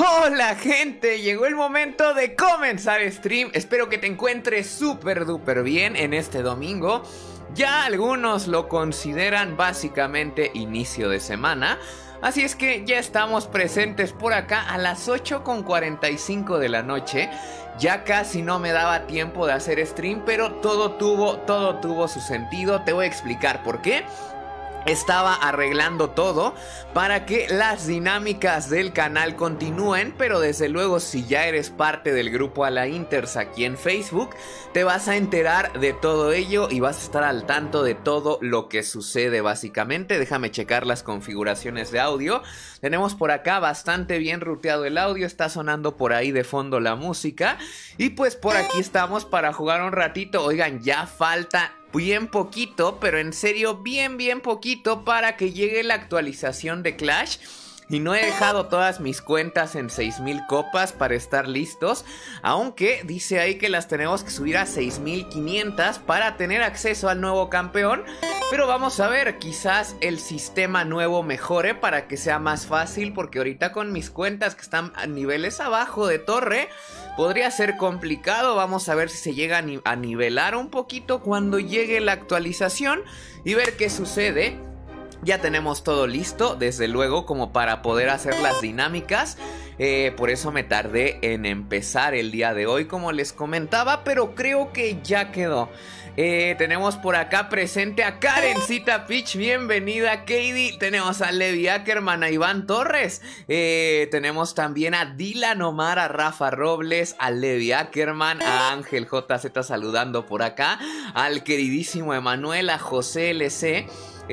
Hola gente, llegó el momento de comenzar stream. Espero que te encuentres súper duper bien en este domingo. Ya algunos lo consideran básicamente inicio de semana. Así es que ya estamos presentes por acá a las 8:45 de la noche. Ya casi no me daba tiempo de hacer stream, pero todo tuvo su sentido. Te voy a explicar por qué. Estaba arreglando todo para que las dinámicas del canal continúen, pero desde luego si ya eres parte del grupo A la Inters aquí en Facebook, te vas a enterar de todo ello y vas a estar al tanto de todo lo que sucede básicamente. Déjame checar las configuraciones de audio. Tenemos por acá bastante bien ruteado el audio, está sonando por ahí de fondo la música y pues por aquí estamos para jugar un ratito. Oigan, ya falta bien poquito, pero en serio bien poquito para que llegue la actualización de Clash. Y no he dejado todas mis cuentas en 6000 copas para estar listos, aunque dice ahí que las tenemos que subir a 6500 para tener acceso al nuevo campeón. Pero vamos a ver, quizás el sistema nuevo mejore para que sea más fácil, porque ahorita con mis cuentas que están a niveles abajo de torre podría ser complicado. Vamos a ver si se llega a nivelar un poquito cuando llegue la actualización y ver qué sucede. Ya tenemos todo listo, desde luego, como para poder hacer las dinámicas. Por eso me tardé en empezar el día de hoy, como les comentaba, pero creo que ya quedó. Tenemos por acá presente a Karencita Peach, bienvenida Katie. Tenemos a Levi Ackerman, a Iván Torres. Tenemos también a Dylan Omar, a Rafa Robles, a Levi Ackerman, a Ángel JZ saludando por acá, al queridísimo Emanuel, a José LC.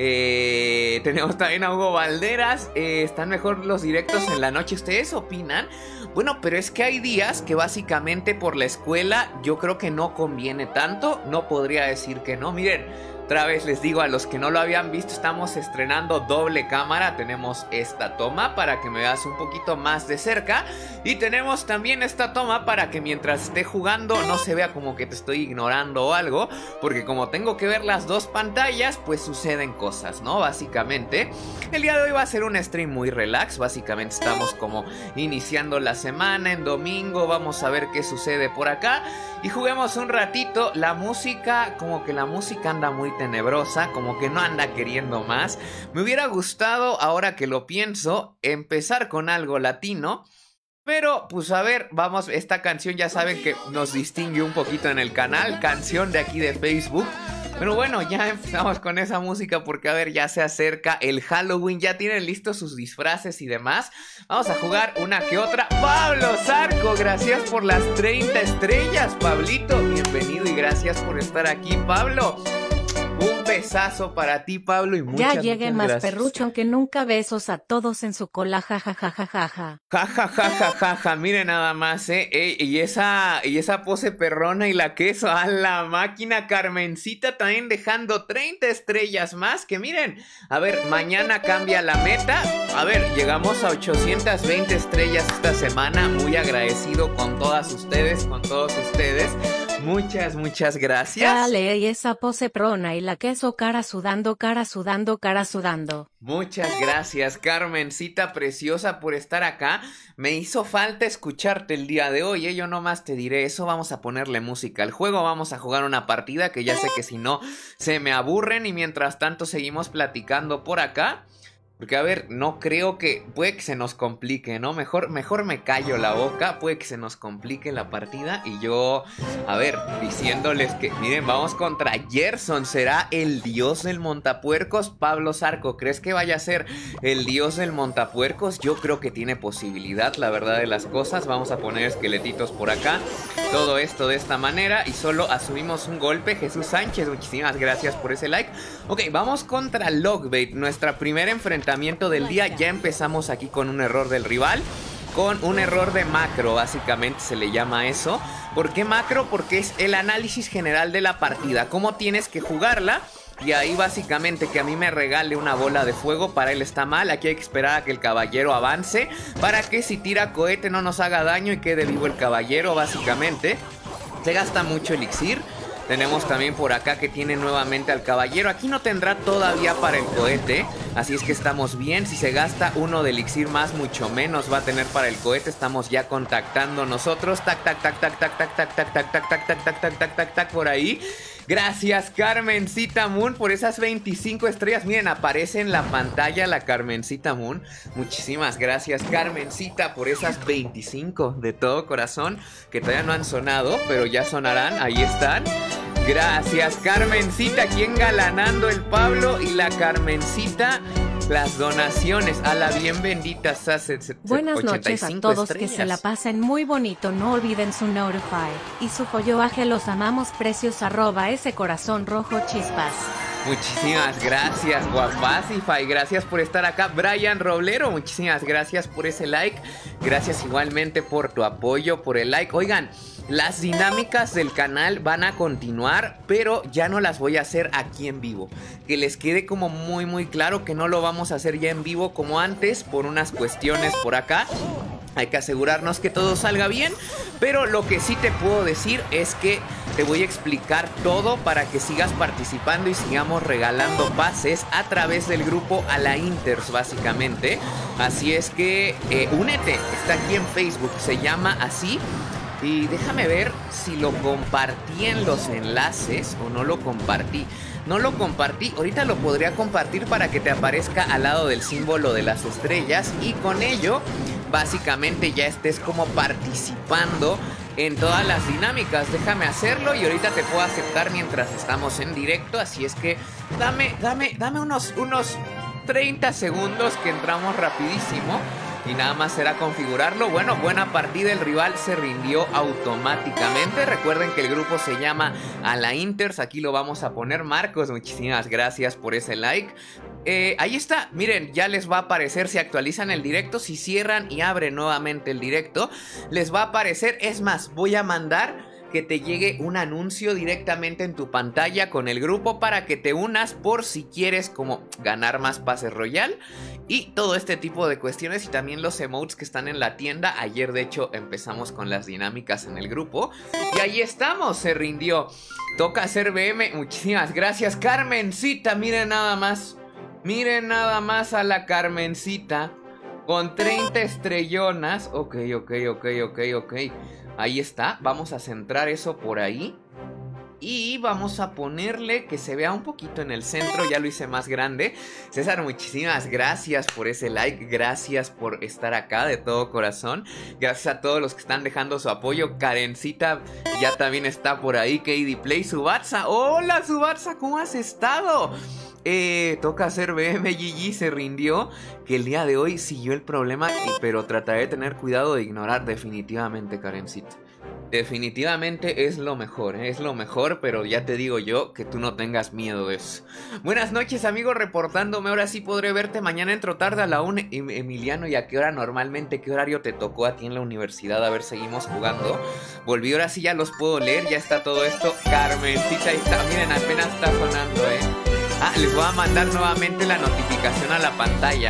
Tenemos también a Hugo Valderas. Están mejor los directos en la noche. ¿Ustedes opinan? Bueno, pero es que hay días que básicamente por la escuela yo creo que no conviene tanto. No podría decir que no. Miren, otra vez les digo a los que no lo habían visto, estamos estrenando doble cámara. Tenemos esta toma para que me veas un poquito más de cerca. Y tenemos también esta toma para que mientras esté jugando no se vea como que te estoy ignorando o algo. Porque como tengo que ver las dos pantallas, pues suceden cosas, ¿no? Básicamente, el día de hoy va a ser un stream muy relax. Básicamente estamos como iniciando la semana en domingo. Vamos a ver qué sucede por acá y juguemos un ratito. La música, como que la música anda muy tenebrosa, como que no anda queriendo más. Me hubiera gustado, ahora que lo pienso, empezar con algo latino. Pero, pues a ver, vamos, esta canción ya saben que nos distingue un poquito en el canal. Canción de aquí de Facebook. Pero bueno, ya empezamos con esa música porque a ver, ya se acerca el Halloween. Ya tienen listos sus disfraces y demás. Vamos a jugar una que otra. Pablo Zarco, gracias por las 30 estrellas, Pablito. Bienvenido y gracias por estar aquí, Pablo. Un besazo para ti, Pablo, y ya llegue más gracias. Perrucho, aunque nunca besos a todos en su cola, jajajajaja. Jajajajaja, mire nada más, y esa pose perrona y la queso, a la máquina. Carmencita también dejando 30 estrellas más, que miren, a ver, mañana cambia la meta. A ver, llegamos a 820 estrellas esta semana, muy agradecido con todas ustedes, con todos ustedes. Muchas gracias. Dale, y esa pose prona y la queso, cara sudando, cara sudando, cara sudando. Muchas gracias, Carmencita preciosa, por estar acá. Me hizo falta escucharte el día de hoy, yo nomás te diré eso. Vamos a ponerle música al juego, vamos a jugar una partida que ya sé que si no se me aburren. Y mientras tanto seguimos platicando por acá. Porque a ver, no creo que... Puede que se nos complique, ¿no? Mejor me callo la boca. Puede que se nos complique la partida. Y yo, a ver, diciéndoles que... Miren, vamos contra Gerson. ¿Será el dios del montapuercos? Pablo Zarco, ¿crees que vaya a ser el dios del montapuercos? Yo creo que tiene posibilidad, la verdad de las cosas. Vamos a poner esqueletitos por acá. Todo esto de esta manera. Y solo asumimos un golpe. Jesús Sánchez, muchísimas gracias por ese like. Ok, vamos contra Logbait. Nuestra primera enfrentamiento del día. Ya empezamos aquí con un error del rival, con un error de macro, básicamente se le llama eso. ¿Por qué macro? Porque es el análisis general de la partida, cómo tienes que jugarla. Y ahí básicamente que a mí me regale una bola de fuego, para él está mal. Aquí hay que esperar a que el caballero avance, para que si tira cohete no nos haga daño y quede vivo el caballero. Básicamente se gasta mucho elixir. Tenemos también por acá que tiene nuevamente al caballero. Aquí no tendrá todavía para el cohete, así es que estamos bien. Si se gasta uno de elixir más, mucho menos va a tener para el cohete. Estamos ya contactando nosotros. Tac, tac, tac, tac, tac, tac, tac, tac, tac, tac, tac, tac, tac, tac, tac, tac, tac, por ahí. Gracias, Carmencita Moon, por esas 25 estrellas. Miren, aparece en la pantalla la Carmencita Moon. Muchísimas gracias, Carmencita, por esas 25 de todo corazón, que todavía no han sonado, pero ya sonarán. Ahí están. Gracias, Carmencita, aquí engalanando el Pablo y la Carmencita. Las donaciones a la bien bendita Sasset. Buenas noches a todos, estrellas. Que se la pasen muy bonito, no olviden su Notify y su folloaje, los amamos, precios @ese corazón rojo chispas. Muchísimas gracias, Guapacify, gracias por estar acá. Brian Roblero, muchísimas gracias por ese like. Gracias igualmente por tu apoyo, por el like. Oigan, las dinámicas del canal van a continuar, pero ya no las voy a hacer aquí en vivo. Que les quede como muy claro que no lo vamos a hacer ya en vivo como antes, por unas cuestiones por acá. Hay que asegurarnos que todo salga bien, pero lo que sí te puedo decir es que te voy a explicar todo para que sigas participando y sigamos regalando pases a través del grupo a la Inters, básicamente. Así es que únete, está aquí en Facebook, se llama así. Y déjame ver si lo compartí en los enlaces o no lo compartí. No lo compartí, ahorita lo podría compartir para que te aparezca al lado del símbolo de las estrellas y con ello básicamente ya estés como participando en todas las dinámicas. Déjame hacerlo y ahorita te puedo aceptar mientras estamos en directo. Así es que dame unos 30 segundos que entramos rapidísimo. Y nada más será configurarlo. Bueno, buena partida, el rival se rindió automáticamente. Recuerden que el grupo se llama A la Inters. Aquí lo vamos a poner. Marcos, muchísimas gracias por ese like. Ahí está, miren, ya les va a aparecer si actualizan el directo. Si cierran y abren nuevamente el directo, les va a aparecer. Es más, voy a mandar que te llegue un anuncio directamente en tu pantalla con el grupo para que te unas por si quieres como ganar más pases royal y todo este tipo de cuestiones, y también los emotes que están en la tienda. Ayer de hecho empezamos con las dinámicas en el grupo y ahí estamos, se rindió. Toca hacer BM, muchísimas gracias, Carmencita. Miren nada más a la Carmencita con 30 estrellonas. Ok. Ahí está, vamos a centrar eso por ahí. Y vamos a ponerle que se vea un poquito en el centro. Ya lo hice más grande. César, muchísimas gracias por ese like. Gracias por estar acá de todo corazón. Gracias a todos los que están dejando su apoyo. Karencita ya también está por ahí. KD Play, Subatsa. Hola Subatsa, ¿cómo has estado? Toca hacer BM. GG se rindió. Que el día de hoy siguió el problema, pero trataré de tener cuidado de ignorar definitivamente, Karencita. Definitivamente es lo mejor, pero ya te digo yo que tú no tengas miedo de eso. Buenas noches, amigo, reportándome. Ahora sí podré verte mañana. Entro tarde a la 1. Emiliano, ¿y a qué hora normalmente? ¿Qué horario te tocó a ti en la universidad? A ver, seguimos jugando. Volví, ahora sí ya los puedo leer, ya está todo esto. Carmencita, ahí está, miren, apenas está sonando, les voy a mandar nuevamente la notificación a la pantalla.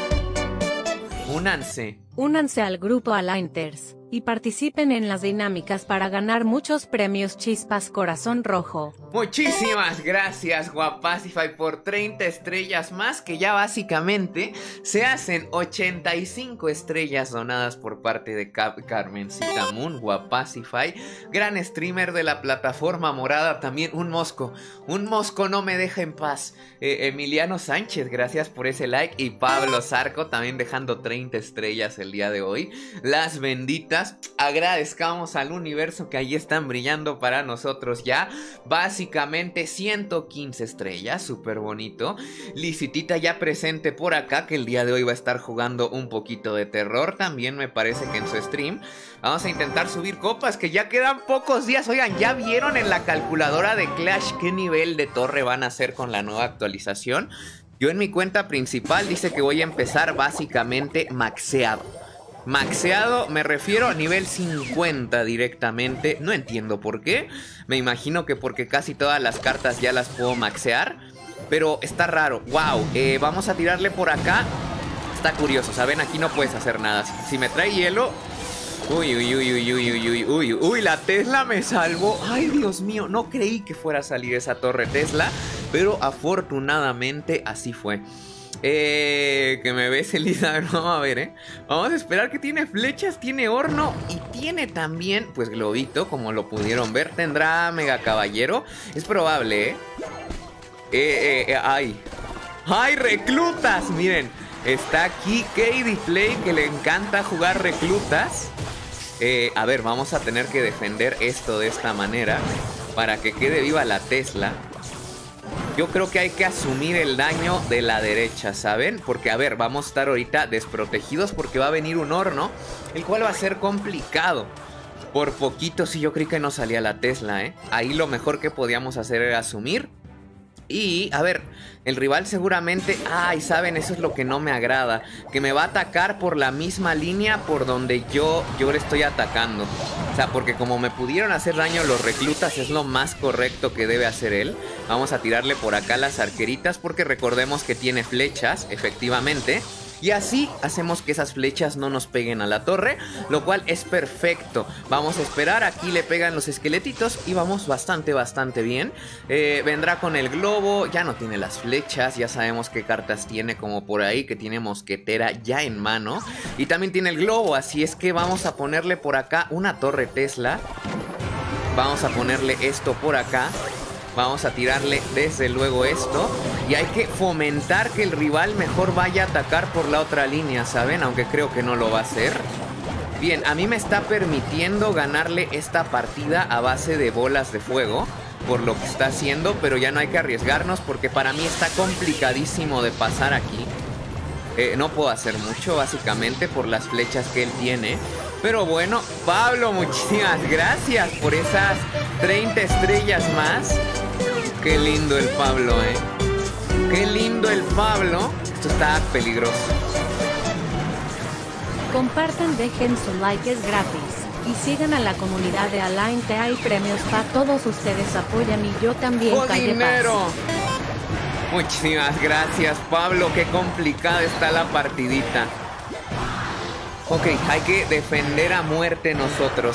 Únanse al grupo A la Inters y participen en las dinámicas para ganar muchos premios chispas corazón rojo. Muchísimas gracias, Guapacify, por 30 estrellas más, que ya básicamente se hacen 85 estrellas donadas por parte de Carmencita Moon. Guapacify, gran streamer de la plataforma morada, también un mosco no me deja en paz. Emiliano Sánchez, gracias por ese like, y Pablo Zarco también dejando 30 estrellas el día de hoy. Las benditas. Agradezcamos al universo que ahí están brillando para nosotros ya. Básicamente 115 estrellas, súper bonito. Licitita ya presente por acá, que el día de hoy va a estar jugando un poquito de terror también, me parece que en su stream. Vamos a intentar subir copas, que ya quedan pocos días. Oigan, ¿ya vieron en la calculadora de Clash qué nivel de torre van a hacer con la nueva actualización? Yo en mi cuenta principal dice que voy a empezar básicamente maxeado. Maxeado, me refiero a nivel 50 directamente. No entiendo por qué. Me imagino que porque casi todas las cartas ya las puedo maxear, pero está raro. Wow, vamos a tirarle por acá. Está curioso, ¿saben? Aquí no puedes hacer nada. Si me trae hielo... Uy, uy, uy, uy, uy, uy, uy, uy, uy, la Tesla me salvó. Ay, Dios mío, no creí que fuera a salir esa torre Tesla, pero afortunadamente así fue. Que me ves, Elisa. Vamos a ver, vamos a esperar que tiene flechas, tiene horno y tiene también, pues, globito, como lo pudieron ver. Tendrá mega caballero. Es probable, ay. ¡Ay, reclutas! Miren, está aquí Katie Play, que le encanta jugar reclutas. A ver, vamos a tener que defender esto de esta manera para que quede viva la Tesla. Yo creo que hay que asumir el daño de la derecha, ¿saben? Porque, a ver, vamos a estar ahorita desprotegidos porque va a venir un horno, el cual va a ser complicado. Por poquito, sí, yo creí que no salía la Tesla, Ahí lo mejor que podíamos hacer era asumir. Y, a ver, el rival seguramente... Ay, ¿saben? Eso es lo que no me agrada. Que me va a atacar por la misma línea por donde yo le estoy atacando. O sea, porque como me pudieron hacer daño los reclutas, es lo más correcto que debe hacer él. Vamos a tirarle por acá las arqueritas porque recordemos que tiene flechas, efectivamente. Y así hacemos que esas flechas no nos peguen a la torre, lo cual es perfecto. Vamos a esperar, aquí le pegan los esqueletitos y vamos bastante bien. Vendrá con el globo, ya no tiene las flechas, ya sabemos qué cartas tiene como por ahí, que tiene mosquetera ya en mano. Y también tiene el globo, así es que vamos a ponerle por acá una torre Tesla. Vamos a ponerle esto por acá. Vamos a tirarle desde luego esto. Y hay que fomentar que el rival mejor vaya a atacar por la otra línea, ¿saben? Aunque creo que no lo va a hacer. Bien, a mí me está permitiendo ganarle esta partida a base de bolas de fuego, por lo que está haciendo, pero ya no hay que arriesgarnos porque para mí está complicadísimo de pasar aquí. No puedo hacer mucho, básicamente, por las flechas que él tiene. Pero bueno, Pablo, muchísimas gracias por esas 30 estrellas más. Qué lindo el Pablo, Qué lindo el Pablo. Esto está peligroso. Compartan, dejen su like, es gratis. Y sigan a la comunidad de Alainte, hay premios para todos ustedes, apoyan y yo también. ¡Oh, dinero! Muchísimas gracias, Pablo. Qué complicada está la partidita. Ok, hay que defender a muerte nosotros,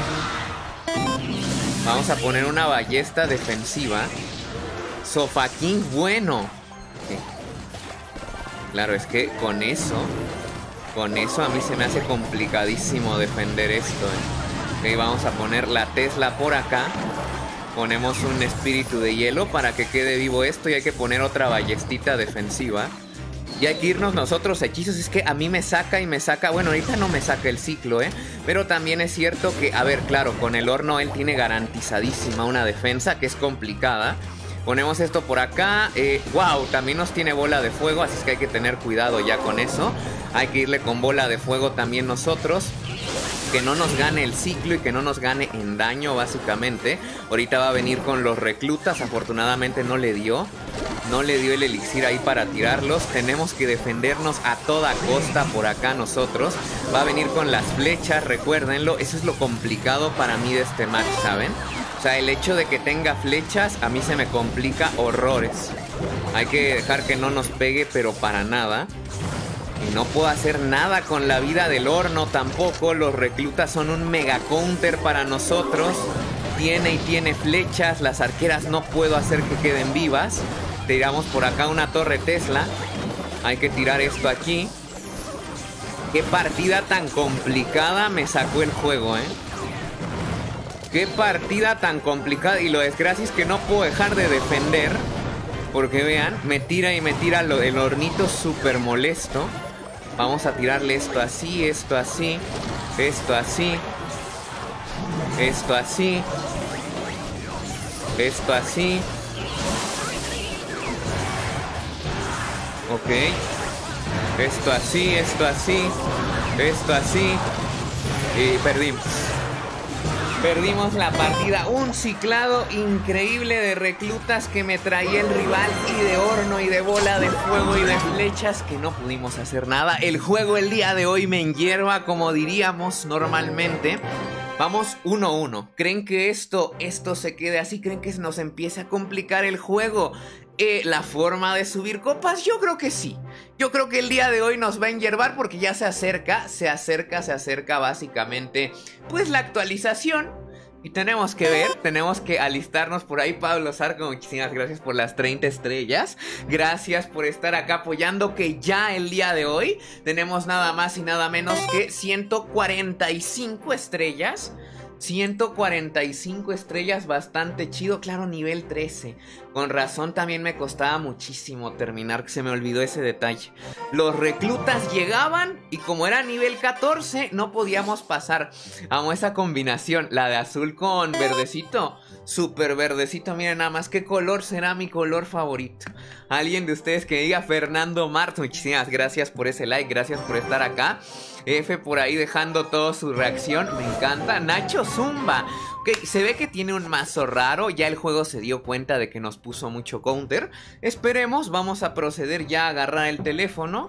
Vamos a poner una ballesta defensiva. Sofa King, bueno. Okay. Claro, es que con eso a mí se me hace complicadísimo defender esto, Ok, vamos a poner la Tesla por acá. Ponemos un espíritu de hielo para que quede vivo esto. Y hay que poner otra ballestita defensiva. Y hay que irnos nosotros hechizos. Es que a mí me saca y me saca. Bueno, ahorita no me saca el ciclo, Pero también es cierto que, a ver, claro, con el horno él tiene garantizadísima una defensa que es complicada. Ponemos esto por acá. Wow, también nos tiene bola de fuego. Así es que hay que tener cuidado ya con eso. Hay que irle con bola de fuego también nosotros. Que no nos gane el ciclo y que no nos gane en daño, básicamente. Ahorita va a venir con los reclutas. Afortunadamente no le dio. No le dio el elixir ahí para tirarlos. Tenemos que defendernos a toda costa por acá nosotros. Va a venir con las flechas, recuérdenlo. Eso es lo complicado para mí de este match, ¿saben? O sea, el hecho de que tenga flechas a mí se me complica horrores. Hay que dejar que no nos pegue, pero para nada. Y no puedo hacer nada con la vida del horno tampoco. Los reclutas son un mega counter para nosotros. Tiene flechas. Las arqueras no puedo hacer que queden vivas. Tiramos por acá una torre Tesla. Hay que tirar esto aquí. Qué partida tan complicada me sacó el juego, Qué partida tan complicada. Y lo desgracia es que no puedo dejar de defender. Porque vean, me tira y me tira el hornito súper molesto. Vamos a tirarle esto así, esto así, esto así, esto así, esto así. Ok. Esto así, esto así, esto así. Y perdimos. Perdimos la partida. Un ciclado increíble de reclutas que me traía el rival. Y de horno y de bola de fuego y de flechas que no pudimos hacer nada. El juego el día de hoy me enhierva, como diríamos normalmente. Vamos 1-1. ¿Creen que esto se quede así? ¿Creen que nos empiece a complicar el juego? La forma de subir copas, yo creo que sí. Yo creo que el día de hoy nos va a enhiervar porque ya se acerca básicamente pues la actualización. Y tenemos que ver, tenemos que alistarnos por ahí. Pablo Zarco, muchísimas gracias por las 30 estrellas. Gracias por estar acá apoyando, que ya el día de hoy tenemos nada más y nada menos que 145 estrellas. 145 estrellas, bastante chido. Claro, nivel 13. Con razón también me costaba muchísimo terminar, que se me olvidó ese detalle. Los reclutas llegaban y como era nivel 14 no podíamos pasar. Amo esa combinación, la de azul con verdecito. Súper verdecito, miren nada más qué color será mi color favorito. Alguien de ustedes que diga Fernando Mart, muchísimas gracias por ese like, gracias por estar acá. F por ahí dejando toda su reacción, me encanta. Nacho Zumba, ok, se ve que tiene un mazo raro, ya el juego se dio cuenta de que nos puso mucho counter. Esperemos, vamos a proceder ya a agarrar el teléfono.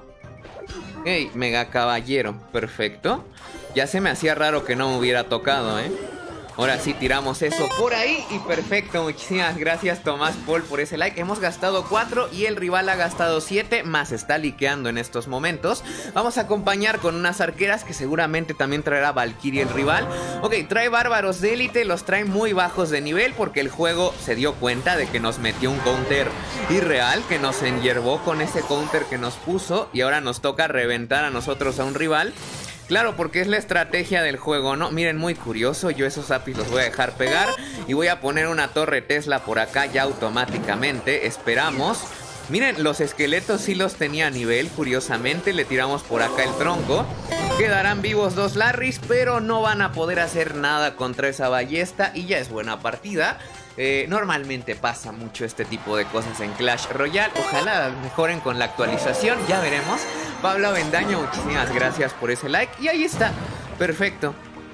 Ok, Mega Caballero, perfecto. Ya se me hacía raro que no me hubiera tocado, Ahora sí tiramos eso por ahí y perfecto, muchísimas gracias Tomás Paul por ese like. Hemos gastado 4 y el rival ha gastado 7, más está liqueando en estos momentos. Vamos a acompañar con unas arqueras que seguramente también traerá Valkyrie el rival. Ok, trae bárbaros de élite, los trae muy bajos de nivel porque el juego se dio cuenta de que nos metió un counter irreal, que nos enhierbó con ese counter que nos puso y ahora nos toca reventar a nosotros a un rival. Claro, porque es la estrategia del juego, ¿no? Miren, muy curioso, yo esos apis los voy a dejar pegar y voy a poner una torre Tesla por acá ya automáticamente, esperamos. Miren, los esqueletos sí los tenía a nivel, curiosamente, le tiramos por acá el tronco. Quedarán vivos 2 Larrys, pero no van a poder hacer nada contra esa ballesta y ya es buena partida. Normalmente pasa mucho este tipo de cosas en Clash Royale. Ojalá mejoren con la actualización, ya veremos. Pablo Avendaño, muchísimas gracias por ese like. Y ahí está, perfecto.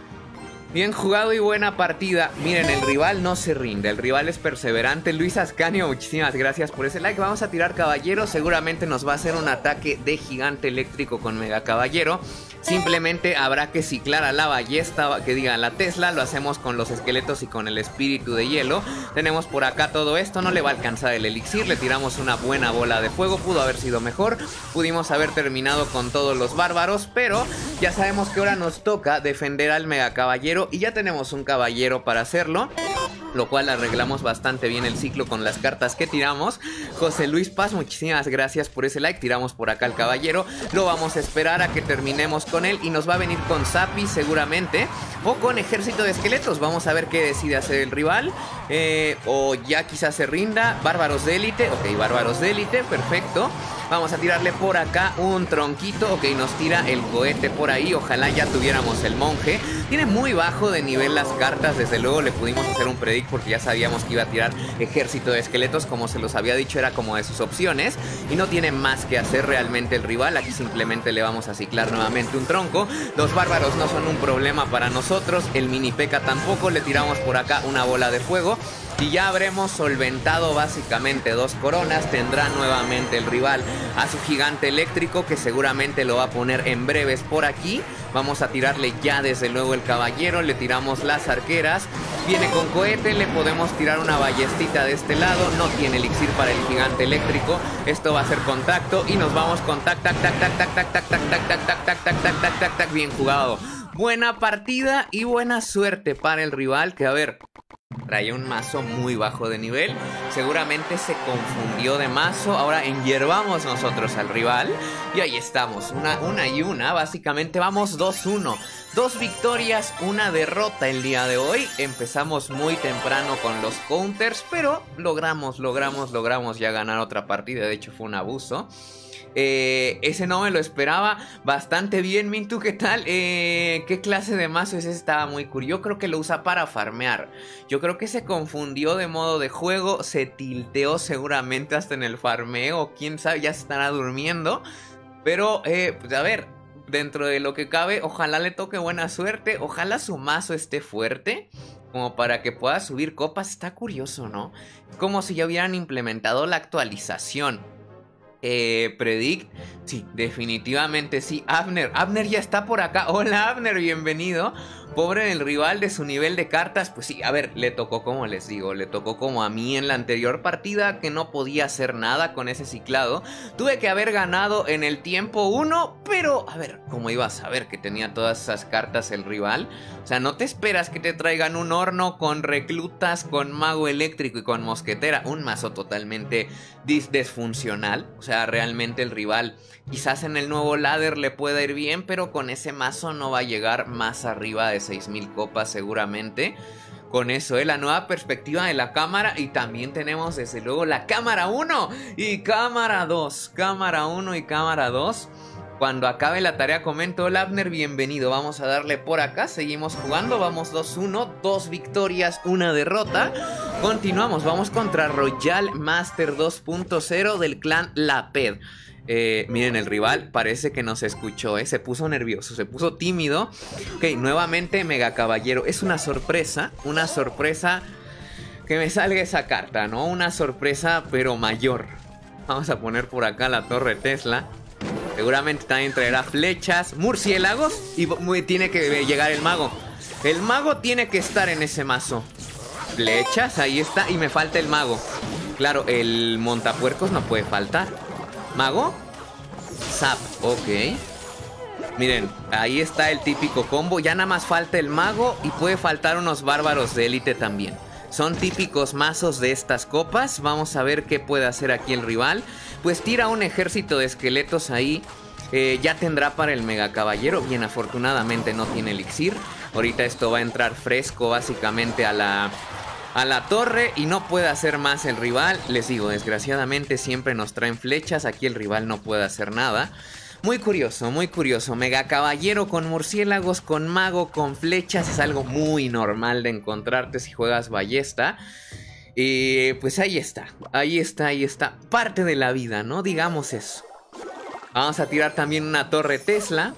Bien jugado y buena partida. Miren, el rival no se rinde, el rival es perseverante. Luis Ascanio, muchísimas gracias por ese like. Vamos a tirar caballero, seguramente nos va a hacer un ataque de gigante eléctrico con Mega Caballero. Simplemente habrá que ciclar a la ballesta, que diga la Tesla. Lo hacemos con los esqueletos y con el espíritu de hielo. Tenemos por acá todo esto, no le va a alcanzar el elixir. Le tiramos una buena bola de fuego, pudo haber sido mejor. Pudimos haber terminado con todos los bárbaros, pero ya sabemos que ahora nos toca defender al Mega Caballero. Y ya tenemos un caballero para hacerlo, lo cual arreglamos bastante bien el ciclo con las cartas que tiramos. José Luis Paz, muchísimas gracias por ese like. Tiramos por acá al caballero, lo vamos a esperar a que terminemos con él y nos va a venir con Zapi seguramente, o con ejército de esqueletos. Vamos a ver qué decide hacer el rival, o ya quizás se rinda. Bárbaros de élite, ok, bárbaros de élite, perfecto. Vamos a tirarle por acá un tronquito, ok, nos tira el cohete por ahí. Ojalá ya tuviéramos el monje. Tiene muy bajo de nivel las cartas, desde luego le pudimos hacer un predict porque ya sabíamos que iba a tirar ejército de esqueletos, como se los había dicho, era como de sus opciones. Y no tiene más que hacer realmente el rival, aquí simplemente le vamos a ciclar nuevamente un tronco. Los bárbaros no son un problema para nosotros, el mini P.E.K.K.A tampoco, le tiramos por acá una bola de fuego. Y ya habremos solventado básicamente 2 coronas. Tendrá nuevamente el rival a su gigante eléctrico, que seguramente lo va a poner en breves por aquí. Vamos a tirarle ya desde luego el caballero. Le tiramos las arqueras. Viene con cohete, le podemos tirar una ballestita de este lado. No tiene elixir para el gigante eléctrico. Esto va a ser contacto y nos vamos con tac, tac, tac, tac, tac, tac, tac, tac, tac, tac, tac, tac, tac, tac, tac, tac, tac. Bien jugado. Buena partida y buena suerte para el rival, que a ver, traía un mazo muy bajo de nivel. Seguramente se confundió de mazo. Ahora enhierbamos nosotros al rival. Y ahí estamos, una y una. Básicamente vamos 2-1. 2 victorias, 1 derrota el día de hoy. Empezamos muy temprano con los counters, pero logramos ya ganar otra partida. De hecho fue un abuso. Ese no me lo esperaba. Bastante bien, Mintu, ¿qué tal? ¿Qué clase de mazo es ese? Estaba muy curioso. Yo creo que lo usa para farmear. Yo creo que se confundió de modo de juego. Se tilteó seguramente hasta en el farmeo. Quién sabe, ya se estará durmiendo. Pero, pues a ver, dentro de lo que cabe, ojalá le toque buena suerte. Ojalá su mazo esté fuerte, como para que pueda subir copas. Está curioso, ¿no? Como si ya hubieran implementado la actualización. Predict, sí, definitivamente sí. Abner ya está por acá. Hola Abner, bienvenido. Pobre del rival de su nivel de cartas. Pues sí, a ver, le tocó como les digo, le tocó como a mí en la anterior partida, que no podía hacer nada con ese ciclado. Tuve que haber ganado en el tiempo 1, pero a ver, ¿cómo ibas a ver que tenía todas esas cartas el rival? O sea, no te esperas que te traigan un horno con reclutas, con mago eléctrico y con mosquetera. Un mazo totalmente disfuncional. O sea, realmente el rival quizás en el nuevo ladder le pueda ir bien, pero con ese mazo no va a llegar más arriba de 6000 copas seguramente. Con eso, la nueva perspectiva de la cámara. Y también tenemos desde luego la cámara 1 y cámara 2. Cámara 1 y cámara 2. Cuando acabe la tarea comento, hola Abner, bienvenido. Vamos a darle por acá, seguimos jugando, vamos 2-1, 2 victorias, 1 derrota. Continuamos, vamos contra Royal Master 2.0 del clan Laped. Miren, el rival parece que nos escuchó, se puso nervioso, se puso tímido. Ok, nuevamente Mega Caballero. Es una sorpresa que me salga esa carta, ¿no? Una sorpresa pero mayor. Vamos a poner por acá la Torre Tesla. Seguramente también traerá flechas, murciélagos y tiene que llegar el mago. El mago tiene que estar en ese mazo. Flechas, ahí está, y me falta el mago. Claro, el montapuercos no puede faltar. ¿Mago? Zap, ok. Miren, ahí está el típico combo. Ya nada más falta el mago y puede faltar unos bárbaros de élite también. Son típicos mazos de estas copas. Vamos a ver qué puede hacer aquí el rival. Pues tira un ejército de esqueletos ahí. Ya tendrá para el Mega Caballero. Bien, afortunadamente no tiene elixir. Ahorita esto va a entrar fresco básicamente a la torre y no puede hacer más el rival. Les digo, desgraciadamente siempre nos traen flechas. Aquí el rival no puede hacer nada. Muy curioso, muy curioso. Mega Caballero con murciélagos, con mago, con flechas. Es algo muy normal de encontrarte si juegas ballesta. Y pues ahí está. Parte de la vida, ¿no? Digamos eso. Vamos a tirar también una Torre Tesla.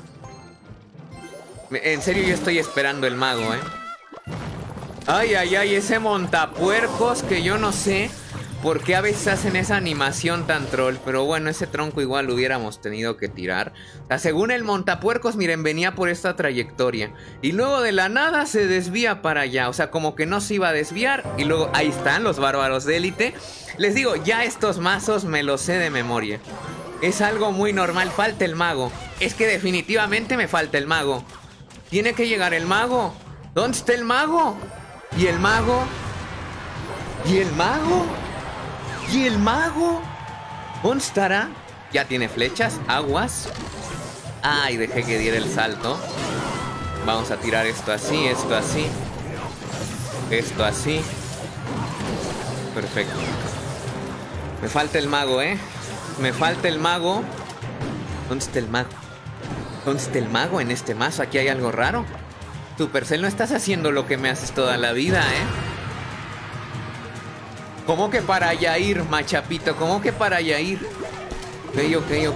En serio yo estoy esperando el mago, Ay, ay, ay, ese montapuercos que yo no sé por qué a veces hacen esa animación tan troll. Pero bueno, ese tronco igual lo hubiéramos tenido que tirar. O sea, según el montapuercos, miren, venía por esta trayectoria. Y luego de la nada se desvía para allá. O sea, como que no se iba a desviar. Y luego ahí están los bárbaros de élite. Les digo, ya estos mazos me los sé de memoria. Es algo muy normal, falta el mago. Es que definitivamente me falta el mago. Tiene que llegar el mago. ¿Dónde está el mago? ¿Y el mago? ¿Y el mago? ¿Y el mago? ¿Dónde estará? Ya tiene flechas, aguas. Ay, dejé que diera el salto. Vamos a tirar esto así, esto así. Esto así. Perfecto. Me falta el mago, Me falta el mago. ¿Dónde está el mago? ¿Dónde está el mago en este mazo? Aquí hay algo raro. Supercell, no estás haciendo lo que me haces toda la vida, ¿Cómo que para allá ir, machapito? ¿Cómo que para allá ir? Ok.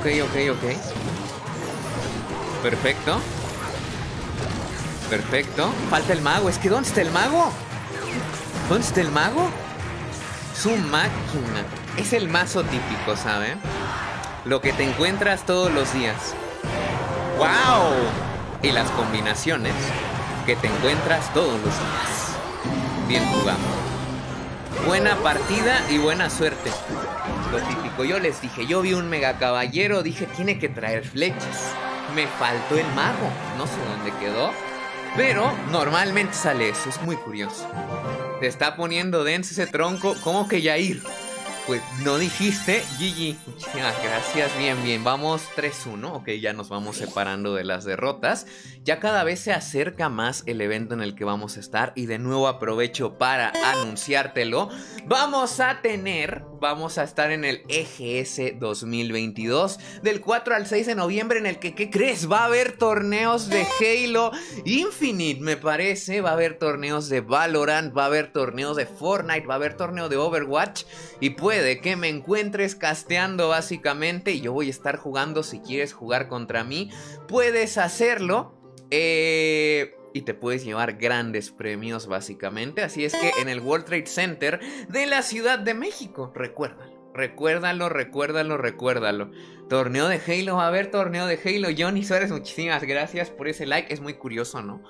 Perfecto. Perfecto. Falta el mago. Es que ¿dónde está el mago? ¿Dónde está el mago? Su máquina. Es el mazo típico, ¿saben? Lo que te encuentras todos los días. ¡Wow! Y las combinaciones que te encuentras todos los días. Bien jugado. Buena partida y buena suerte. Lo típico, yo les dije, yo vi un Mega Caballero, dije, tiene que traer flechas. Me faltó el mago, no sé dónde quedó, pero normalmente sale eso, es muy curioso. Te está poniendo denso ese tronco, ¿cómo que Yair? Pues no dijiste, GG. Muchísimas gracias, bien, vamos 3-1, ok, ya nos vamos separando de las derrotas. Ya cada vez se acerca más el evento en el que vamos a estar. Y de nuevo aprovecho para anunciártelo. Vamos a estar en el EGS 2022 del 4 al 6 de noviembre, en el que, ¿qué crees? Va a haber torneos de Halo Infinite, me parece. Va a haber torneos de Valorant, va a haber torneos de Fortnite, va a haber torneo de Overwatch. Y puede que me encuentres casteando básicamente, y yo voy a estar jugando. Si quieres jugar contra mí, puedes hacerlo. Y te puedes llevar grandes premios básicamente. Así es que en el World Trade Center de la Ciudad de México, recuérdalo. Torneo de Halo, va a haber torneo de Halo. Johnny Suárez, muchísimas gracias por ese like. Es muy curioso, ¿no?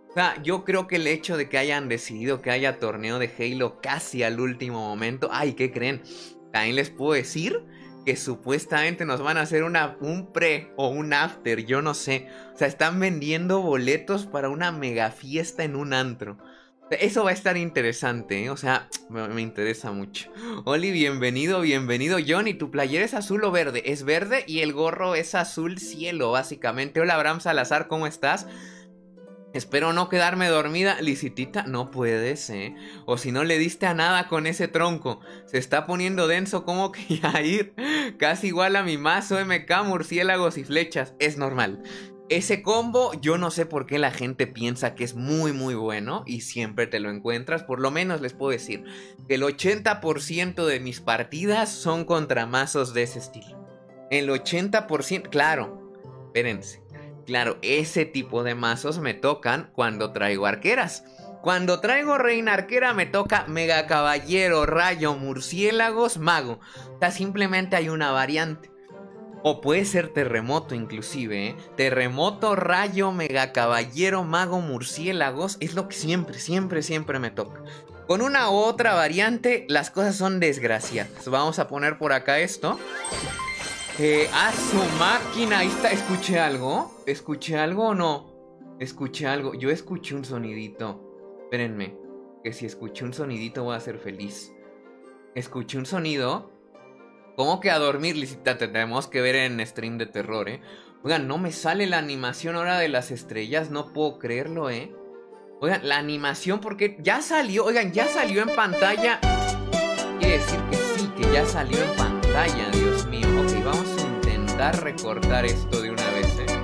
O sea, yo creo que el hecho de que hayan decidido que haya torneo de Halo casi al último momento... Ay, ¿qué creen? También les puedo decir que supuestamente nos van a hacer un pre o un after, yo no sé. O sea, están vendiendo boletos para una mega fiesta en un antro. Eso va a estar interesante, ¿eh? O sea, me interesa mucho. Oli, bienvenido, bienvenido. Johnny, ¿tu playera es azul o verde? Es verde y el gorro es azul cielo, básicamente. Hola, Abraham Salazar, ¿cómo estás? Espero no quedarme dormida. Licitita, no puedes, ¿eh? O si no le diste a nada con ese tronco. Se está poniendo denso como que Yair. Casi igual a mi mazo MK, murciélagos y flechas. Es normal. Ese combo, yo no sé por qué la gente piensa que es muy muy bueno y siempre te lo encuentras. Por lo menos les puedo decir que el 80% de mis partidas son contra mazos de ese estilo. El 80%, claro, espérense. Claro, ese tipo de mazos me tocan cuando traigo arqueras. Cuando traigo reina arquera me toca mega caballero, rayo, murciélagos, mago. O sea, simplemente hay una variante. O puede ser terremoto inclusive, ¿eh? Terremoto, rayo, mega caballero, mago, murciélagos. Es lo que siempre me toca. Con una u otra variante las cosas son desgraciadas. Vamos a poner por acá esto. A su máquina. Ahí está. ¿Escuché algo? ¿Escuché algo o no? Escuché algo. Yo escuché un sonidito. Espérenme. Que si escuché un sonidito voy a ser feliz. Escuché un sonido. ¿Cómo que a dormir, Licita? Te tenemos que ver en stream de terror, ¿eh? Oigan, no me sale la animación ahora de las estrellas. No puedo creerlo, ¿eh? Oigan, la animación porque ya salió. Oigan, ya salió en pantalla. Quiere decir que sí, que ya salió en pantalla. Dios mío. Ok, vamos a intentar recortar esto de una vez,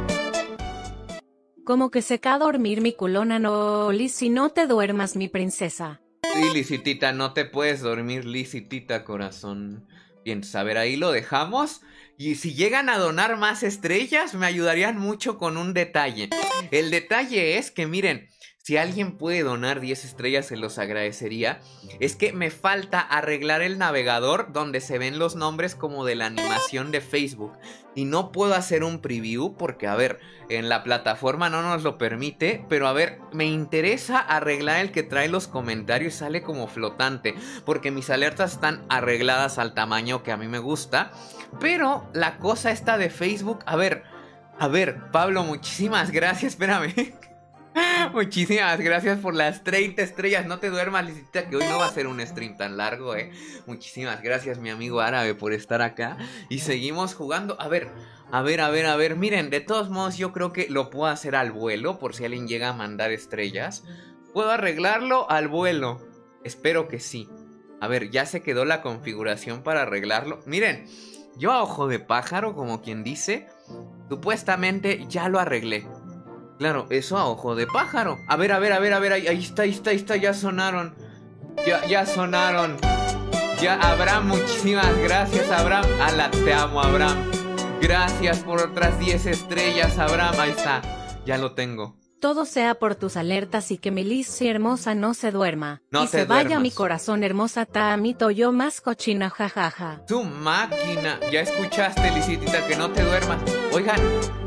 ¿eh? Como que se ca dormir mi culona, no, Liz, si no te duermas, mi princesa. Sí, Licitita, no te puedes dormir, Licitita, corazón. Bien, a ver, ahí lo dejamos. Y si llegan a donar más estrellas, me ayudarían mucho con un detalle. El detalle es que, miren, si alguien puede donar 10 estrellas, se los agradecería. Es que me falta arreglar el navegador donde se ven los nombres como de la animación de Facebook. Y no puedo hacer un preview porque, a ver, en la plataforma no nos lo permite. Pero, a ver, me interesa arreglar el que trae los comentarios y sale como flotante. Porque mis alertas están arregladas al tamaño que a mí me gusta. Pero la cosa esta de Facebook, a ver, Pablo, muchísimas gracias, espérame. Muchísimas gracias por las 30 estrellas. No te duermas, Licita, que hoy no va a ser un stream tan largo, ¿eh? Muchísimas gracias, mi amigo árabe, por estar acá. Y seguimos jugando. A ver. Miren, de todos modos yo creo que lo puedo hacer al vuelo, por si alguien llega a mandar estrellas. ¿Puedo arreglarlo al vuelo? Espero que sí. A ver, ya se quedó la configuración para arreglarlo. Miren, yo a ojo de pájaro, como quien dice, supuestamente ya lo arreglé. Claro, eso a ojo de pájaro. A ver, ahí está, ya sonaron. Ya sonaron. Ya, Abraham, muchísimas gracias, Abraham. Ala, te amo, Abraham. Gracias por otras 10 estrellas, Abraham. Ahí está, ya lo tengo. Todo sea por tus alertas y que mi Liz hermosa no se duerma. No y se vaya mi corazón hermosa, tamito yo más cochina, jajaja. Tu máquina. Ya escuchaste, Licitita, que no te duermas. Oigan,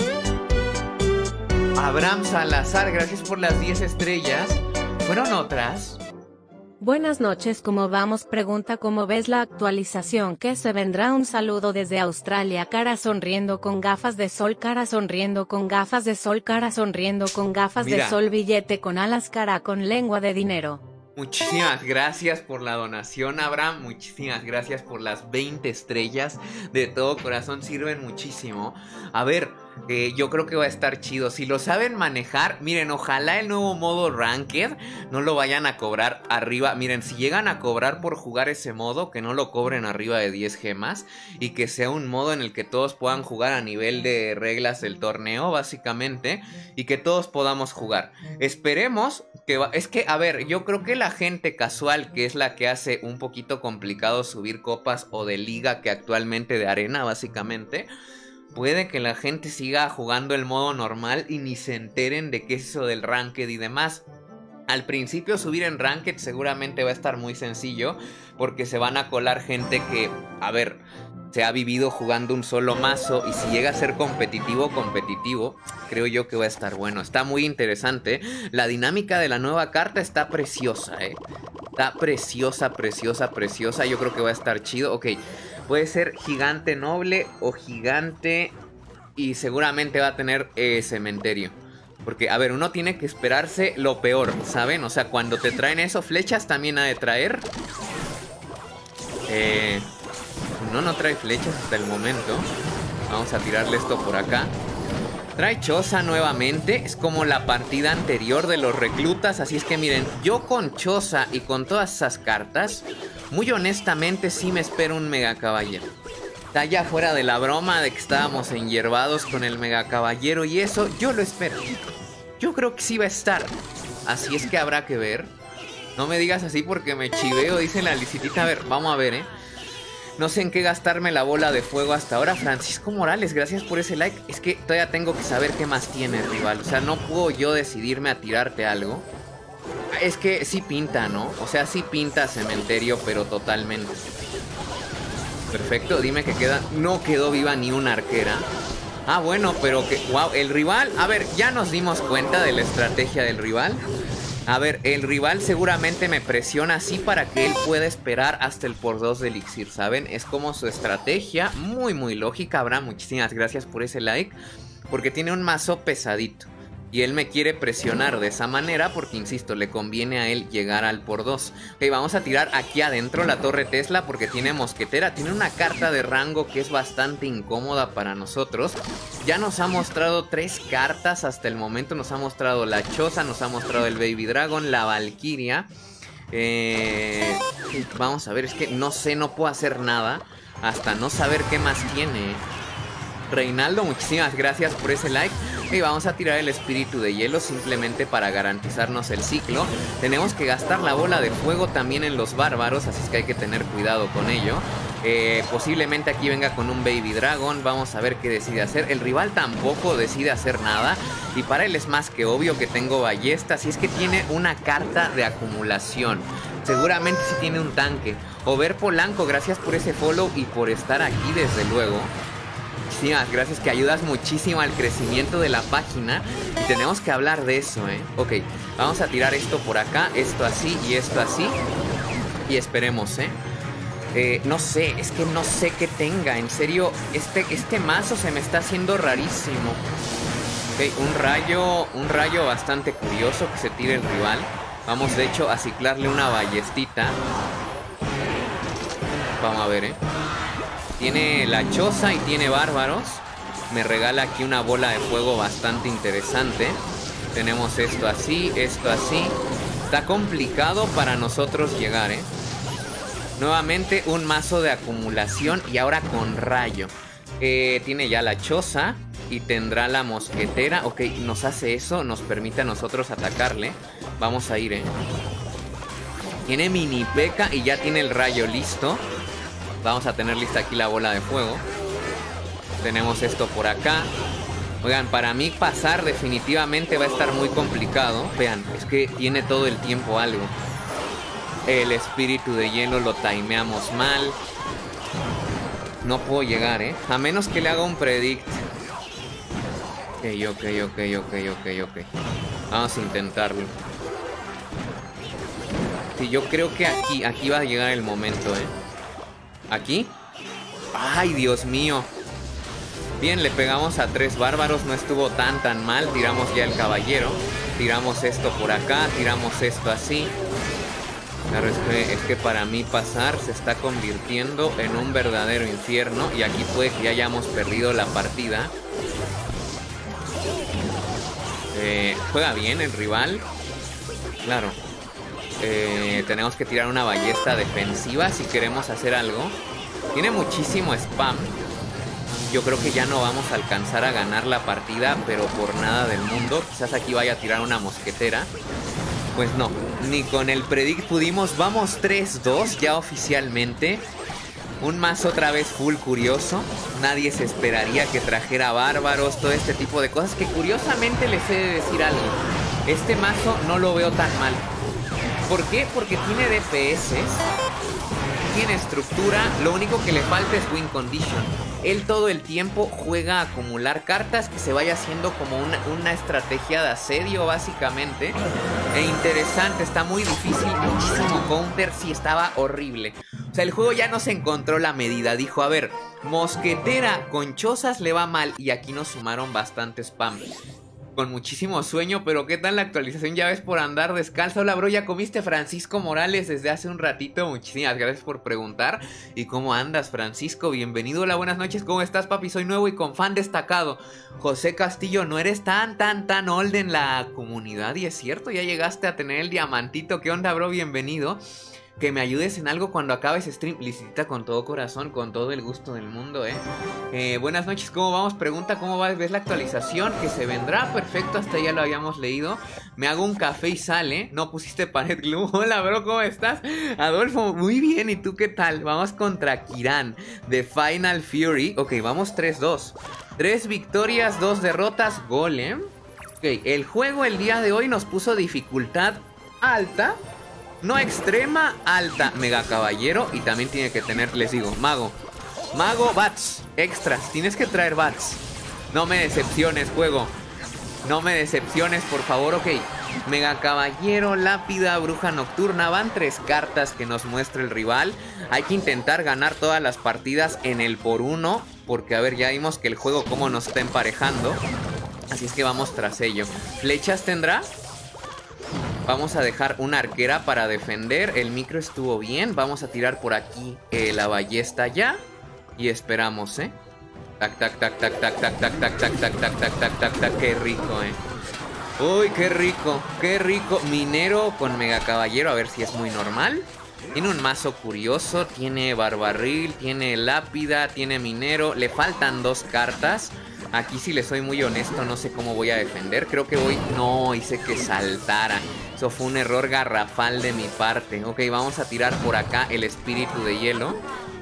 Abraham Salazar, gracias por las 10 estrellas. ¿Fueron otras? Buenas noches, ¿cómo vamos? Pregunta cómo ves la actualización que se vendrá. Un saludo desde Australia, cara sonriendo con gafas de sol, cara sonriendo con gafas de sol, cara sonriendo con gafas de sol, billete con alas, cara con lengua de dinero. Muchísimas gracias por la donación, Abraham. Muchísimas gracias por las 20 estrellas. De todo corazón, sirven muchísimo. A ver, yo creo que va a estar chido. Si lo saben manejar, miren, ojalá el nuevo modo Ranked no lo vayan a cobrar arriba. Miren, si llegan a cobrar por jugar ese modo, que no lo cobren arriba de 10 gemas. Y que sea un modo en el que todos puedan jugar a nivel de reglas del torneo, básicamente. Y que todos podamos jugar. Esperemos que es que, a ver, yo creo que la gente casual, que es la que hace un poquito complicado subir copas o de liga que actualmente de arena, básicamente, puede que la gente siga jugando el modo normal y ni se enteren de qué es eso del Ranked y demás. Al principio subir en Ranked seguramente va a estar muy sencillo, porque se van a colar gente que, a ver, se ha vivido jugando un solo mazo y si llega a ser competitivo, creo yo que va a estar bueno. Está muy interesante. La dinámica de la nueva carta está preciosa, Está preciosa, preciosa, preciosa. Yo creo que va a estar chido. Ok, puede ser gigante noble o gigante y seguramente va a tener cementerio. Porque, a ver, uno tiene que esperarse lo peor, ¿saben? O sea, cuando te traen eso, flechas también ha de traer. No trae flechas hasta el momento. Vamos a tirarle esto por acá. Trae Choza nuevamente. Es como la partida anterior de los reclutas. Así es que miren, yo con Choza y con todas esas cartas, muy honestamente sí me espero un Mega Caballero. Está ya fuera de la broma de que estábamos enhierbados con el Mega Caballero y eso, yo lo espero. Yo creo que sí va a estar. Así es que habrá que ver. No me digas así porque me chiveo, dice la Licitita. A ver, vamos a ver, No sé en qué gastarme la bola de fuego hasta ahora. Francisco Morales, gracias por ese like. Es que todavía tengo que saber qué más tiene el rival. O sea, no puedo yo decidirme a tirarte algo. Es que sí pinta, ¿no? O sea, sí pinta cementerio, pero totalmente. Perfecto, dime que queda... No quedó viva ni una arquera. Ah, bueno, pero que... Wow, el rival... A ver, ya nos dimos cuenta de la estrategia del rival. A ver, el rival seguramente me presiona así para que él pueda esperar hasta el por 2 de elixir, ¿saben? Es como su estrategia, muy muy lógica. Abraham, muchísimas gracias por ese like. Porque tiene un mazo pesadito. Y él me quiere presionar de esa manera porque, insisto, le conviene a él llegar al por 2. Ok, vamos a tirar aquí adentro la torre Tesla porque tiene mosquetera. Tiene una carta de rango que es bastante incómoda para nosotros. Ya nos ha mostrado 3 cartas hasta el momento. Nos ha mostrado la Choza, nos ha mostrado el Baby Dragon, la Valkyria. Vamos a ver, es que no sé, no puedo hacer nada hasta no saber qué más tiene. Reinaldo, muchísimas gracias por ese like. Y vamos a tirar el espíritu de hielo simplemente para garantizarnos el ciclo. Tenemos que gastar la bola de fuego también en los bárbaros, así es que hay que tener cuidado con ello. Posiblemente aquí venga con un Baby Dragon. Vamos a ver qué decide hacer. El rival tampoco decide hacer nada y para él es más que obvio que tengo ballesta. Así es que tiene una carta de acumulación. Seguramente sí tiene un tanque. Over Polanco, gracias por ese follow y por estar aquí desde luego. Muchísimas gracias, que ayudas muchísimo al crecimiento de la página. Y tenemos que hablar de eso, Ok, vamos a tirar esto por acá, esto así y esto así. Y esperemos, no sé, es que no sé qué tenga. En serio, este mazo se me está haciendo rarísimo. Ok, un rayo bastante curioso que se tire el rival. Vamos de hecho a ciclarle una ballestita. Vamos a ver, Tiene la Choza y tiene bárbaros. Me regala aquí una bola de fuego bastante interesante. Tenemos esto así, esto así. Está complicado para nosotros llegar, Nuevamente un mazo de acumulación y ahora con rayo. Tiene ya la Choza y tendrá la mosquetera. Ok, nos hace eso, nos permite a nosotros atacarle. Vamos a ir, Tiene mini P.E.K.K.A. y ya tiene el rayo listo. Vamos a tener lista aquí la bola de fuego. Tenemos esto por acá. Oigan, para mí pasar definitivamente va a estar muy complicado. Vean, es que tiene todo el tiempo algo. El espíritu de hielo lo timeamos mal. No puedo llegar, a menos que le haga un predict. Ok. Vamos a intentarlo. Sí, yo creo que aquí va a llegar el momento, ¿Aquí? ¡Ay, Dios mío! Bien, le pegamos a 3 bárbaros. No estuvo tan mal. Tiramos ya el caballero. Tiramos esto por acá. Tiramos esto así. Claro, es que para mí pasar se está convirtiendo en un verdadero infierno. Y aquí puede que ya hayamos perdido la partida. Juega bien el rival. Claro. Tenemos que tirar una ballesta defensiva si queremos hacer algo. Tiene muchísimo spam. Yo creo que ya no vamos a alcanzar a ganar la partida, pero por nada del mundo. Quizás aquí vaya a tirar una mosquetera. Pues no, ni con el predict pudimos. Vamos 3-2 ya oficialmente. Un mazo otra vez full curioso. Nadie se esperaría que trajera bárbaros, todo este tipo de cosas, que curiosamente les he de decir algo. Este mazo no lo veo tan mal. ¿Por qué? Porque tiene DPS. tiene estructura, lo único que le falta es win condition. Él todo el tiempo juega a acumular cartas, que se vaya haciendo como una estrategia de asedio básicamente. E interesante, está muy difícil, muchísimo counter, sí, estaba horrible. O sea, el juego ya no se encontró la medida, dijo, a ver, mosquetera con chozas le va mal y aquí nos sumaron bastante spam. Con muchísimo sueño, pero ¿qué tal la actualización? Ya ves, por andar descalzo. Hola, bro, ¿ya comiste? Francisco Morales desde hace un ratito. Muchísimas gracias por preguntar. ¿Y cómo andas, Francisco? Bienvenido. Hola, buenas noches. ¿Cómo estás, papi? Soy nuevo y con fan destacado. José Castillo, no eres tan old en la comunidad. Y es cierto, ya llegaste a tener el diamantito. ¿Qué onda, bro? Bienvenido. Que me ayudes en algo cuando acabes stream. Licita con todo corazón, con todo el gusto del mundo, buenas noches, ¿cómo vamos? Pregunta, ¿cómo va? ¿Ves la actualización? Que se vendrá, perfecto, hasta ya lo habíamos leído. Me hago un café y sale. No pusiste pared glue. Hola, bro, ¿cómo estás? Adolfo, muy bien, ¿y tú qué tal? Vamos contra Kiran, de Final Fury. Ok, vamos 3-2. 3 victorias, 2 derrotas, golem. Ok, el juego el día de hoy nos puso dificultad alta. No extrema, alta, mega caballero. Y también tiene que tener, les digo, mago. Mago, bats, extras. Tienes que traer bats. No me decepciones, juego. No me decepciones, por favor, ok. Mega caballero, lápida, bruja nocturna. Van 3 cartas que nos muestra el rival. Hay que intentar ganar todas las partidas en el por 1. Porque, a ver, ya vimos que el juego cómo nos está emparejando. Así es que vamos tras ello. ¿Flechas tendrá? Vamos a dejar una arquera para defender. El micro estuvo bien. Vamos a tirar por aquí la ballesta ya. Y esperamos, Tac, tac, tac, tac, tac, tac, tac, tac, tac, tac, tac, tac, tac, tac, tac. Qué rico, Uy, qué rico, qué rico. Minero con mega caballero, a ver si es muy normal. Tiene un mazo curioso. Tiene barbarril, tiene lápida, tiene minero. Le faltan 2 cartas. Aquí, si le soy muy honesto, no sé cómo voy a defender. Creo que voy... No, hice que saltara. Eso fue un error garrafal de mi parte. Ok, vamos a tirar por acá el espíritu de hielo.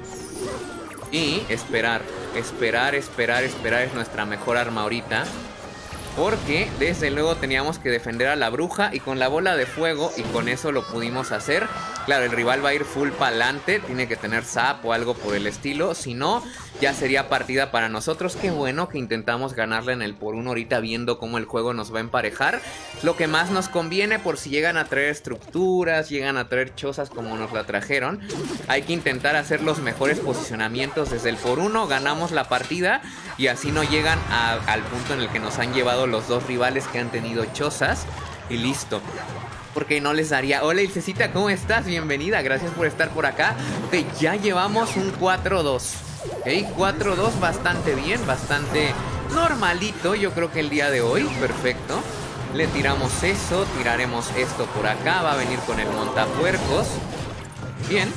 Y esperar. Esperar es nuestra mejor arma ahorita. Porque desde luego teníamos que defender a la bruja. Y con la bola de fuego, y con eso lo pudimos hacer. Claro, el rival va a ir full pa'lante. Tiene que tener zap o algo por el estilo. Si no, ya sería partida para nosotros. Qué bueno que intentamos ganarla en el por 1 ahorita, viendo cómo el juego nos va a emparejar. Lo que más nos conviene, por si llegan a traer estructuras, llegan a traer chozas como nos la trajeron. Hay que intentar hacer los mejores posicionamientos desde el por 1. Ganamos la partida y así no llegan al punto en el que nos han llevado los 2 rivales que han tenido chozas. Y listo. Porque no les daría... Hola, Ilcecita, ¿cómo estás? Bienvenida, gracias por estar por acá. Ok, ya llevamos un 4-2. Ok, 4-2, bastante bien, bastante normalito, yo creo que el día de hoy. Perfecto. Le tiramos eso, tiraremos esto por acá. Va a venir con el montapuercos. Bien.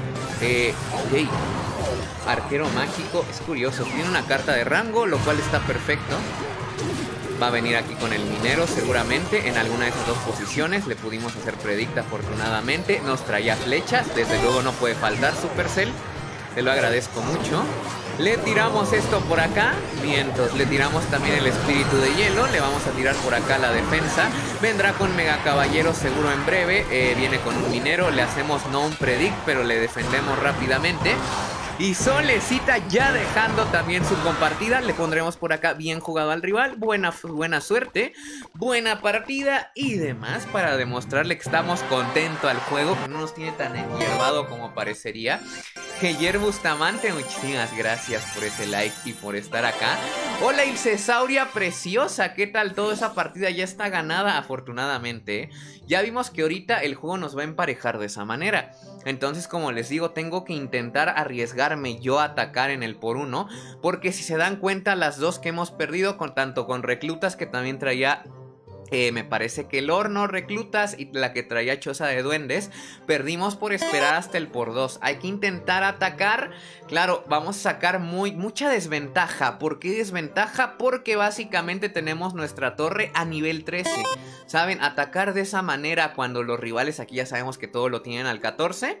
Ok. Arquero mágico, es curioso. Tiene una carta de rango, lo cual está perfecto. Va a venir aquí con el minero seguramente. En alguna de esas 2 posiciones le pudimos hacer predict afortunadamente. Nos traía flechas, desde luego no puede faltar Supercell. Te lo agradezco mucho. Le tiramos esto por acá. Vientos, le tiramos también el espíritu de hielo. Le vamos a tirar por acá la defensa. Vendrá con mega caballero seguro en breve. Viene con un minero, le hacemos no un predict, pero le defendemos rápidamente. Y Solecita ya dejando también su compartida. Le pondremos por acá bien jugado al rival. Buena suerte. Buena partida y demás, para demostrarle que estamos contentos al juego, que no nos tiene tan enhierbado como parecería. Geyer Bustamante, muchísimas gracias por ese like y por estar acá. Hola, Ilcesauria preciosa, ¿qué tal? Toda esa partida ya está ganada afortunadamente. Ya vimos que ahorita el juego nos va a emparejar de esa manera. Entonces, como les digo, tengo que intentar arriesgarme yo a atacar en el por 1. Porque si se dan cuenta, las 2 que hemos perdido, tanto con reclutas, que también traía... me parece que el horno reclutas, y la que traía choza de duendes, perdimos por esperar hasta el por 2. Hay que intentar atacar. Claro, vamos a sacar mucha desventaja. ¿Por qué desventaja? Porque básicamente tenemos nuestra torre a nivel 13. ¿Saben? Atacar de esa manera cuando los rivales aquí ya sabemos que todo lo tienen al 14.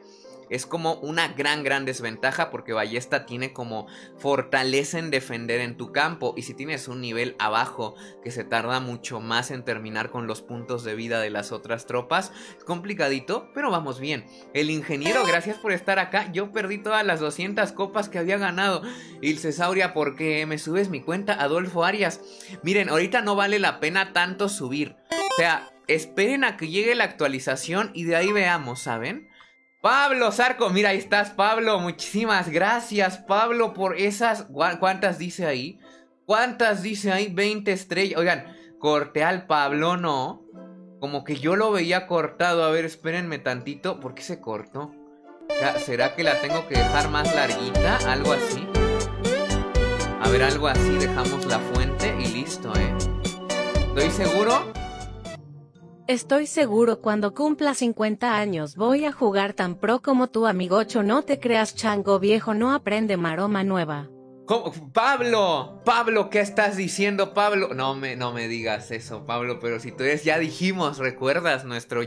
es como una gran desventaja porque ballesta tiene como fortaleza en defender en tu campo. Y si tienes un nivel abajo que se tarda mucho más en terminar con los puntos de vida de las otras tropas, es complicadito, pero vamos bien. El ingeniero, gracias por estar acá. Yo perdí todas las 200 copas que había ganado. Ilcesauria, ¿por qué me subes mi cuenta? Adolfo Arias, miren, ahorita no vale la pena tanto subir. O sea, esperen a que llegue la actualización y de ahí veamos, ¿saben? Pablo Zarco, mira, ahí estás, Pablo. Muchísimas gracias, Pablo, por esas... ¿Cuántas dice ahí? ¿Cuántas dice ahí? 20 estrellas. Oigan, corté al Pablo, ¿no? Como que yo lo veía cortado. A ver, espérenme tantito. ¿Por qué se cortó? ¿Será que la tengo que dejar más larguita? Algo así. A ver, algo así. Dejamos la fuente y listo, ¿eh? ¿Estoy seguro? Estoy seguro cuando cumpla 50 años voy a jugar tan pro como tu amigocho. No te creas, chango viejo, no aprende maroma nueva. ¿Cómo? Pablo, ¿qué estás diciendo, Pablo? No me digas eso, Pablo, pero si tú eres, ya dijimos, ¿recuerdas nuestro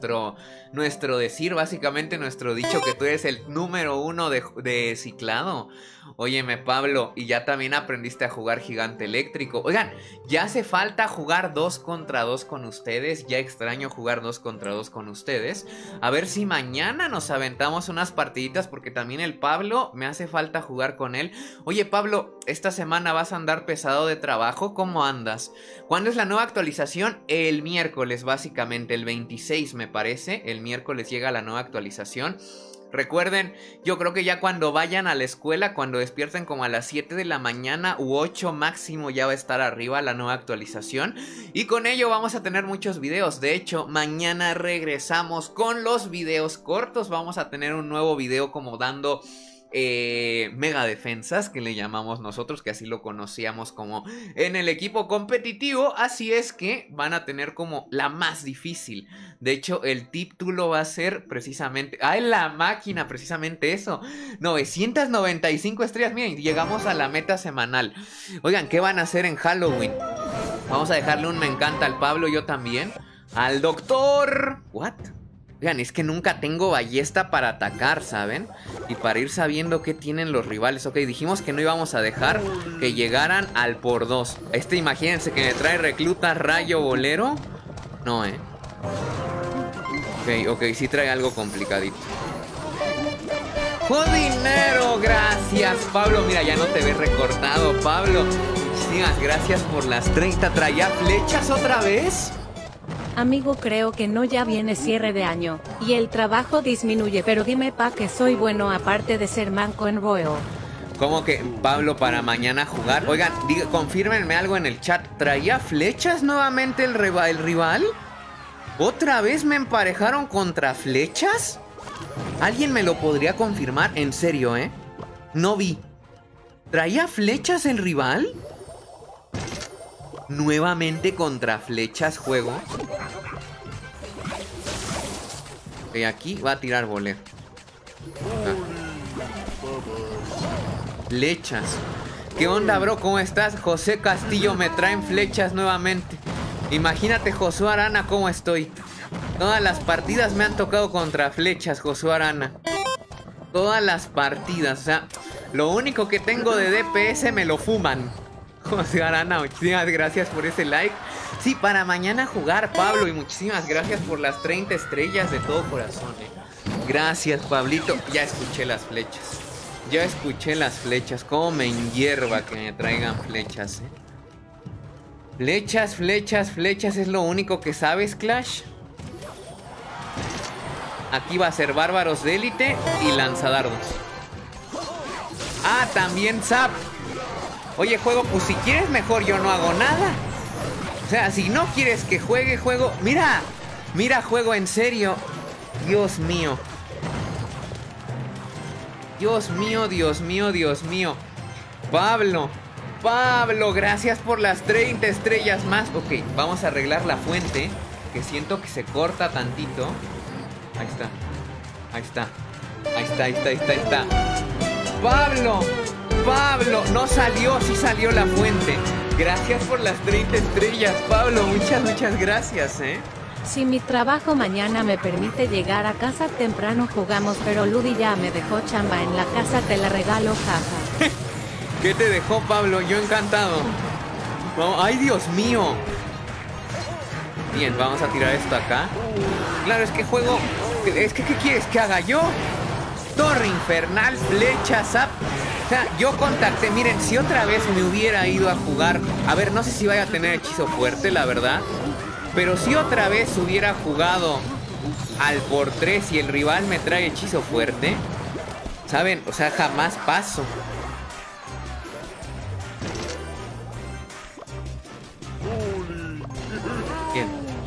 decir, básicamente nuestro dicho, que tú eres el número 1 de ciclado? Óyeme, Pablo, y ya también aprendiste a jugar gigante eléctrico. Oigan, ya hace falta jugar 2 contra 2 con ustedes. Ya extraño jugar 2 contra 2 con ustedes. A ver si mañana nos aventamos unas partiditas, porque también el Pablo, me hace falta jugar con él. Oye, Pablo, esta semana vas a andar pesado de trabajo. ¿Cómo andas? ¿Cuándo es la nueva actualización? El miércoles, básicamente, el 26 me parece. El miércoles llega la nueva actualización. Recuerden, yo creo que ya cuando vayan a la escuela, cuando despierten como a las 7 de la mañana u 8 máximo, ya va a estar arriba la nueva actualización. Y con ello vamos a tener muchos videos. De hecho, mañana regresamos con los videos cortos. Vamos a tener un nuevo video como dando... mega defensas, que le llamamos nosotros, que así lo conocíamos como en el equipo competitivo. Así es que van a tener como la más difícil. De hecho, el título va a ser precisamente... ¡ah, en la máquina! Precisamente eso. 995 estrellas. Miren, llegamos a la meta semanal. Oigan, ¿qué van a hacer en Halloween? Vamos a dejarle un me encanta al Pablo, yo también. Al doctor... ¿what? Oigan, es que nunca tengo ballesta para atacar, ¿saben? Y para ir sabiendo qué tienen los rivales. Ok, dijimos que no íbamos a dejar que llegaran al por 2. Imagínense que me trae recluta rayo bolero. No, Ok, sí trae algo complicadito. ¡Jodinero! Gracias, Pablo. Mira, ya no te ves recortado, Pablo. Muchísimas gracias por las 30. ¿Traía flechas otra vez? Amigo, creo que no, ya viene cierre de año, y el trabajo disminuye, pero dime pa' que soy bueno aparte de ser manco en Royal. ¿Cómo que, Pablo, para mañana jugar? Oigan, confírmenme algo en el chat. ¿Traía flechas nuevamente el rival? ¿Otra vez me emparejaron contra flechas? ¿Alguien me lo podría confirmar? En serio, no vi. ¿Traía flechas el rival? Nuevamente contra flechas juego. Ok, aquí va a tirar voleo. Flechas. ¿Qué onda, bro? ¿Cómo estás? José Castillo, me traen flechas nuevamente. Imagínate, Josué Arana, cómo estoy. Todas las partidas me han tocado contra flechas, Josué Arana. Todas las partidas. O sea, lo único que tengo de DPS me lo fuman. José Arana, muchísimas gracias por ese like. Sí, para mañana jugar, Pablo. Y muchísimas gracias por las 30 estrellas de todo corazón. Gracias, Pablito. Ya escuché las flechas. Ya escuché las flechas. Cómo me enhierva que me traigan flechas, Flechas, flechas, flechas. ¿Es lo único que sabes, Clash? Aquí va a ser bárbaros de élite y lanzadardos. Ah, también Zap. Oye, juego, pues si quieres mejor yo no hago nada. O sea, si no quieres que juegue, juego. Mira, juego, en serio. Dios mío. Dios mío, Dios mío, Dios mío. Pablo, gracias por las 30 estrellas más. Ok, vamos a arreglar la fuente, que siento que se corta tantito. Ahí está. Pablo, no salió, sí salió la fuente. Gracias por las 30 estrellas, Pablo. Muchas gracias, Si mi trabajo mañana me permite llegar a casa temprano jugamos, pero Ludi ya me dejó chamba en la casa, te la regalo, jaja. ¿Qué te dejó, Pablo? Yo encantado. ¡Ay, Dios mío! Bien, vamos a tirar esto acá. Claro, es que juego... Es que, ¿qué quieres que haga yo? Torre infernal, flecha, zap. O sea, yo contacté... Miren, si otra vez me hubiera ido a jugar... A ver, no sé si vaya a tener hechizo fuerte, la verdad. Pero si otra vez hubiera jugado al por 3 y el rival me trae hechizo fuerte, ¿saben? O sea, jamás paso. Bien.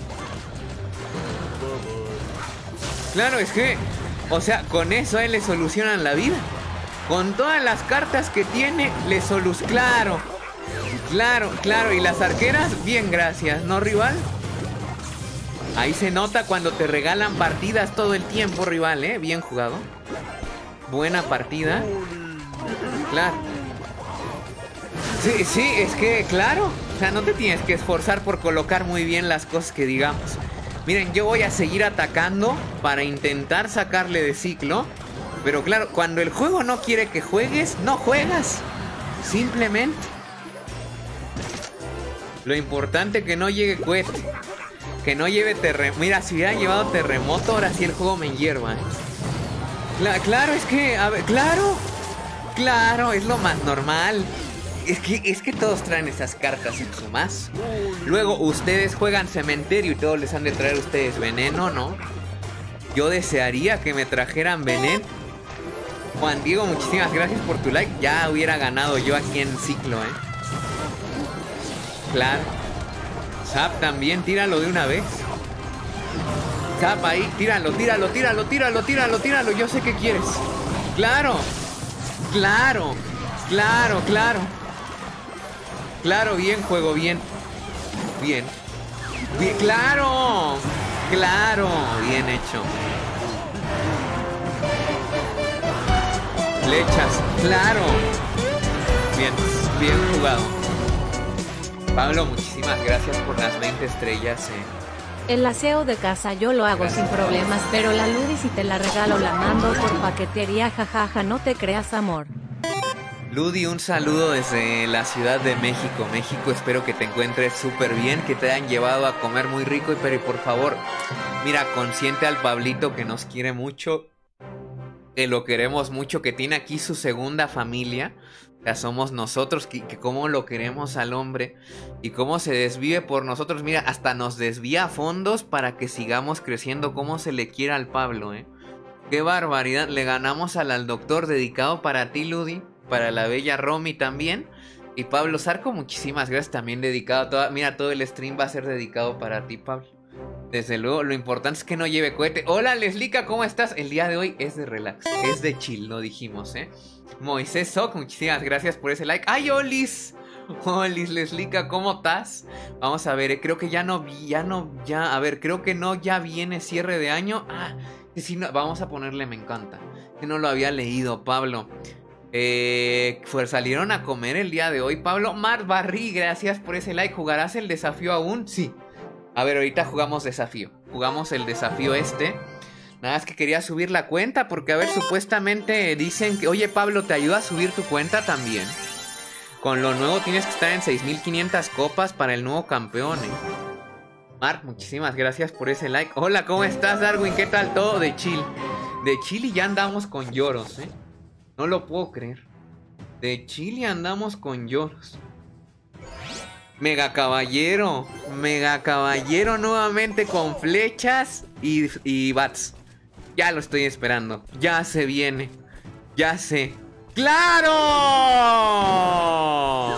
Claro, es que... O sea, con eso a él le solucionan la vida. Con todas las cartas que tiene, le solucionan... Claro. Claro, claro. Y las arqueras, bien, gracias. ¿No, rival? Ahí se nota cuando te regalan partidas todo el tiempo, rival, ¿eh? Bien jugado. Buena partida. Claro. Sí, sí, es que, claro. O sea, no te tienes que esforzar por colocar muy bien las cosas que digamos. Miren, yo voy a seguir atacando para intentar sacarle de ciclo. Pero claro, cuando el juego no quiere que juegues, no juegas. Simplemente. Lo importante es que no llegue cohete. Que no lleve terremoto. Mira, si hubiera llevado terremoto, ahora sí el juego me hierva, ¿eh? Claro, es que... A ver, claro. Claro, es lo más normal. Es que todos traen esas cartas en su mazo. Luego, ustedes juegan cementerio y todos les han de traer a ustedes veneno, ¿no? Yo desearía que me trajeran veneno. Juan Diego, muchísimas gracias por tu like. Ya hubiera ganado yo aquí en ciclo, ¿eh? Claro. Zap también, tíralo de una vez. Zap ahí, tíralo, tíralo, tíralo, tíralo, tíralo, tíralo. Yo sé qué quieres. Claro. Claro. Claro, claro. Claro, bien, juego, bien. Bien. Bien, claro. Claro, bien hecho. Flechas, claro. Bien, bien jugado. Pablo, muchísimas gracias por las 20 estrellas. El aseo de casa yo lo hago sin problemas, pero la Ludi si te la regalo la mando por paquetería, jajaja, no te creas, amor. Ludi, un saludo desde la Ciudad de México. México, espero que te encuentres súper bien, que te hayan llevado a comer muy rico. Pero por favor, mira, consiente al Pablito que nos quiere mucho, que lo queremos mucho, que tiene aquí su segunda familia. Ya somos nosotros, que cómo lo queremos al hombre y cómo se desvive por nosotros. Mira, hasta nos desvía fondos para que sigamos creciendo. Cómo se le quiere al Pablo, ¿eh? Qué barbaridad. Le ganamos al doctor, dedicado para ti, Ludi. Para la bella Romy también. Y Pablo Zarco, muchísimas gracias, también dedicado a toda... Mira, todo el stream va a ser dedicado para ti, Pablo. Desde luego, lo importante es que no lleve cohete. Hola, Leslica, ¿cómo estás? El día de hoy es de relax, es de chill, lo dijimos, ¿eh? Moisés Soc, muchísimas gracias por ese like. ¡Ay, Olis! Olis, Leslica, ¿cómo estás? Vamos a ver, creo que a ver, creo que no, ya viene cierre de año. Ah, sí, no, vamos a ponerle me encanta. Que no lo había leído, Pablo. Pues salieron a comer el día de hoy, Pablo. Mar Barry, gracias por ese like. ¿Jugarás el desafío aún? Sí. A ver, ahorita jugamos desafío. Jugamos el desafío este. Nada más que quería subir la cuenta porque, a ver, supuestamente dicen que... Oye, Pablo, ¿te ayuda a subir tu cuenta también? Con lo nuevo tienes que estar en 6500 copas para el nuevo campeón, Mark, muchísimas gracias por ese like. Hola, ¿cómo estás, Darwin? ¿Qué tal todo? De chill. De chill y ya andamos con lloros, No lo puedo creer. De chill y andamos con lloros. Mega caballero nuevamente con flechas y bats. Ya lo estoy esperando. Ya se viene. Ya sé. ¡Claro!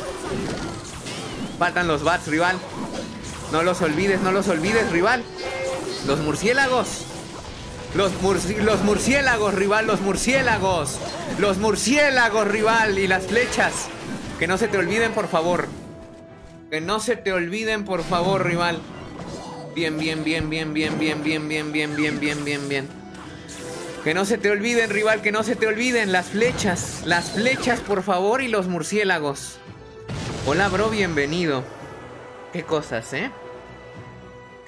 Faltan los bats, rival. No los olvides, rival. Los murciélagos. Los murciélagos, rival. Los murciélagos, rival. Y las flechas. Que no se te olviden, por favor. Que no se te olviden, por favor, rival. Bien. Que no se te olviden, rival, que no se te olviden las flechas, por favor, y los murciélagos. Hola, bro, bienvenido. Qué cosas,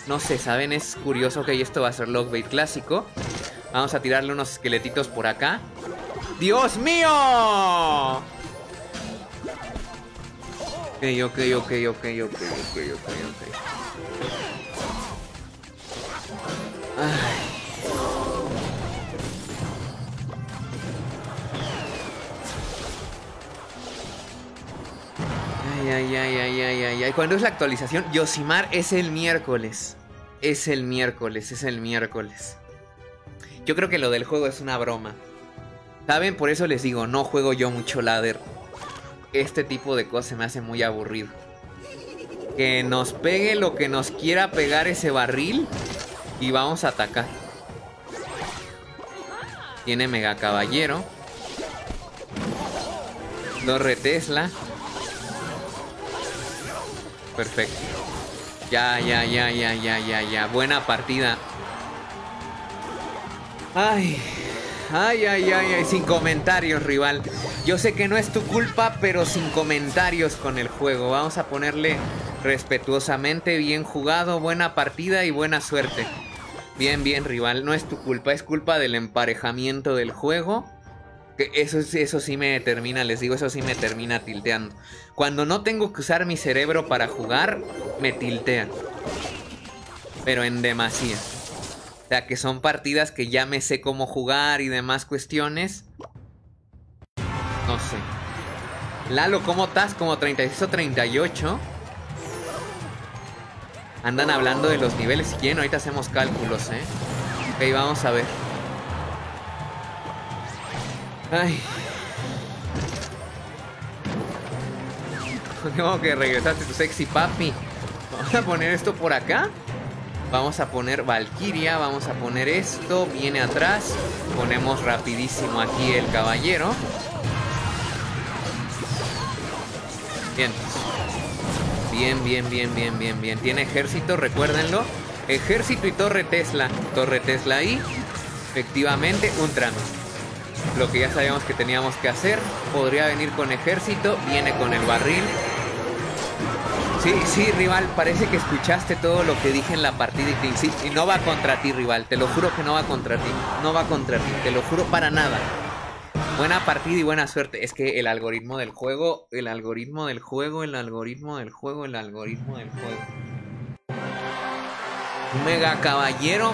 No sé, ¿saben? Es curioso que esto va a ser Lockbait clásico. Vamos a tirarle unos esqueletitos por acá. ¡Dios mío! Ok. Ay. ¿Cuándo es la actualización? Yosimar es el miércoles. Es el miércoles. Yo creo que lo del juego es una broma. ¿Saben? Por eso les digo, no juego yo mucho ladder. Este tipo de cosas se me hace muy aburrido. Que nos pegue lo que nos quiera pegar ese barril. Y vamos a atacar. Tiene Mega Caballero. Torre Tesla. Perfecto. Ya. Buena partida. Ay. Sin comentarios, rival. Yo sé que no es tu culpa, pero sin comentarios con el juego. Vamos a ponerle respetuosamente. Bien jugado, buena partida y buena suerte. Bien, rival. No es tu culpa, es culpa del emparejamiento del juego. Que eso sí me termina, les digo, eso sí me termina tilteando. Cuando no tengo que usar mi cerebro para jugar, me tiltean. Pero en demasía. O sea, que son partidas que ya me sé cómo jugar y demás cuestiones. No sé. Lalo, ¿cómo estás? Como 36 o 38. Andan hablando de los niveles. Si quieren, ahorita hacemos cálculos, ¿eh? Ok, vamos a ver. Ay. Tengo que regresaste tu sexy papi. Vamos a poner esto por acá. Vamos a poner Valkyria. Vamos a poner esto. Viene atrás. Ponemos rapidísimo aquí el caballero. Bien. Bien. Tiene ejército, recuérdenlo. Ejército y Torre Tesla. Torre Tesla ahí. Efectivamente, un trámite. Lo que ya sabíamos que teníamos que hacer. Podría venir con ejército. Viene con el barril. Sí, rival. Parece que escuchaste todo lo que dije en la partida. Y no va contra ti, rival. Te lo juro que no va contra ti. No va contra ti. Te lo juro para nada. Buena partida y buena suerte. Es que el algoritmo del juego. El algoritmo del juego. Mega caballero.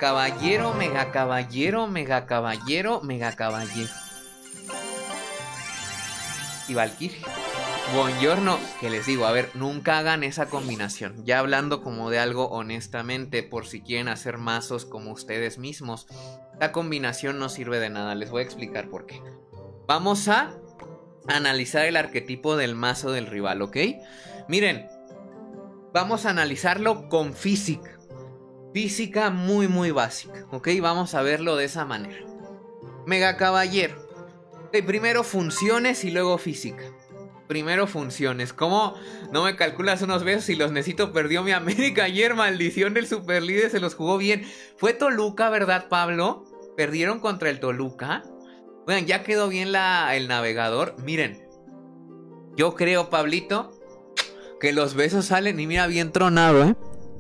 Y Valkyrie. Buongiorno, que les digo, a ver, nunca hagan esa combinación. Ya hablando como de algo honestamente, por si quieren hacer mazos como ustedes mismos, la combinación no sirve de nada. Les voy a explicar por qué. Vamos a analizar el arquetipo del mazo del rival, ¿ok? Miren, vamos a analizarlo con física. Física muy básica, ¿ok? Vamos a verlo de esa manera. Mega caballero. Ok, primero funciones y luego física. Primero funciones. ¿Cómo no me calculas unos besos si los necesito? Perdió mi América ayer. Maldición del superlíder. Se los jugó bien. Fue Toluca, ¿verdad, Pablo? Perdieron contra el Toluca. Oigan, ya quedó bien el navegador. Miren. Yo creo, Pablito, que los besos salen y mira, bien tronado, ¿eh?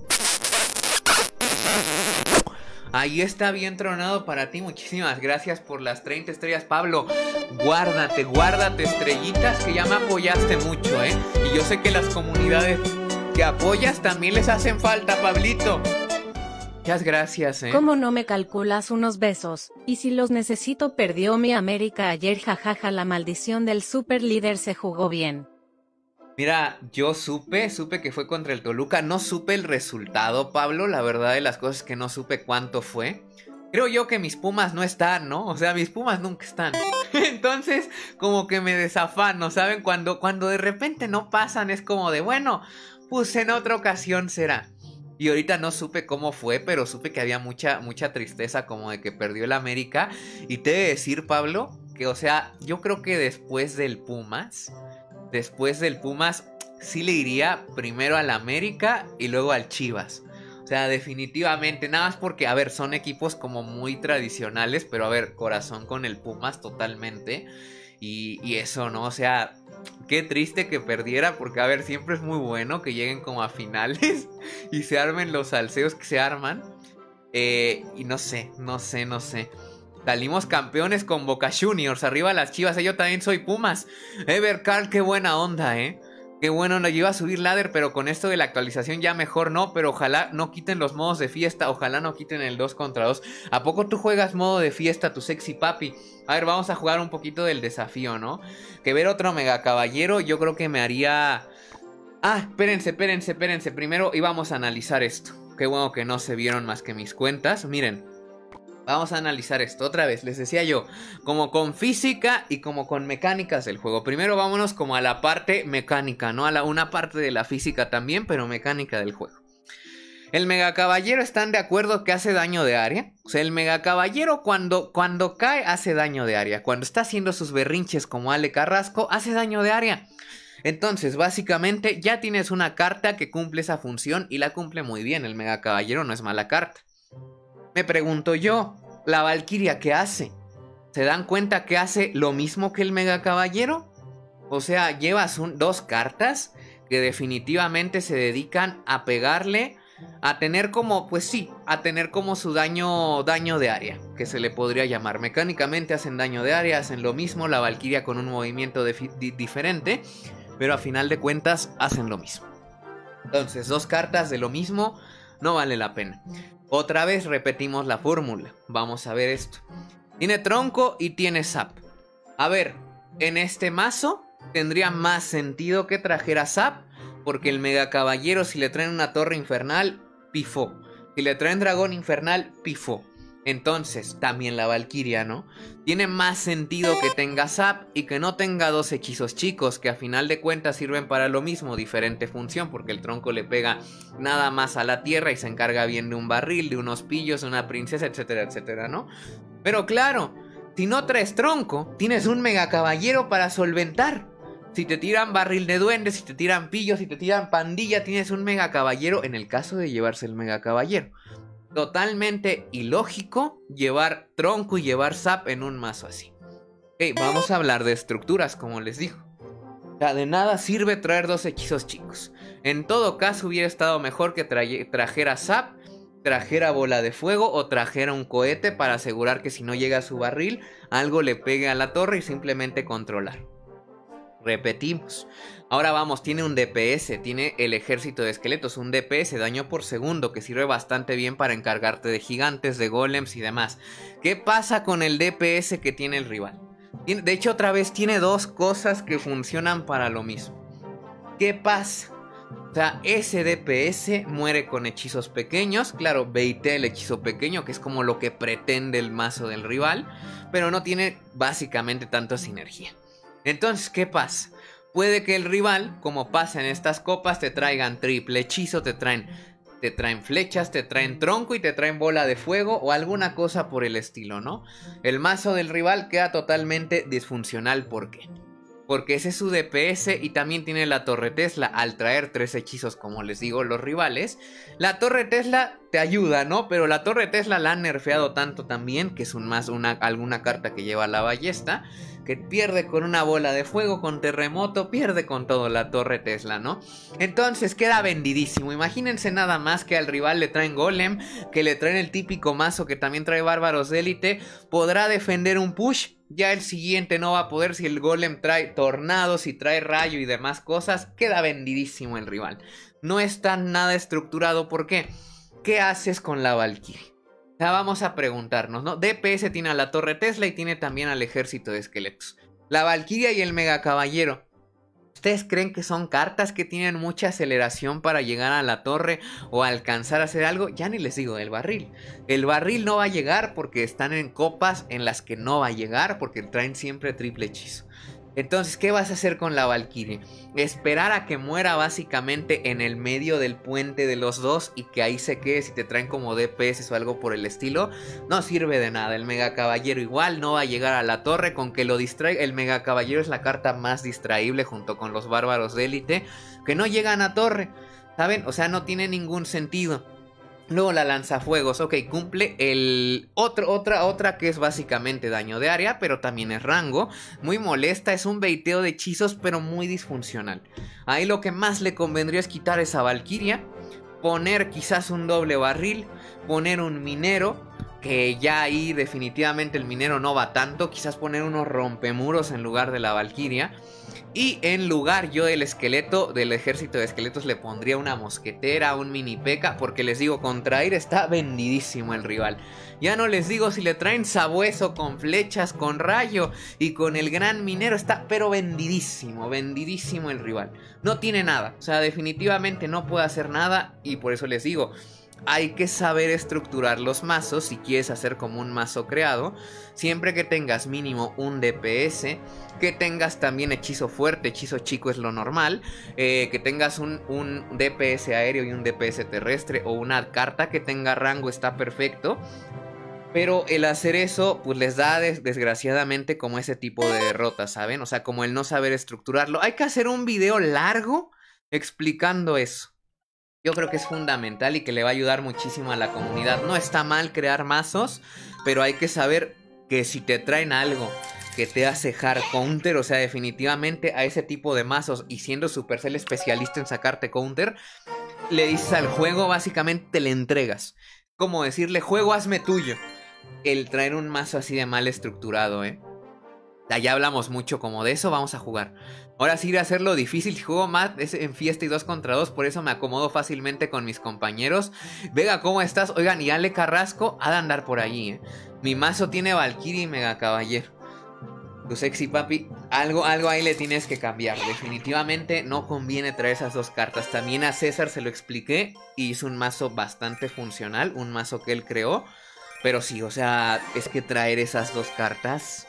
Ahí está bien tronado para ti. Muchísimas gracias por las 30 estrellas, Pablo. Guárdate estrellitas, que ya me apoyaste mucho, ¿eh? Y yo sé que las comunidades que apoyas también les hacen falta, Pablito. Muchas gracias, ¿eh? ¿Cómo no me calculas unos besos? Y si los necesito, perdió mi América ayer, jajaja, la maldición del super líder se jugó bien. Mira, yo supe que fue contra el Toluca. No supe el resultado, Pablo. La verdad de las cosas es que no supe cuánto fue. Creo yo que mis Pumas no están, ¿no? O sea, mis Pumas nunca están. Entonces, como que me desafano, ¿saben? Cuando de repente no pasan, es como de, bueno, pues en otra ocasión será. Y ahorita no supe cómo fue, pero supe que había mucha tristeza, como de que perdió el América. Y te he de decir, Pablo, que, o sea, yo creo que después del Pumas, sí le iría primero al América y luego al Chivas. O sea, definitivamente, nada más porque, a ver, son equipos como muy tradicionales, pero a ver, corazón con el Pumas totalmente. Y eso, ¿no? O sea, qué triste que perdiera, porque a ver, siempre es muy bueno que lleguen como a finales y se armen los salseos que se arman. Y no sé. Salimos campeones con Boca Juniors, arriba las Chivas, yo también soy Pumas. Evercarl, qué buena onda, Qué bueno, no, yo iba a subir ladder, pero con esto de la actualización ya mejor no. Pero ojalá no quiten los modos de fiesta, ojalá no quiten el 2 contra 2. ¿A poco tú juegas modo de fiesta, tu sexy papi? A ver, vamos a jugar un poquito del desafío, ¿no? Que ver otro mega caballero yo creo que me haría... Ah, espérense. Primero íbamos a analizar esto. Qué bueno que no se vieron más que mis cuentas. Miren, vamos a analizar esto otra vez, les decía yo, como con física y como con mecánicas del juego. Primero vámonos como a la parte mecánica, ¿no? Una parte de la física también, pero mecánica del juego. El Mega Caballero, ¿están de acuerdo que hace daño de área? O sea, el Mega Caballero cuando cae hace daño de área. Cuando está haciendo sus berrinches como Ale Carrasco, hace daño de área. Entonces, básicamente, ya tienes una carta que cumple esa función y la cumple muy bien. El Mega Caballero no es mala carta. Me pregunto yo, ¿la Valquiria qué hace? ¿Se dan cuenta que hace lo mismo que el Mega Caballero? O sea, llevas dos cartas que definitivamente se dedican a pegarle, a tener como, pues sí, a tener como su daño de área, que se le podría llamar. Mecánicamente hacen daño de área, hacen lo mismo, la Valquiria con un movimiento diferente, pero a final de cuentas hacen lo mismo. Entonces, dos cartas de lo mismo no vale la pena. Otra vez repetimos la fórmula. Vamos a ver esto. Tiene tronco y tiene zap. A ver, en este mazo tendría más sentido que trajera zap, porque el Mega Caballero, si le traen una torre infernal, pifó. Si le traen dragón infernal, pifó. Entonces, también la Valquiria, ¿no? Tiene más sentido que tenga zap y que no tenga dos hechizos chicos, que a final de cuentas sirven para lo mismo, diferente función, porque el tronco le pega nada más a la tierra y se encarga bien de un barril, de unos pillos, de una princesa, etcétera, etcétera, ¿no? Pero claro, si no traes tronco, tienes un Mega Caballero para solventar. Si te tiran barril de duendes, si te tiran pillos, si te tiran pandilla, tienes un Mega Caballero en el caso de llevarse el Mega Caballero. Totalmente ilógico llevar tronco y llevar zap en un mazo así. Vamos a hablar de estructuras, como les digo. O sea, de nada sirve traer dos hechizos chicos. En todo caso hubiera estado mejor que trajera zap, trajera bola de fuego o trajera un cohete para asegurar que si no llega a su barril, algo le pegue a la torre y simplemente controlar. Repetimos. Ahora vamos, tiene un DPS, tiene el ejército de esqueletos, un DPS, daño por segundo, que sirve bastante bien para encargarte de gigantes, de golems y demás. ¿Qué pasa con el DPS que tiene el rival? De hecho, otra vez tiene dos cosas que funcionan para lo mismo. ¿Qué pasa? O sea, ese DPS muere con hechizos pequeños. Claro, baitea el hechizo pequeño, que es como lo que pretende el mazo del rival, pero no tiene básicamente tanta sinergia. Entonces, ¿qué pasa? Puede que el rival, como pasa en estas copas, te traigan triple hechizo, te traen flechas, te traen tronco y te traen bola de fuego o alguna cosa por el estilo, ¿no? El mazo del rival queda totalmente disfuncional. ¿Por qué? Porque ese es su DPS y también tiene la Torre Tesla. Al traer tres hechizos, como les digo, los rivales, la Torre Tesla te ayuda, ¿no? Pero la Torre Tesla la han nerfeado tanto también, que es alguna carta que lleva la ballesta, que pierde con una bola de fuego, con terremoto, pierde con todo la Torre Tesla, ¿no? Entonces queda vendidísimo. Imagínense nada más que al rival le traen golem, que le traen el típico mazo que también trae bárbaros de élite. Podrá defender un push. Ya el siguiente no va a poder si el golem trae tornados y trae rayo y demás cosas. Queda vendidísimo el rival. No está nada estructurado. ¿Por qué? ¿Qué haces con la Valkyrie? O sea, vamos a preguntarnos, ¿no? DPS tiene a la Torre Tesla y tiene también al ejército de esqueletos. La Valkyria y el Mega Caballero. ¿Ustedes creen que son cartas que tienen mucha aceleración para llegar a la torre o alcanzar a hacer algo? Ya ni les digo del barril. El barril no va a llegar porque están en copas en las que no va a llegar porque traen siempre triple hechizo. Entonces, ¿qué vas a hacer con la Valkyrie? Esperar a que muera básicamente en el medio del puente de los dos y que ahí se quede si te traen como DPS o algo por el estilo. No sirve de nada. El Mega Caballero igual no va a llegar a la torre con que lo distraiga. El Mega Caballero es la carta más distraíble junto con los bárbaros de élite que no llegan a torre. ¿Saben? O sea, no tiene ningún sentido. Luego la lanzafuegos, ok, cumple el otra que es básicamente daño de área, pero también es rango. Muy molesta, es un baiteo de hechizos, pero muy disfuncional. Ahí lo que más le convendría es quitar esa Valquiria, poner quizás un doble barril, poner un minero, que ya ahí definitivamente el minero no va tanto. Quizás poner unos rompemuros en lugar de la Valquiria. Y en lugar yo del esqueleto, del ejército de esqueletos, le pondría una mosquetera, un mini P.E.K.K.A. Porque les digo, contra Air está vendidísimo el rival. Ya no les digo si le traen sabueso con flechas, con rayo y con el gran minero. Está pero vendidísimo, vendidísimo el rival. No tiene nada, o sea, definitivamente no puede hacer nada. Y por eso les digo, hay que saber estructurar los mazos si quieres hacer como un mazo creado. Siempre que tengas mínimo un DPS, que tengas también hechizo fuerte, hechizo chico es lo normal, que tengas un DPS aéreo y un DPS terrestre, o una carta que tenga rango está perfecto. Pero el hacer eso pues les da desgraciadamente como ese tipo de derrotas, ¿saben? O sea, como el no saber estructurarlo. Hay que hacer un video largo explicando eso. Yo creo que es fundamental y que le va a ayudar muchísimo a la comunidad. No está mal crear mazos, pero hay que saber que si te traen algo que te hace hard counter, o sea, definitivamente a ese tipo de mazos, y siendo Supercell especialista en sacarte counter, le dices al juego, básicamente te le entregas. Como decirle, juego, hazme tuyo. El traer un mazo así de mal estructurado, Ya hablamos mucho como de eso, vamos a jugar. Ahora sí, de hacerlo difícil, juego más es en fiesta y 2 contra 2, por eso me acomodo fácilmente con mis compañeros. Vega, ¿cómo estás? Oigan, y Ale Carrasco ha de andar por allí, Mi mazo tiene Valkyrie y Mega Caballero. Tu sexy papi, algo ahí le tienes que cambiar. Definitivamente no conviene traer esas dos cartas. También a César se lo expliqué y hizo un mazo bastante funcional, un mazo que él creó. Pero sí, o sea, es que traer esas dos cartas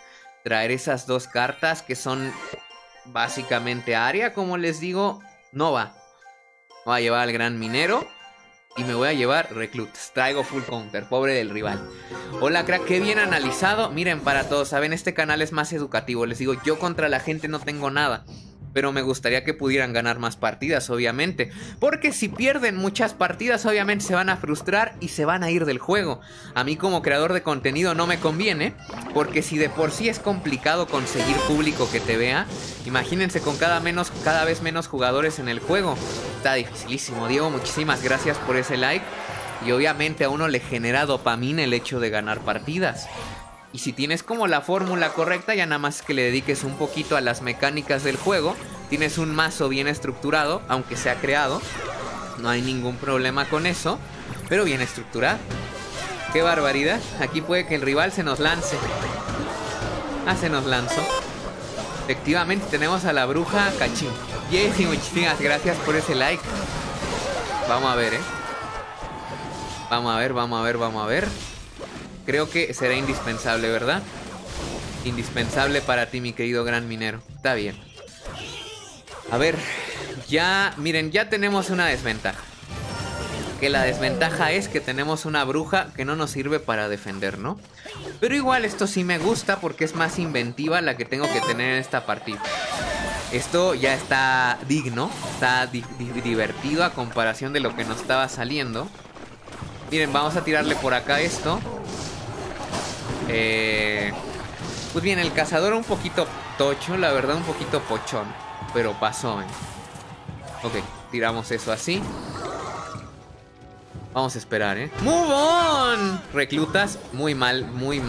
que son básicamente área, como les digo, no va. Voy a llevar al gran minero y me voy a llevar reclutas. Traigo full counter, pobre del rival. Hola crack, qué bien analizado. Miren, para todos, saben, este canal es más educativo. Les digo, yo contra la gente no tengo nada, pero me gustaría que pudieran ganar más partidas, obviamente. Porque si pierden muchas partidas, obviamente se van a frustrar y se van a ir del juego. A mí como creador de contenido no me conviene, porque si de por sí es complicado conseguir público que te vea, imagínense con cada vez menos jugadores en el juego. Está dificilísimo. Diego, muchísimas gracias por ese like. Y obviamente a uno le genera dopamina el hecho de ganar partidas. Y si tienes como la fórmula correcta, ya nada más que le dediques un poquito a las mecánicas del juego, tienes un mazo bien estructurado, aunque sea creado. No hay ningún problema con eso, pero bien estructurado. ¡Qué barbaridad! Aquí puede que el rival se nos lance. Ah, se nos lanzó. Efectivamente tenemos a la bruja Cachín. Yes, y muchísimas gracias por ese like. Vamos a ver, Vamos a ver. Creo que será indispensable, ¿verdad? Indispensable para ti, mi querido gran minero. Está bien. A ver, miren, ya tenemos una desventaja. Que la desventaja es que tenemos una bruja que no nos sirve para defender, ¿no? Pero igual esto sí me gusta porque es más inventiva la que tengo que tener en esta partida. Esto ya está digno, está divertido a comparación de lo que nos estaba saliendo. Miren, vamos a tirarle por acá esto. Pues bien, el cazador un poquito tocho, la verdad un poquito pochón, pero pasó, Ok, tiramos eso así. Vamos a esperar, ¡Move on! Reclutas, muy mal, muy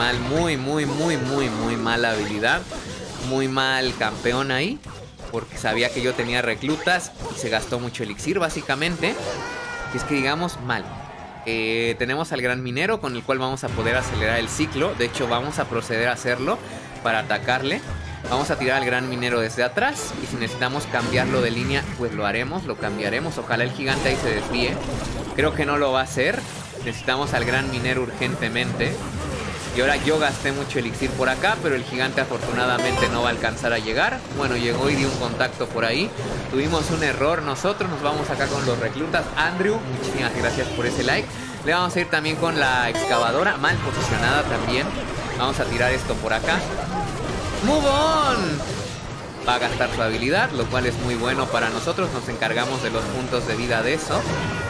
mala habilidad. Muy mal campeón ahí, porque sabía que yo tenía reclutas y se gastó mucho elixir básicamente. Y es que digamos, mal. Tenemos al gran minero con el cual vamos a poder acelerar el ciclo. De hecho vamos a proceder a hacerlo para atacarle. Vamos a tirar al gran minero desde atrás. Y si necesitamos cambiarlo de línea, pues lo haremos, lo cambiaremos. Ojalá el gigante ahí se desvíe. Creo que no lo va a hacer. Necesitamos al gran minero urgentemente. Y ahora yo gasté mucho elixir por acá, pero el gigante afortunadamente no va a alcanzar a llegar. Bueno, llegó y dio un contacto por ahí. Tuvimos un error nosotros, nos vamos acá con los reclutas. Andrew, muchísimas gracias por ese like. Le vamos a ir también con la excavadora, mal posicionada también. Vamos a tirar esto por acá. ¡Move on! Va a gastar su habilidad, lo cual es muy bueno para nosotros. Nos encargamos de los puntos de vida de eso.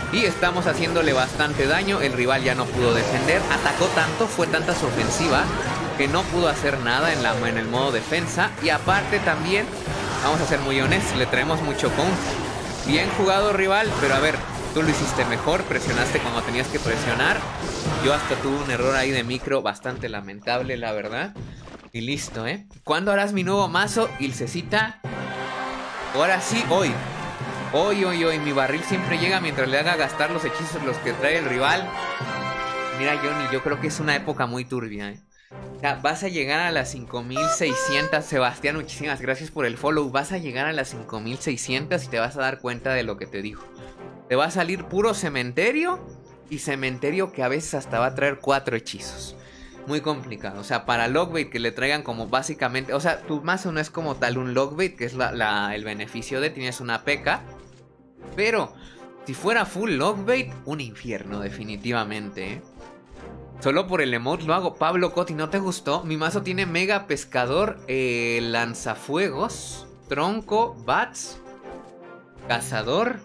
Y estamos haciéndole bastante daño. El rival ya no pudo defender. Atacó tanto, fue tanta su ofensiva que no pudo hacer nada en el modo defensa. Y aparte también, vamos a ser muy honestos, le traemos mucho counter. Bien jugado, rival, pero a ver, tú lo hiciste mejor, presionaste cuando tenías que presionar. Yo hasta tuve un error ahí de micro bastante lamentable, la verdad. Y listo, ¿eh? ¿Cuándo harás mi nuevo mazo, Ilsecita? Ahora sí, hoy. Hoy, mi barril siempre llega mientras le haga gastar los hechizos los que trae el rival. Mira, Johnny, yo creo que es una época muy turbia, ¿eh? O sea, vas a llegar a las 5600. Sebastián, muchísimas gracias por el follow. Vas a llegar a las 5600 y te vas a dar cuenta de lo que te digo. Te va a salir puro cementerio. Y cementerio que a veces hasta va a traer 4 hechizos. Muy complicado, o sea, para Lockbait que le traigan como básicamente, o sea, tu mazo no es como tal un Lockbait, que es el beneficio de tienes una P.E.K.K.A. Pero si fuera full Lockbait, un infierno definitivamente, ¿eh? Solo por el emote lo hago. Pablo Coti, ¿no te gustó? Mi mazo tiene Mega Pescador, Lanzafuegos, Tronco, Bats, Cazador,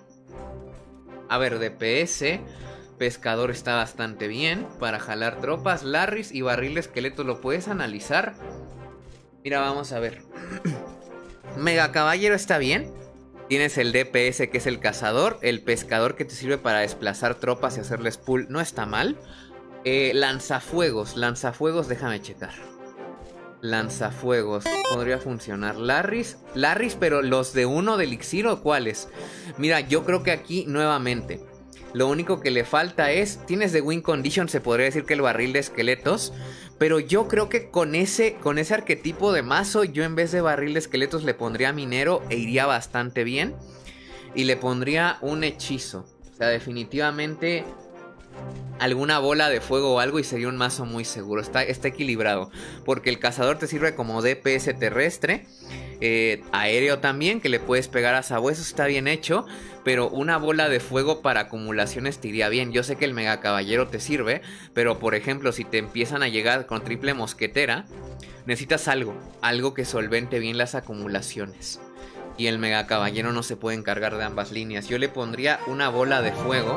a ver, DPS. Pescador está bastante bien para jalar tropas. Larrys y barril de esqueleto lo puedes analizar. Mira, vamos a ver. Mega Caballero está bien. Tienes el DPS que es el cazador. El pescador que te sirve para desplazar tropas y hacerles pull. No está mal. Lanzafuegos. Lanzafuegos, déjame checar. Lanzafuegos. Podría funcionar. Larrys, pero los de 1 de elixir o cuáles. Mira, yo creo que aquí nuevamente lo único que le falta es, tienes de win condition, se podría decir que el barril de esqueletos, pero yo creo que con ese arquetipo de mazo, yo en vez de barril de esqueletos le pondría minero e iría bastante bien. Y le pondría un hechizo, o sea, definitivamente alguna bola de fuego o algo y sería un mazo muy seguro. Está equilibrado, porque el cazador te sirve como DPS terrestre, aéreo también, que le puedes pegar a sabuesos, está bien hecho. Pero una bola de fuego para acumulaciones te iría bien. Yo sé que el Mega Caballero te sirve, pero por ejemplo, si te empiezan a llegar con triple mosquetera, necesitas algo que solvente bien las acumulaciones. Y el Mega Caballero no se puede encargar de ambas líneas. Yo le pondría una bola de fuego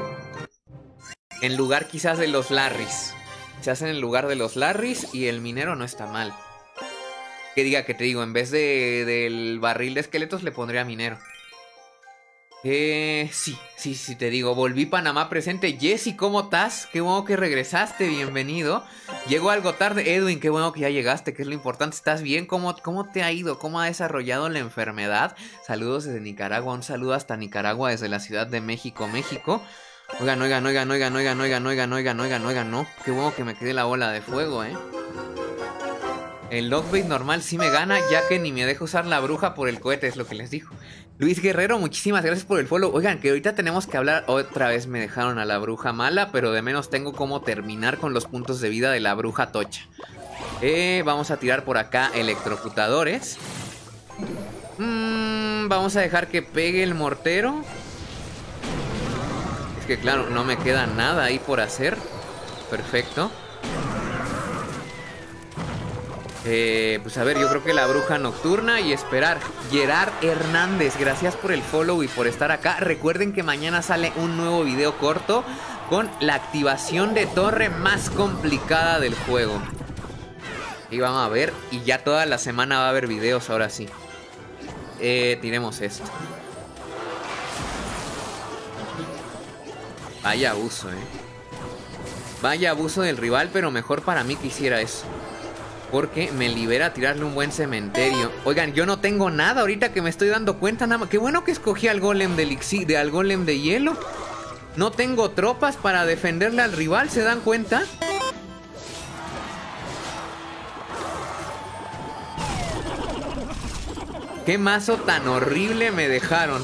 en lugar quizás de los Larrys. Se hacen en lugar de los Larrys y el minero no está mal. Que diga que te digo, en vez del barril de esqueletos le pondría minero. Sí, te digo, volví Panamá presente. Jessy, ¿cómo estás? Qué bueno que regresaste, bienvenido. Llegó algo tarde, Edwin, qué bueno que ya llegaste, que es lo importante. ¿Estás bien? ¿Cómo te ha ido? ¿Cómo ha desarrollado la enfermedad? Saludos desde Nicaragua, un saludo hasta Nicaragua desde la Ciudad de México, México. Oigan, no. Qué bueno que me quede la bola de fuego, El Lockbait normal sí me gana, ya que ni me deja usar la bruja por el cohete, es lo que les digo. Luis Guerrero, muchísimas gracias por el follow. Oigan, que ahorita tenemos que hablar. Otra vez me dejaron a la bruja mala, pero de menos tengo cómo terminar con los puntos de vida de la bruja tocha. Vamos a tirar por acá electrocutadores. Vamos a dejar que pegue el mortero. Es que claro, no me queda nada ahí por hacer. Perfecto. Pues a ver, yo creo que la bruja nocturna y esperar. Gerard Hernández, gracias por el follow y por estar acá. Recuerden que mañana sale un nuevo video corto con la activación de torre más complicada del juego. Y vamos a ver, y ya toda la semana va a haber videos, ahora sí. Tiremos esto. Vaya abuso, Vaya abuso del rival, pero mejor para mí que hiciera eso. Porque me libera tirarle un buen cementerio. Oigan, yo no tengo nada ahorita que me estoy dando cuenta nada más. Qué bueno que escogí al golem de elixir, al golem de hielo. No tengo tropas para defenderle al rival, ¿se dan cuenta? Qué mazo tan horrible me dejaron.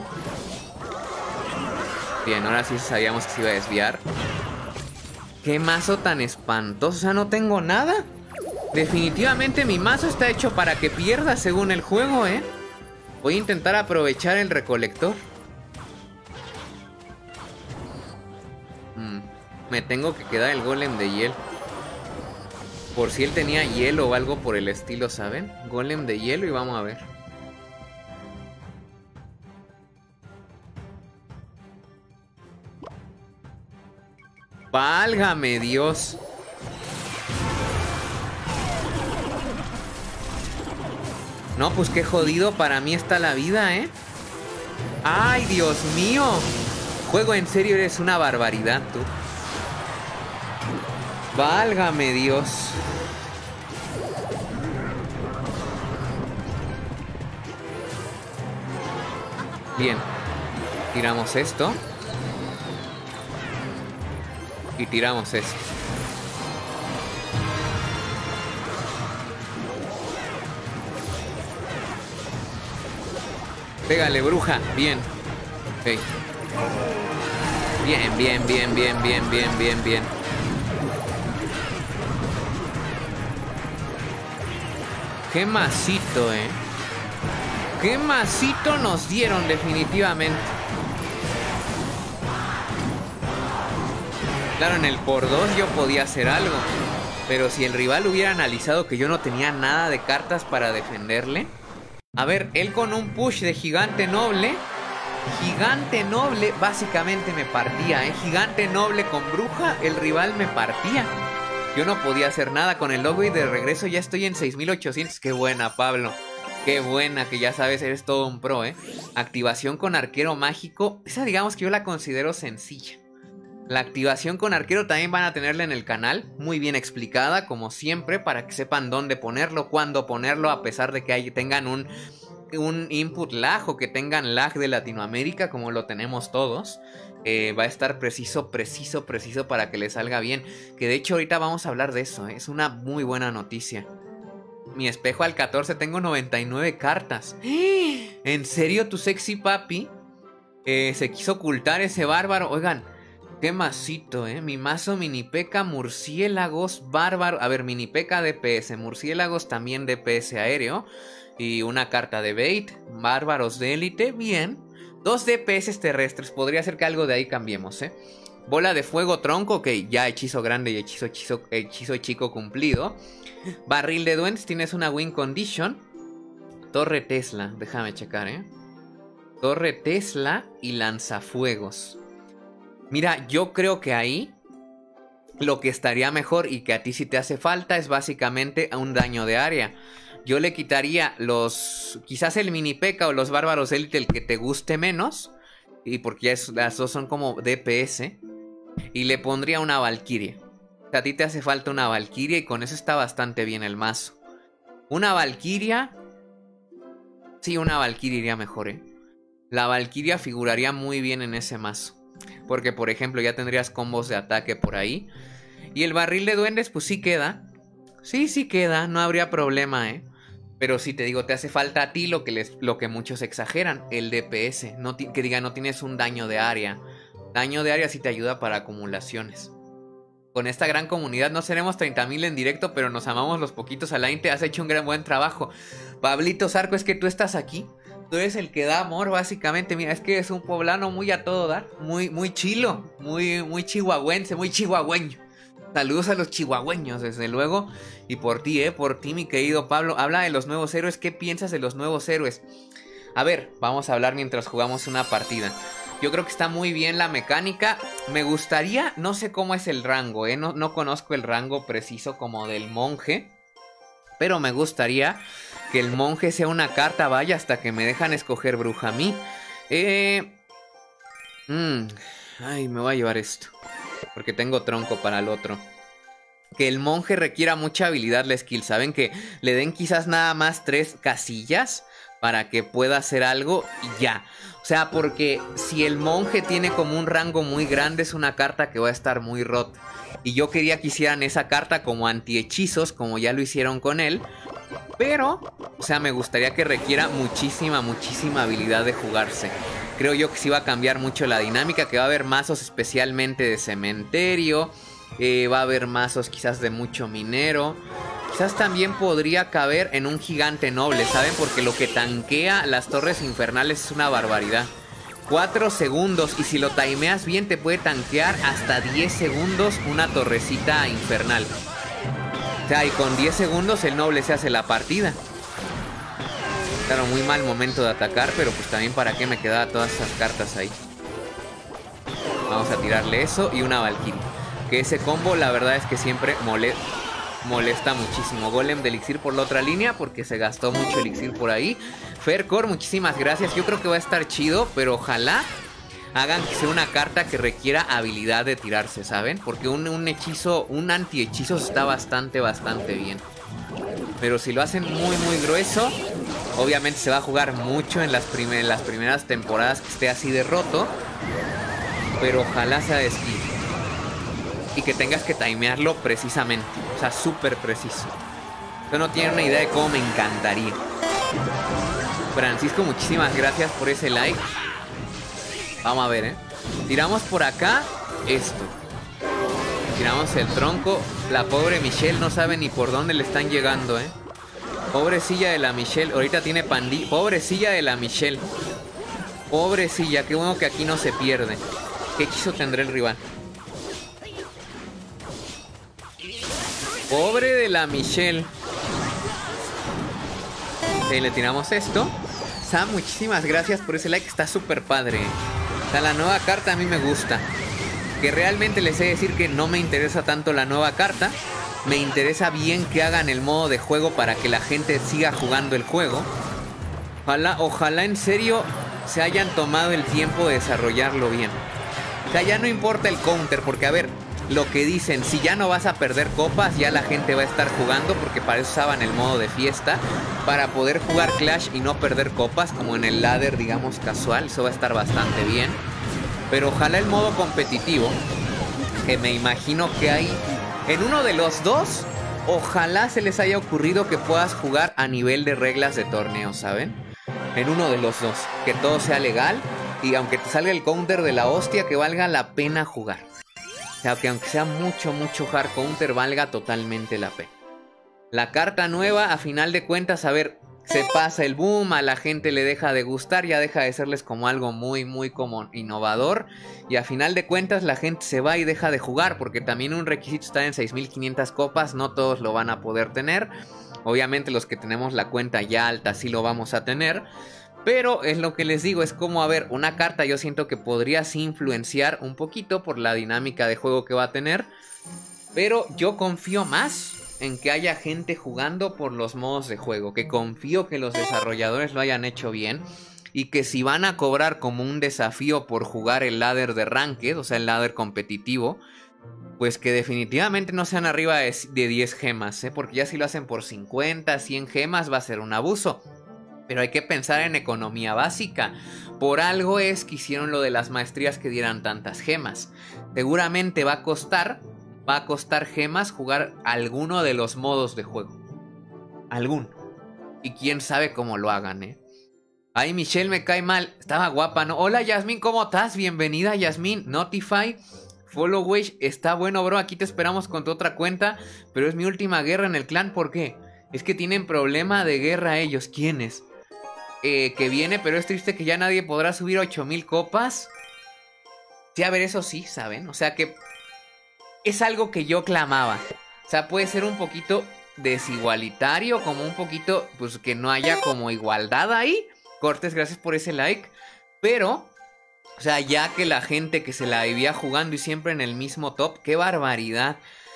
Bien, ahora sí sabíamos que se iba a desviar. Qué mazo tan espantoso, o sea, no tengo nada. Definitivamente mi mazo está hecho para que pierda según el juego, Voy a intentar aprovechar el recolector. Me tengo que quedar el golem de hielo. Por si él tenía hielo o algo por el estilo, ¿saben? Golem de hielo y vamos a ver. Válgame Dios. No, pues qué jodido para mí está la vida, ¿eh? ¡Ay, Dios mío! Juego, en serio, eres una barbaridad, tú. Válgame Dios. Bien. Tiramos esto. Y tiramos esto. Pégale, bruja. Bien. Ok. Bien, bien, bien, bien, bien, bien, bien, bien. Qué masito, qué masito nos dieron definitivamente. Claro, en el por 2 yo podía hacer algo. Pero si el rival hubiera analizado que yo no tenía nada de cartas para defenderle. A ver, él con un push de gigante noble. Gigante noble básicamente me partía, Gigante noble con bruja, el rival me partía. Yo no podía hacer nada. Con el Logway de regreso ya estoy en 6800. Qué buena, Pablo. Qué buena, que ya sabes, eres todo un pro, Activación con arquero mágico. Esa digamos que yo la considero sencilla. La activación con arquero también van a tenerla en el canal, muy bien explicada, como siempre, para que sepan dónde ponerlo, cuándo ponerlo, a pesar de que tengan un input lag o que tengan lag de Latinoamérica, como lo tenemos todos. Va a estar preciso para que le salga bien. Que de hecho ahorita vamos a hablar de eso, Es una muy buena noticia. Mi espejo al 14 tengo 99 cartas. ¿En serio, tu sexy papi? Se quiso ocultar ese bárbaro. Oigan, qué masito, Mi mazo mini P.E.K.K.A. murciélagos, bárbaro. A ver, mini P.E.K.K.A. DPS, murciélagos también DPS aéreo. Y una carta de bait, bárbaros de élite, bien. 2 DPS terrestres, podría ser que algo de ahí cambiemos, Bola de fuego, tronco, ok, ya hechizo grande y hechizo chico cumplido. Barril de duendes, tienes una win condition. Torre Tesla, déjame checar, Torre Tesla y lanzafuegos. Mira, yo creo que ahí lo que estaría mejor y que a ti sí te hace falta es básicamente un daño de área. Yo le quitaría quizás el mini P.E.K.K.A. o los bárbaros élite, el que te guste menos. Y porque las dos son como DPS. Y le pondría una valquiria. A ti te hace falta una valquiria y con eso está bastante bien el mazo. Una valquiria. Sí, una valquiria iría mejor, La valquiria figuraría muy bien en ese mazo. Porque, por ejemplo, ya tendrías combos de ataque por ahí. Y el barril de duendes, pues sí queda. Sí queda, no habría problema, Pero sí te digo, te hace falta a ti lo que muchos exageran, el DPS. Que diga, no tienes un daño de área. Daño de área sí te ayuda para acumulaciones. Con esta gran comunidad no seremos 30,000 en directo, pero nos amamos los poquitos al aire. Has hecho un buen trabajo. Pablito Zarco, es que tú estás aquí. Tú eres el que da amor, básicamente. Mira, es que es un poblano muy a todo dar. Muy chilo. Muy chihuahuense, muy chihuahueño. Saludos a los chihuahueños, desde luego. Y por ti, mi querido Pablo. Habla de los nuevos héroes. ¿Qué piensas de los nuevos héroes? A ver, vamos a hablar mientras jugamos una partida. Yo creo que está muy bien la mecánica. Me gustaría, no sé cómo es el rango, no conozco el rango preciso como del monje. Pero me gustaría que el monje sea una carta, vaya, hasta que me dejan escoger bruja a mí. Ay, me voy a llevar esto. Porque tengo tronco para el otro. Que el monje requiera mucha habilidad la skill. ¿Saben? Que le den quizás nada más 3 casillas para que pueda hacer algo y ya. O sea, porque si el monje tiene como un rango muy grande, es una carta que va a estar muy rota. Y yo quería que hicieran esa carta como antihechizos, como ya lo hicieron con él. Pero, o sea, me gustaría que requiera muchísima habilidad de jugarse. Creo yo que sí va a cambiar mucho la dinámica, que va a haber mazos especialmente de cementerio. Va a haber mazos quizás de mucho minero. Quizás también podría caber en un gigante noble, ¿saben? Porque lo que tanquea las torres infernales es una barbaridad. 4 segundos, y si lo timeas bien te puede tanquear hasta 10 segundos una torrecita infernal. O sea, y con 10 segundos el noble se hace la partida. Claro, muy mal momento de atacar, pero pues también para qué me quedaba todas esas cartas ahí. Vamos a tirarle eso y una valquiria. Que ese combo la verdad es que siempre molesta muchísimo. Golem de elixir por la otra línea porque se gastó mucho elixir por ahí. Faircore, muchísimas gracias. Yo creo que va a estar chido, pero ojalá hagan que sea una carta que requiera habilidad de tirarse, ¿saben? Porque un hechizo, un anti-hechizo está bastante bien. Pero si lo hacen muy grueso, obviamente se va a jugar mucho en las primeras temporadas que esté así de roto. Pero ojalá sea de skill. Y que tengas que timearlo precisamente. O sea, súper preciso. Yo no tiene una idea de cómo me encantaría. Francisco, muchísimas gracias por ese like. Vamos a ver, tiramos por acá esto. Tiramos el tronco. La pobre Michelle no sabe ni por dónde le están llegando, Pobrecilla de la Michelle. Ahorita tiene pandilla. Pobrecilla de la Michelle. Pobrecilla. Qué bueno que aquí no se pierde. ¿Qué hechizo tendrá el rival? Pobre de la Michelle. Ok, le tiramos esto. Sam, muchísimas gracias por ese like. Está súper padre. O sea, la nueva carta a mí me gusta. Que realmente les he de decir que no me interesa tanto la nueva carta. Me interesa bien que hagan el modo de juego para que la gente siga jugando el juego. Ojalá en serio se hayan tomado el tiempo de desarrollarlo bien. O sea, ya no importa el counter, porque a ver, lo que dicen, si ya no vas a perder copas, ya la gente va a estar jugando, porque para eso usaban el modo de fiesta, para poder jugar Clash y no perder copas, como en el ladder, digamos, casual. Eso va a estar bastante bien. Pero ojalá el modo competitivo, que me imagino que hay en uno de los dos, ojalá se les haya ocurrido que puedas jugar a nivel de reglas de torneo, ¿saben? En uno de los dos, que todo sea legal, y aunque te salga el counter de la hostia, que valga la pena jugar. O sea, que aunque sea mucho hard counter, valga totalmente la pena. La carta nueva, a final de cuentas, a ver, se pasa el boom, a la gente le deja de gustar, ya deja de serles como algo muy como innovador. Y a final de cuentas la gente se va y deja de jugar, porque también un requisito está en 6500 copas, no todos lo van a poder tener. Obviamente los que tenemos la cuenta ya alta sí lo vamos a tener. Pero es lo que les digo, es como, a ver, una carta yo siento que podría sí influenciar un poquito por la dinámica de juego que va a tener. Pero yo confío más en que haya gente jugando por los modos de juego. Que confío que los desarrolladores lo hayan hecho bien. Y que si van a cobrar como un desafío por jugar el ladder de ranked, o sea el ladder competitivo, pues que definitivamente no sean arriba de 10 gemas, porque ya si lo hacen por 50, 100 gemas va a ser un abuso. Pero hay que pensar en economía básica. Por algo es que hicieron lo de las maestrías que dieran tantas gemas. Seguramente va a costar gemas jugar alguno de los modos de juego. Alguno. Y quién sabe cómo lo hagan, Ay, Michelle me cae mal. Estaba guapa, ¿no? Hola, Yasmin, ¿cómo estás? Bienvenida, Yasmin. Notify. Follow Wage. Está bueno, bro. Aquí te esperamos con tu otra cuenta. Pero es mi última guerra en el clan. ¿Por qué? Es que tienen problema de guerra ellos. ¿Quiénes? Que viene, pero es triste que ya nadie podrá subir 8000 copas. Sí, a ver, eso sí, ¿saben? O sea que es algo que yo clamaba. O sea, puede ser un poquito desigualitario, como un poquito, pues que no haya como igualdad ahí. Cortes, gracias por ese like. Pero, o sea, ya que la gente que se la vivía jugando y siempre en el mismo top, qué barbaridad.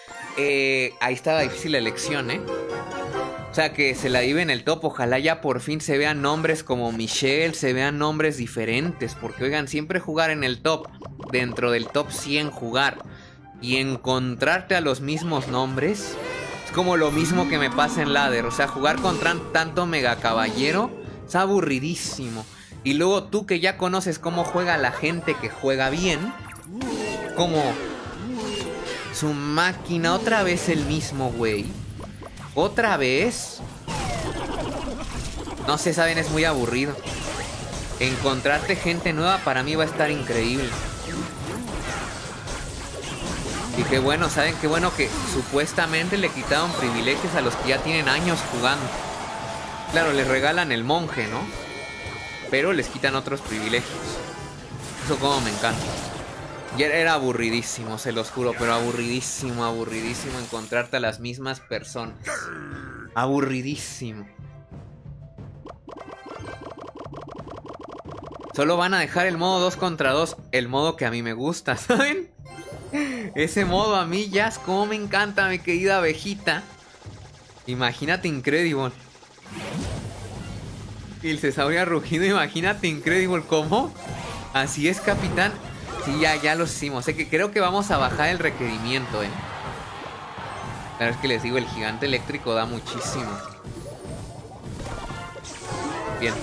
Ahí estaba difícil la elección, O sea, que se la vive en el top. Ojalá ya por fin se vean nombres como Michelle, se vean nombres diferentes. Porque, oigan, siempre jugar en el top, dentro del top 100 jugar, y encontrarte a los mismos nombres, es como lo mismo que me pasa en ladder. O sea, jugar contra tanto mega caballero es aburridísimo. Y luego tú que ya conoces cómo juega la gente que juega bien, como su máquina, otra vez el mismo güey. ¿Otra vez? No sé, saben, es muy aburrido. Encontrarte gente nueva para mí va a estar increíble. Y qué bueno, ¿saben? Qué bueno que supuestamente le quitaron privilegios a los que ya tienen años jugando. Claro, les regalan el monje, ¿no? Pero les quitan otros privilegios. Eso como me encanta. Y era aburridísimo, se los juro, pero aburridísimo encontrarte a las mismas personas. Aburridísimo. Solo van a dejar el modo 2 contra 2, el modo que a mí me gusta, ¿saben? Ese modo a mí, Jazz, como me encanta, mi querida abejita. Imagínate Incredible. Y el Cesauria rugido, imagínate Incredible. ¿Cómo? Así es, capitán. Sí, ya lo hicimos. Sé que creo que vamos a bajar el requerimiento, Claro, es que les digo, el gigante eléctrico da muchísimo. Bien.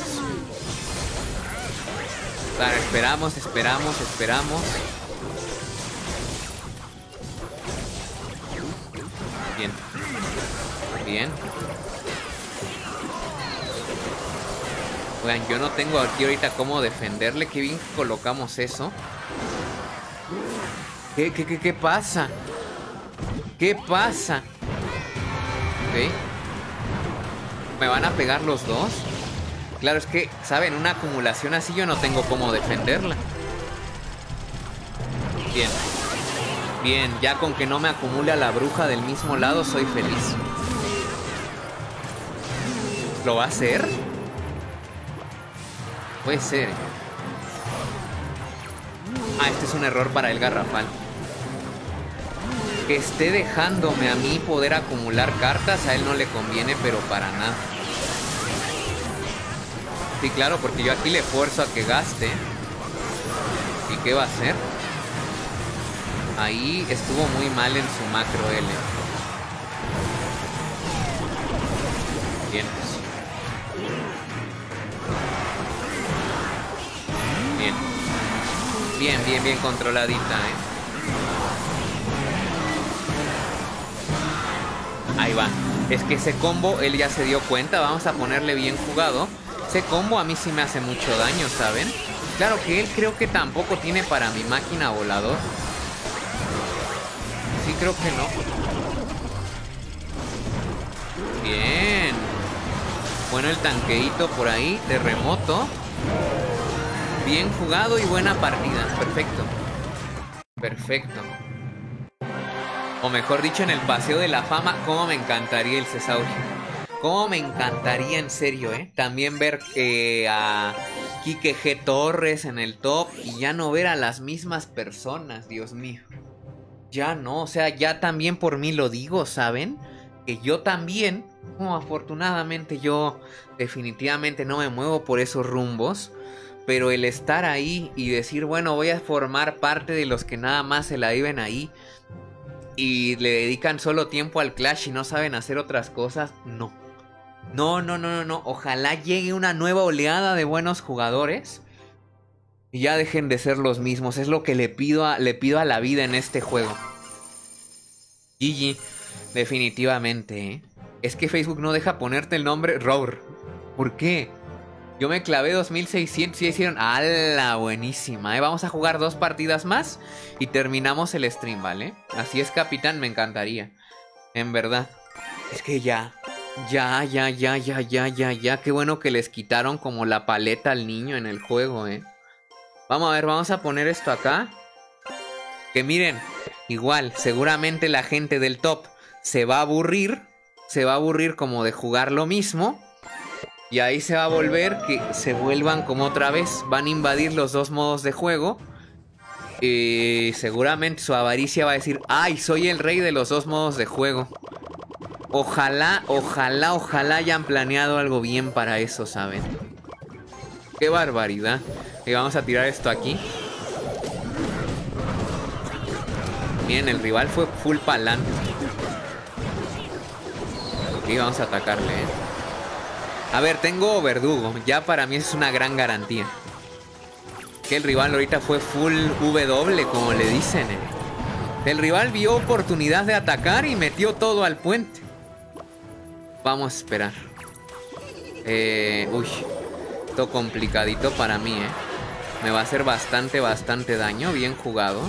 Claro, esperamos. Bien. Oigan, yo no tengo aquí ahorita cómo defenderle. Qué bien que colocamos eso. ¿Qué pasa? ¿Qué pasa? Ok. ¿Me van a pegar los dos? Claro, es que, ¿saben? Una acumulación así yo no tengo cómo defenderla. Bien. Bien, ya con que no me acumule a la bruja del mismo lado soy feliz. ¿Lo va a hacer? Puede ser. Este es un error para el garrafal. Que esté dejándome a mí poder acumular cartas, a él no le conviene, pero para nada. Sí, claro, porque yo aquí le fuerzo a que gaste. ¿Y qué va a hacer? Ahí estuvo muy mal en su macro L. Bien. Bien controladita, Ahí va. Es que ese combo, él ya se dio cuenta. Vamos a ponerle bien jugado. Ese combo a mí sí me hace mucho daño, ¿saben? Claro que él creo que tampoco tiene para mi máquina volador. Sí, creo que no. Bien. Bueno, el tanqueíto por ahí, terremoto. Bien jugado y buena partida. Perfecto. Perfecto. O mejor dicho, en el Paseo de la Fama, cómo me encantaría el Cesaurio. Cómo me encantaría, en serio, también ver a Quique G. Torres en el top y ya no ver a las mismas personas, Dios mío. Ya no, o sea, ya también por mí lo digo, ¿saben? Que yo también, afortunadamente yo definitivamente no me muevo por esos rumbos. Pero el estar ahí y decir, bueno, voy a formar parte de los que nada más se la viven ahí y le dedican solo tiempo al Clash y no saben hacer otras cosas, no. No. Ojalá llegue una nueva oleada de buenos jugadores y ya dejen de ser los mismos. Es lo que le pido a la vida en este juego. GG, definitivamente, Es que Facebook no deja ponerte el nombre Roar. ¿Por qué? Yo me clavé 2600 y hicieron... ¡Hala! Buenísima, Vamos a jugar 2 partidas más y terminamos el stream, ¿vale? Así es, capitán, me encantaría. En verdad. Es que ya. Qué bueno que les quitaron como la paleta al niño en el juego, Vamos a ver, vamos a poner esto acá. Que miren, igual, seguramente la gente del top se va a aburrir. Se va a aburrir como de jugar lo mismo. Y ahí se va a volver que se vuelvan como otra vez. Van a invadir los dos modos de juego. Y seguramente su avaricia va a decir: ¡ay, soy el rey de los dos modos de juego! Ojalá hayan planeado algo bien para eso, ¿saben? ¡Qué barbaridad! Y vamos a tirar esto aquí. Bien, el rival fue full pa'lante. Ok, vamos a atacarle, A ver, tengo verdugo. Ya para mí es una gran garantía. Que el rival ahorita fue full W, como le dicen, El rival vio oportunidad de atacar y metió todo al puente. Vamos a esperar. Uy. Esto complicadito para mí, Me va a hacer bastante daño. Bien jugado.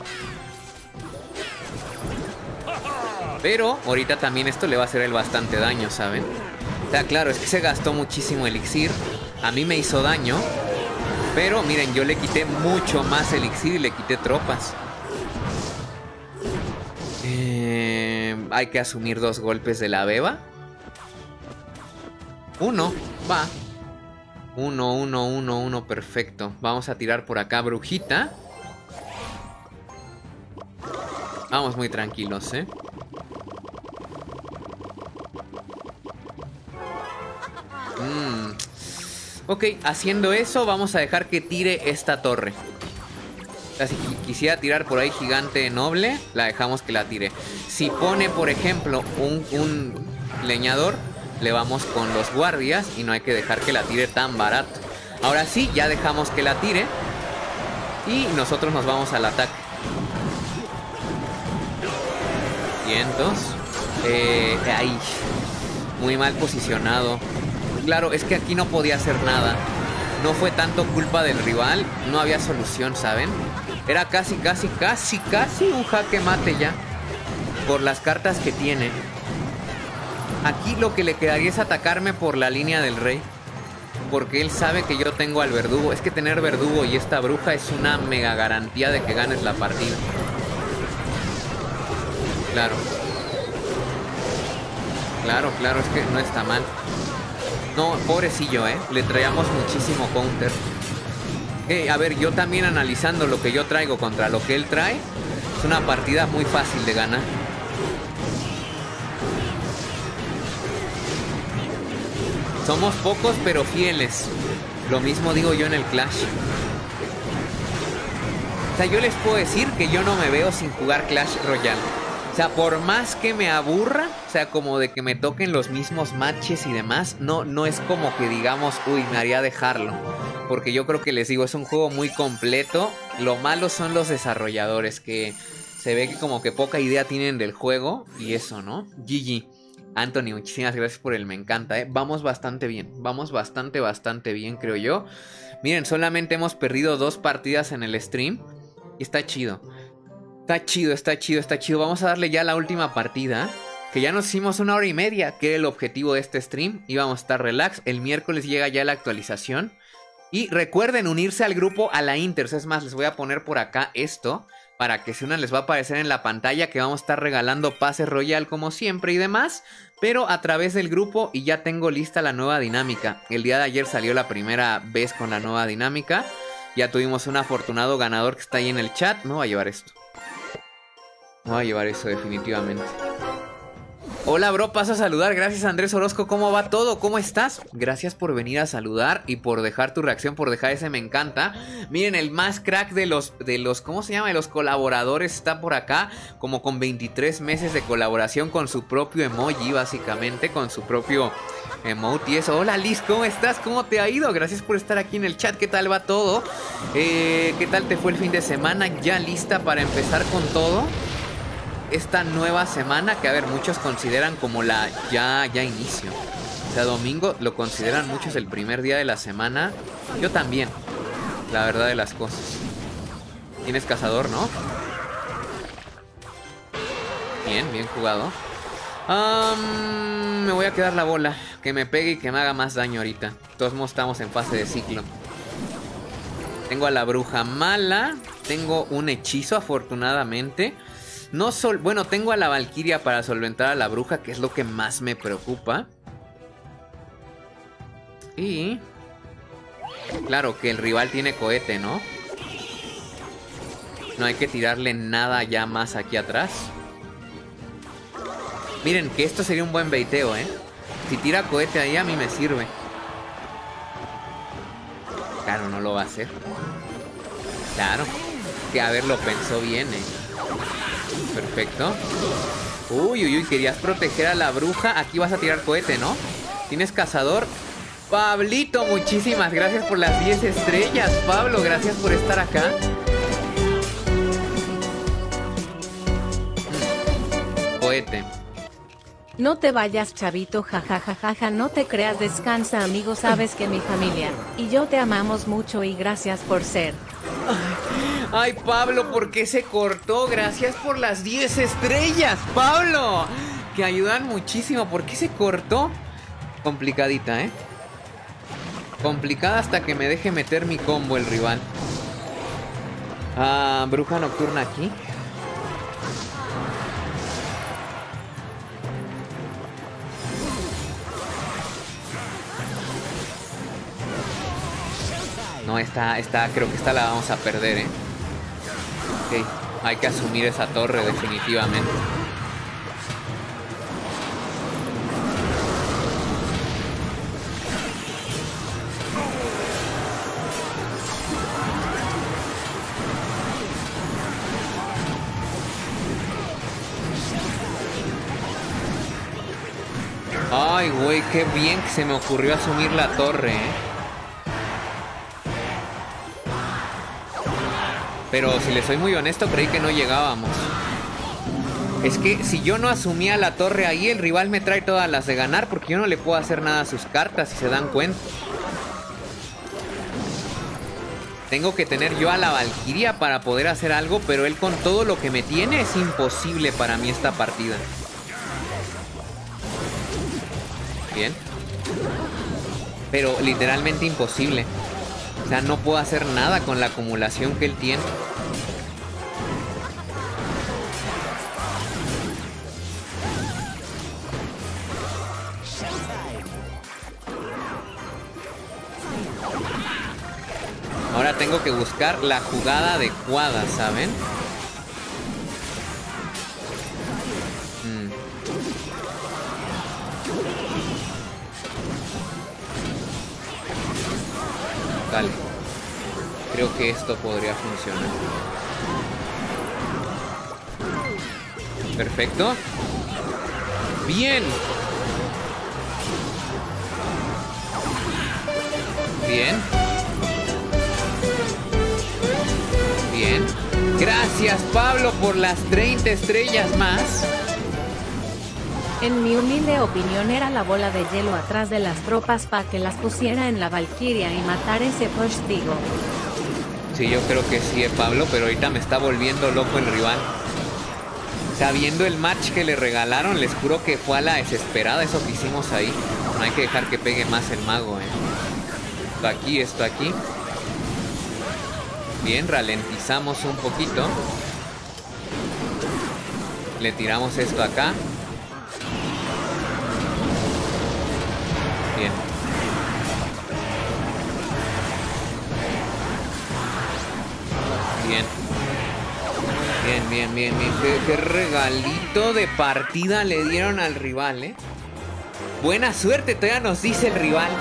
Pero ahorita también esto le va a hacer el bastante daño, ¿saben? O sea, claro, es que se gastó muchísimo elixir. A mí me hizo daño. Pero miren, yo le quité mucho más elixir y le quité tropas. Hay que asumir 2 golpes de la beba. 1, va. 1, perfecto. Vamos a tirar por acá, brujita. Vamos muy tranquilos, ¿eh? Ok, haciendo eso vamos a dejar que tire esta torre. O sea, si quisiera tirar por ahí gigante noble, la dejamos que la tire. Si pone, por ejemplo, un leñador, le vamos con los guardias y no hay que dejar que la tire tan barato. Ahora sí, ya dejamos que la tire y nosotros nos vamos al ataque. Cientos. Ahí. Muy mal posicionado. Claro, es que aquí no podía hacer nada. No fue tanto culpa del rival. No había solución, ¿saben? Era casi un jaque mate ya. Por las cartas que tiene. Aquí lo que le quedaría es atacarme por la línea del rey. Porque él sabe que yo tengo al verdugo. Es que tener verdugo y esta bruja es una mega garantía de que ganes la partida. Claro. Claro, es que no está mal. No, pobrecillo, le traíamos muchísimo counter. A ver, yo también analizando lo que yo traigo contra lo que él trae, es una partida muy fácil de ganar. Somos pocos pero fieles. Lo mismo digo yo en el Clash. O sea, yo les puedo decir que yo no me veo sin jugar Clash Royale. O sea, por más que me aburra, o sea, como de que me toquen los mismos matches y demás, no es como que digamos, uy, me haría dejarlo. Porque yo creo que les digo, es un juego muy completo. Lo malo son los desarrolladores, que se ve que como que poca idea tienen del juego. Y eso, ¿no? GG. Anthony, muchísimas gracias por el me encanta, Vamos bastante bien. Vamos bastante bien, creo yo. Miren, solamente hemos perdido 2 partidas en el stream. Y está chido. Está chido. Vamos a darle ya la última partida. Que ya nos hicimos 1 hora y media. Que era el objetivo de este stream. Y vamos a estar relax. El miércoles llega ya la actualización. Y recuerden unirse al grupo a la Inters. Es más, les voy a poner por acá esto. Para que se unan, les va a aparecer en la pantalla. Que vamos a estar regalando pases royal como siempre y demás. Pero a través del grupo. Y ya tengo lista la nueva dinámica. El día de ayer salió la primera vez con la nueva dinámica. Ya tuvimos un afortunado ganador que está ahí en el chat. Me voy a llevar esto. Me voy a llevar eso definitivamente. Hola bro, paso a saludar. Gracias Andrés Orozco, ¿cómo va todo? ¿Cómo estás? Gracias por venir a saludar y por dejar tu reacción, por dejar ese me encanta. Miren, el más crack de los ¿cómo se llama? De los colaboradores está por acá. Como con 23 meses de colaboración con su propio emoji, básicamente. Con su propio emote y eso. Hola Liz, ¿cómo estás? ¿Cómo te ha ido? Gracias por estar aquí en el chat. ¿Qué tal va todo? ¿Qué tal te fue el fin de semana? ¿Ya lista para empezar con todo? Esta nueva semana que, a ver, muchos consideran como la ya inicio. O sea, domingo lo consideran muchos el primer día de la semana. Yo también, la verdad de las cosas. Tienes cazador, ¿no? Bien jugado. Me voy a quedar la bola. Que me pegue y que me haga más daño ahorita. Todos modos estamos en fase de ciclo. Tengo a la bruja mala. Tengo un hechizo, afortunadamente. Bueno, tengo a la valquiria para solventar a la bruja, que es lo que más me preocupa. Y claro que el rival tiene cohete, ¿no? No hay que tirarle nada ya más aquí atrás. Miren, que esto sería un buen baiteo, Si tira cohete ahí a mí me sirve. Claro, no lo va a hacer. Claro. Que a ver, lo pensó bien, Perfecto. Uy, querías proteger a la bruja. Aquí vas a tirar cohete, ¿no? ¿Tienes cazador? Pablito, muchísimas gracias por las 10 estrellas. Pablo, gracias por estar acá. Cohete. No te vayas, chavito, jajajaja, no te creas, descansa, amigo, sabes que mi familia y yo te amamos mucho y gracias por ser. Ay, Pablo, ¿por qué se cortó? Gracias por las 10 estrellas, Pablo, que ayudan muchísimo. ¿Por qué se cortó? Complicadita, Complicada hasta que me deje meter mi combo el rival. Bruja nocturna aquí. No, esta creo que esta la vamos a perder, Ok. Hay que asumir esa torre definitivamente. Ay, güey, qué bien que se me ocurrió asumir la torre, ¿eh? Pero si le soy muy honesto, creí que no llegábamos. Es que si yo no asumía la torre ahí, el rival me trae todas las de ganar, porque yo no le puedo hacer nada a sus cartas, si se dan cuenta. Tengo que tener yo a la Valquiria para poder hacer algo, pero él con todo lo que me tiene es imposible para mí esta partida. Bien. Pero literalmente imposible. O sea, no puedo hacer nada con la acumulación que él tiene. Ahora tengo que buscar la jugada adecuada, ¿saben? Dale. Creo que esto podría funcionar. Perfecto. Bien. Bien. Bien. Gracias, Pablo, por las 30 estrellas más. En mi humilde opinión era la bola de hielo atrás de las tropas para que las pusiera en la Valquiria y matar ese postigo. Sí, yo creo que sí, Pablo, pero ahorita me está volviendo loco el rival. Sabiendo el match que le regalaron, les juro que fue a la desesperada eso que hicimos ahí. No hay que dejar que pegue más el mago, Esto aquí, esto aquí. Bien, ralentizamos un poquito. Le tiramos esto acá. Bien. Bien. Bien, bien, bien, bien. Qué regalito de partida le dieron al rival, ¿eh? Buena suerte, todavía nos dice el rival.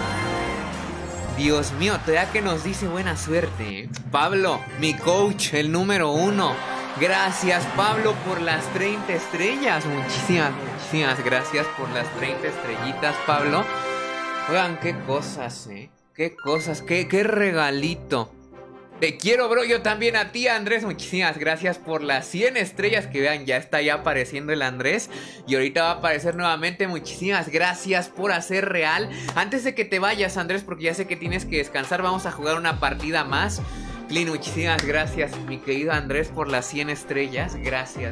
Dios mío, todavía que nos dice buena suerte, ¿eh? Pablo, mi coach, el número 1. Gracias, Pablo, por las 30 estrellas. Muchísimas gracias por las 30 estrellitas, Pablo. Oigan, qué cosas, qué cosas, qué regalito. Te quiero, bro, yo también a ti, Andrés. Muchísimas gracias por las 100 estrellas. Que vean, ya está ya apareciendo el Andrés. Y ahorita va a aparecer nuevamente. Muchísimas gracias por hacer real. Antes de que te vayas, Andrés, porque ya sé que tienes que descansar, vamos a jugar una partida más. Clean, muchísimas gracias, mi querido Andrés, por las 100 estrellas. Gracias.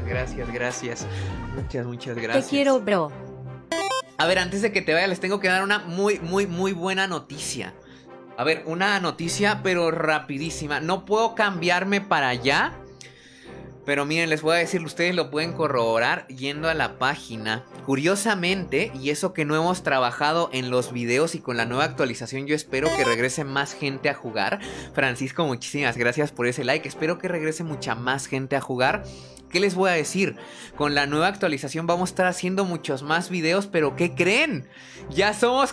Muchas gracias. Te quiero, bro. A ver, antes de que te vaya, les tengo que dar una muy buena noticia. A ver, una noticia, pero rapidísima. No puedo cambiarme para allá, pero miren, les voy a decir, ustedes lo pueden corroborar yendo a la página. Curiosamente, y eso que no hemos trabajado en los videos y con la nueva actualización, yo espero que regrese más gente a jugar. Francisco, muchísimas gracias por ese like. Espero que regrese mucha más gente a jugar. ¿Qué les voy a decir? Con la nueva actualización vamos a estar haciendo muchos más videos, pero ¿qué creen? Ya somos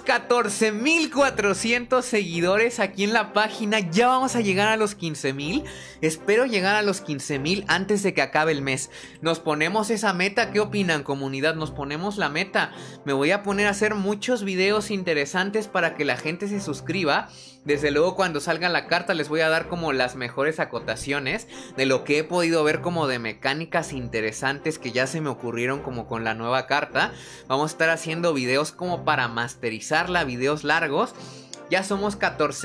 14,400 seguidores aquí en la página. Ya vamos a llegar a los 15,000. Espero llegar a los 15,000 antes de que acabe el mes. Nos ponemos esa meta. ¿Qué opinan, comunidad? Nos ponemos la meta. Me voy a poner a hacer muchos videos interesantes para que la gente se suscriba. Desde luego, cuando salga la carta les voy a dar como las mejores acotaciones de lo que he podido ver como de mecánicas interesantes que ya se me ocurrieron como con la nueva carta. Vamos a estar haciendo videos como para masterizarla, videos largos. Ya somos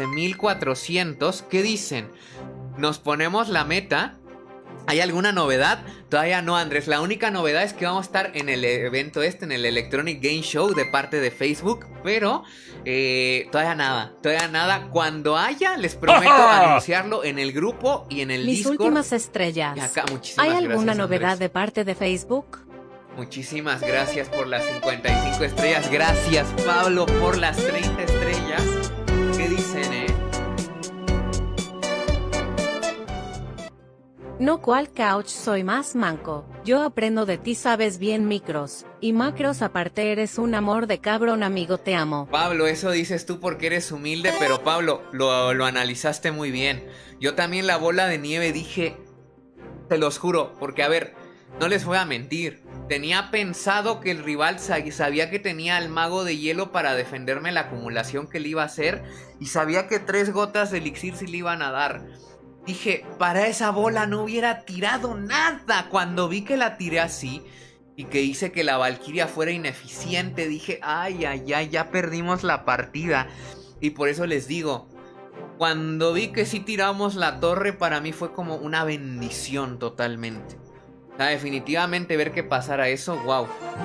14,400. ¿Qué dicen? Nos ponemos la meta. ¿Hay alguna novedad? Todavía no, Andrés. La única novedad es que vamos a estar en el evento en el Electronic Game Show de parte de Facebook. Pero todavía nada. Cuando haya, les prometo anunciarlo en el grupo y en el Discord. Mis últimas estrellas. Y acá, muchísimas ¿Hay alguna gracias, novedad Andrés, de parte de Facebook? Muchísimas gracias por las 55 estrellas. Gracias, Pablo, por las 30 estrellas. ¿Qué dicen, No cual couch, soy más manco. Yo aprendo de ti, sabes bien micros. Y macros, aparte eres un amor de cabrón, amigo, te amo. Pablo, eso dices tú porque eres humilde, pero Pablo, lo analizaste muy bien. Yo también la bola de nieve dije, te los juro, porque a ver, no les voy a mentir. Tenía pensado que el rival sabía que tenía al mago de hielo para defenderme la acumulación que le iba a hacer. Y sabía que 3 gotas de elixir sí le iban a dar. Dije, para esa bola no hubiera tirado nada. Cuando vi que la tiré así y que hice que la Valquiria fuera ineficiente, dije, ay, ay, ay, ya perdimos la partida. Y por eso les digo, cuando vi que sí tiramos la torre, para mí fue como una bendición totalmente. O sea, definitivamente ver que pasara eso, wow.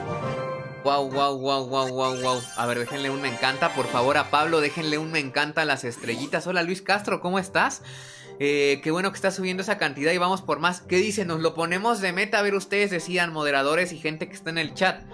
Wow, wow, wow, wow, wow, wow. A ver, déjenle un me encanta, por favor, a Pablo, déjenle un me encanta a las estrellitas. Hola Luis Castro, ¿cómo estás? Qué bueno que está subiendo esa cantidad y vamos por más. ¿Qué dicen? Nos lo ponemos de meta. A ver, ustedes decidan, moderadores y gente que está en el chat.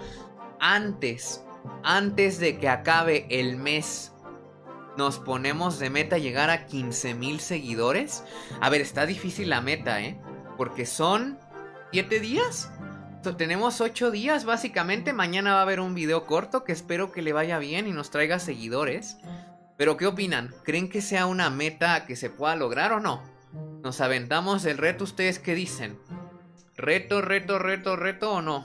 Antes de que acabe el mes, nos ponemos de meta llegar a 15,000 seguidores. A ver, está difícil la meta, porque son 7 días. Tenemos 8 días básicamente. Mañana va a haber un video corto que espero que le vaya bien y nos traiga seguidores. Pero ¿qué opinan? ¿Creen que sea una meta que se pueda lograr o no? ¿Nos aventamos el reto? ¿Ustedes qué dicen? ¿Reto o no?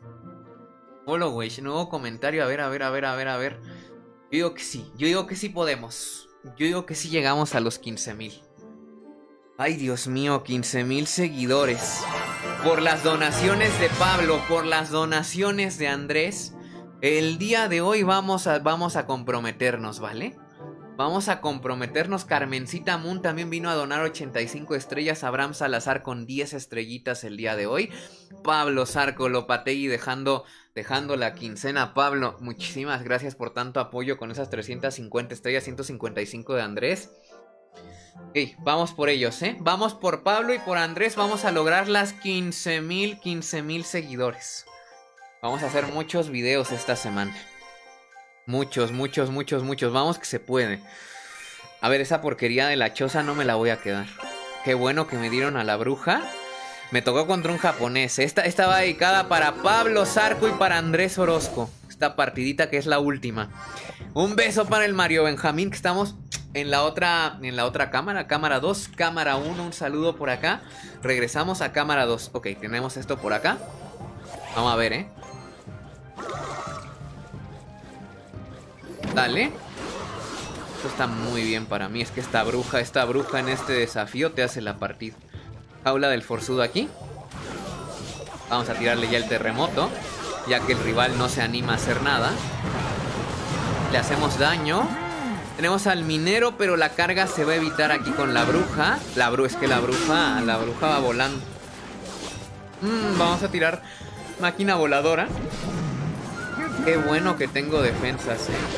Followers, nuevo comentario. A ver. Yo digo que sí podemos. Yo digo que sí llegamos a los 15,000. Ay, Dios mío, 15,000 seguidores. Por las donaciones de Pablo, por las donaciones de Andrés. El día de hoy vamos a comprometernos, ¿vale? Vamos a comprometernos. Carmencita Moon también vino a donar 85 estrellas. Abraham Salazar con 10 estrellitas el día de hoy. Pablo Zarco Lopategui dejando la quincena. Pablo, muchísimas gracias por tanto apoyo con esas 350 estrellas, 155 de Andrés. Ok, vamos por ellos, Vamos por Pablo y por Andrés. Vamos a lograr las 15,000 seguidores. Vamos a hacer muchos videos esta semana. Muchos. Vamos que se puede. A ver, esa porquería de la choza no me la voy a quedar. Qué bueno que me dieron a la bruja. Me tocó contra un japonés. Esta va dedicada para Pablo Zarco y para Andrés Orozco. Esta partidita que es la última. Un beso para el Mario Benjamín, que estamos en la otra cámara. Cámara 2, cámara 1. Un saludo por acá. Regresamos a cámara 2. Ok, tenemos esto por acá. Vamos a ver, Dale. Esto está muy bien para mí. Es que esta bruja en este desafío te hace la partida. Jaula del forzudo aquí. Vamos a tirarle ya el terremoto, ya que el rival no se anima a hacer nada. Le hacemos daño. Tenemos al minero, pero la carga se va a evitar aquí con la bruja. La bruja va volando. Vamos a tirar máquina voladora. Qué bueno que tengo defensas,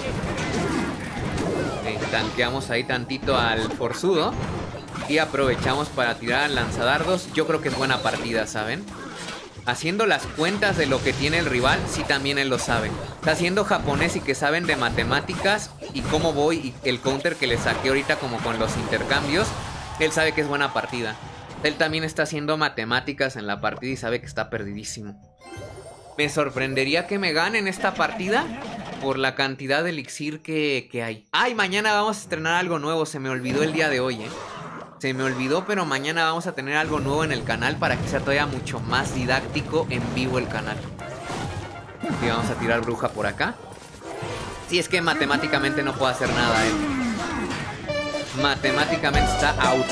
Tanqueamos ahí tantito al forzudo y aprovechamos para tirar al lanzadardos. Yo creo que es buena partida, ¿saben? Haciendo las cuentas de lo que tiene el rival, sí, también él lo sabe. Está siendo japonés y que saben de matemáticas y cómo voy y el counter que le saqué ahorita como con los intercambios. Él sabe que es buena partida. Él también está haciendo matemáticas en la partida y sabe que está perdidísimo. Me sorprendería que me ganen esta partida por la cantidad de elixir que hay. Ay, mañana vamos a estrenar algo nuevo. Se me olvidó el día de hoy, Se me olvidó, pero mañana vamos a tener algo nuevo en el canal para que sea todavía mucho más didáctico en vivo el canal. Y vamos a tirar bruja por acá. Sí, es que matemáticamente no puedo hacer nada, Matemáticamente está out.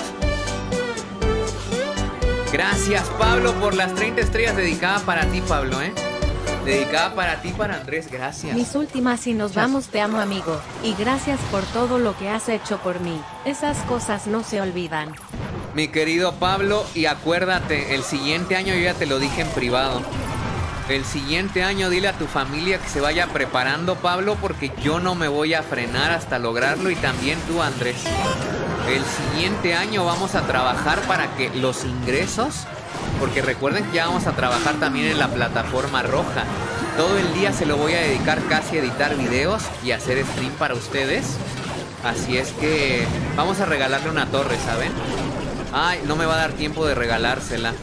Gracias, Pablo, por las 30 estrellas. Dedicada para ti, Pablo, Dedicada para ti, para Andrés, gracias. Mis últimas y nos vamos, te amo, amigo. Y gracias por todo lo que has hecho por mí. Esas cosas no se olvidan. Mi querido Pablo, y acuérdate, el siguiente año, yo ya te lo dije en privado. El siguiente año dile a tu familia que se vaya preparando, Pablo, porque yo no me voy a frenar hasta lograrlo, y también tú, Andrés. El siguiente año vamos a trabajar para que los ingresos, porque recuerden que ya vamos a trabajar también en la plataforma roja. Todo el día se lo voy a dedicar casi a editar videos y hacer stream para ustedes. Así es que vamos a regalarle una torre, ¿saben? Ay, no me va a dar tiempo de regalársela.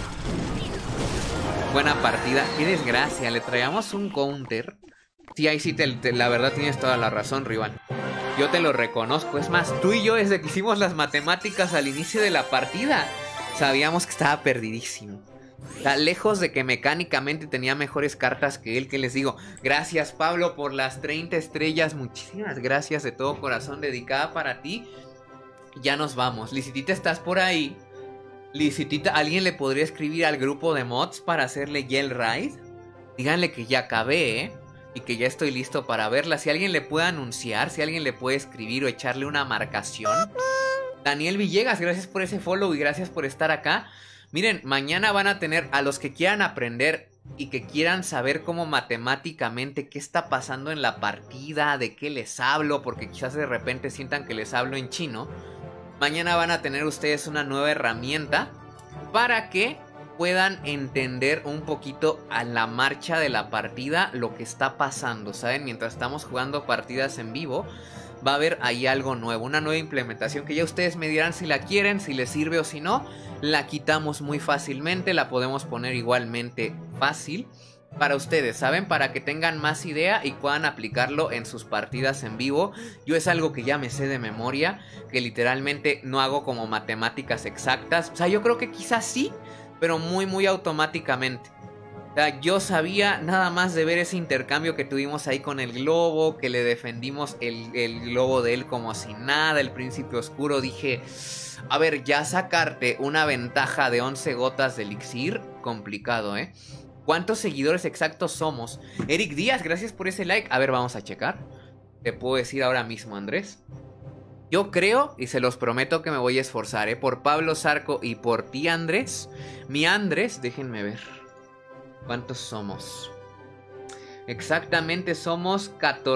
Buena partida. Qué desgracia, le traíamos un counter. Sí, ahí sí, la verdad tienes toda la razón, rival. Yo te lo reconozco. Es más, tú y yo desde que hicimos las matemáticas al inicio de la partida, sabíamos que estaba perdidísimo. Está lejos de que mecánicamente tenía mejores cartas que él, que les digo. Gracias, Pablo, por las 30 estrellas. Muchísimas gracias de todo corazón, dedicada para ti. Ya nos vamos. Licitita, ¿estás por ahí? Licitita, ¿alguien le podría escribir al grupo de mods para hacerle Yell Raid? Díganle que ya acabé, ¿eh? Y que ya estoy listo para verla. Si alguien le puede anunciar, si alguien le puede escribir o echarle una marcación. Daniel Villegas, gracias por ese follow y gracias por estar acá. Miren, mañana van a tener a los que quieran aprender y que quieran saber cómo matemáticamente qué está pasando en la partida, de qué les hablo, porque quizás de repente sientan que les hablo en chino. Mañana van a tener ustedes una nueva herramienta para que puedan entender un poquito a la marcha de la partida lo que está pasando, ¿saben? Mientras estamos jugando partidas en vivo, va a haber ahí algo nuevo, una nueva implementación que ya ustedes me dirán si la quieren, si les sirve o si no. La quitamos muy fácilmente, la podemos poner igualmente fácil para ustedes, ¿saben? Para que tengan más idea y puedan aplicarlo en sus partidas en vivo. Yo es algo que ya me sé de memoria, que literalmente no hago como matemáticas exactas. O sea, yo creo que quizás sí, pero muy automáticamente. O sea, yo sabía nada más de ver ese intercambio que tuvimos ahí con el globo, que le defendimos el globo de él como si nada, el príncipe oscuro. Dije, a ver, ya sacarte una ventaja de 11 gotas de elixir, complicado, ¿eh? ¿Cuántos seguidores exactos somos? Eric Díaz, gracias por ese like. A ver, vamos a checar. Te puedo decir ahora mismo, Andrés. Yo creo, y se los prometo que me voy a esforzar, por Pablo Zarco y por ti, Andrés. Mi Andrés, déjenme ver. ¿Cuántos somos? Exactamente somos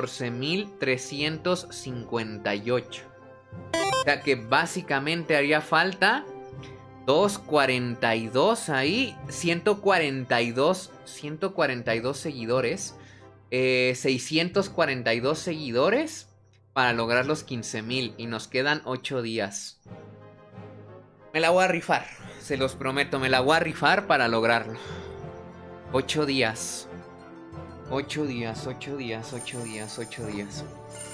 14,358. O sea que básicamente haría falta 242 ahí, 142 seguidores, 642 seguidores para lograr los 15,000 y nos quedan 8 días. Me la voy a rifar, se los prometo, me la voy a rifar para lograrlo. 8 días. 8 días, 8 días, 8 días, 8 días.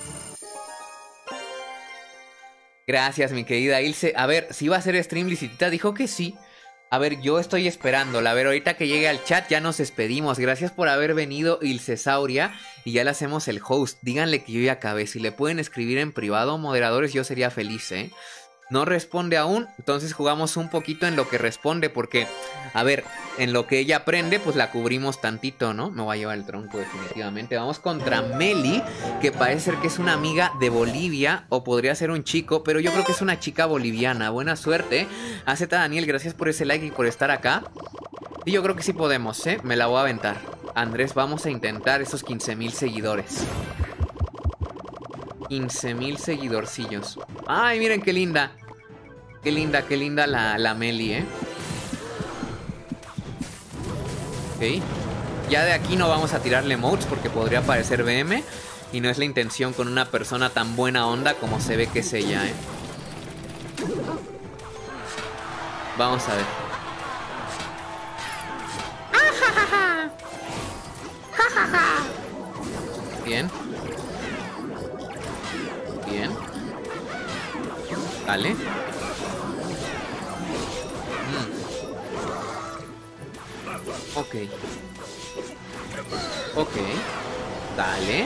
Gracias, mi querida Ilse. A ver, si va a ser stream, Licitita dijo que sí. A ver, yo estoy esperándola. A ver, ahorita que llegue al chat ya nos despedimos. Gracias por haber venido, Ilse Sauria. Y ya le hacemos el host. Díganle que yo ya acabé. Si le pueden escribir en privado, moderadores, yo sería feliz, ¿eh? No responde aún, entonces jugamos un poquito en lo que responde, porque, a ver, en lo que ella aprende, pues la cubrimos tantito, ¿no? Me voy a llevar el tronco definitivamente. Vamos contra Meli, que parece ser que es una amiga de Bolivia, o podría ser un chico, pero yo creo que es una chica boliviana. Buena suerte. AZ Daniel, gracias por ese like y por estar acá. Y yo creo que sí podemos, ¿eh? Me la voy a aventar. Andrés, vamos a intentar esos 15,000 seguidores. 15,000 seguidorcillos. Ay, miren qué linda. Qué linda la Meli, ¿eh? Ok. Ya de aquí no vamos a tirarle emotes porque podría parecer BM. Y no es la intención con una persona tan buena onda como se ve que es ella, ¿eh? Vamos a ver. Bien. Bien. Dale. Ok. Ok. Dale.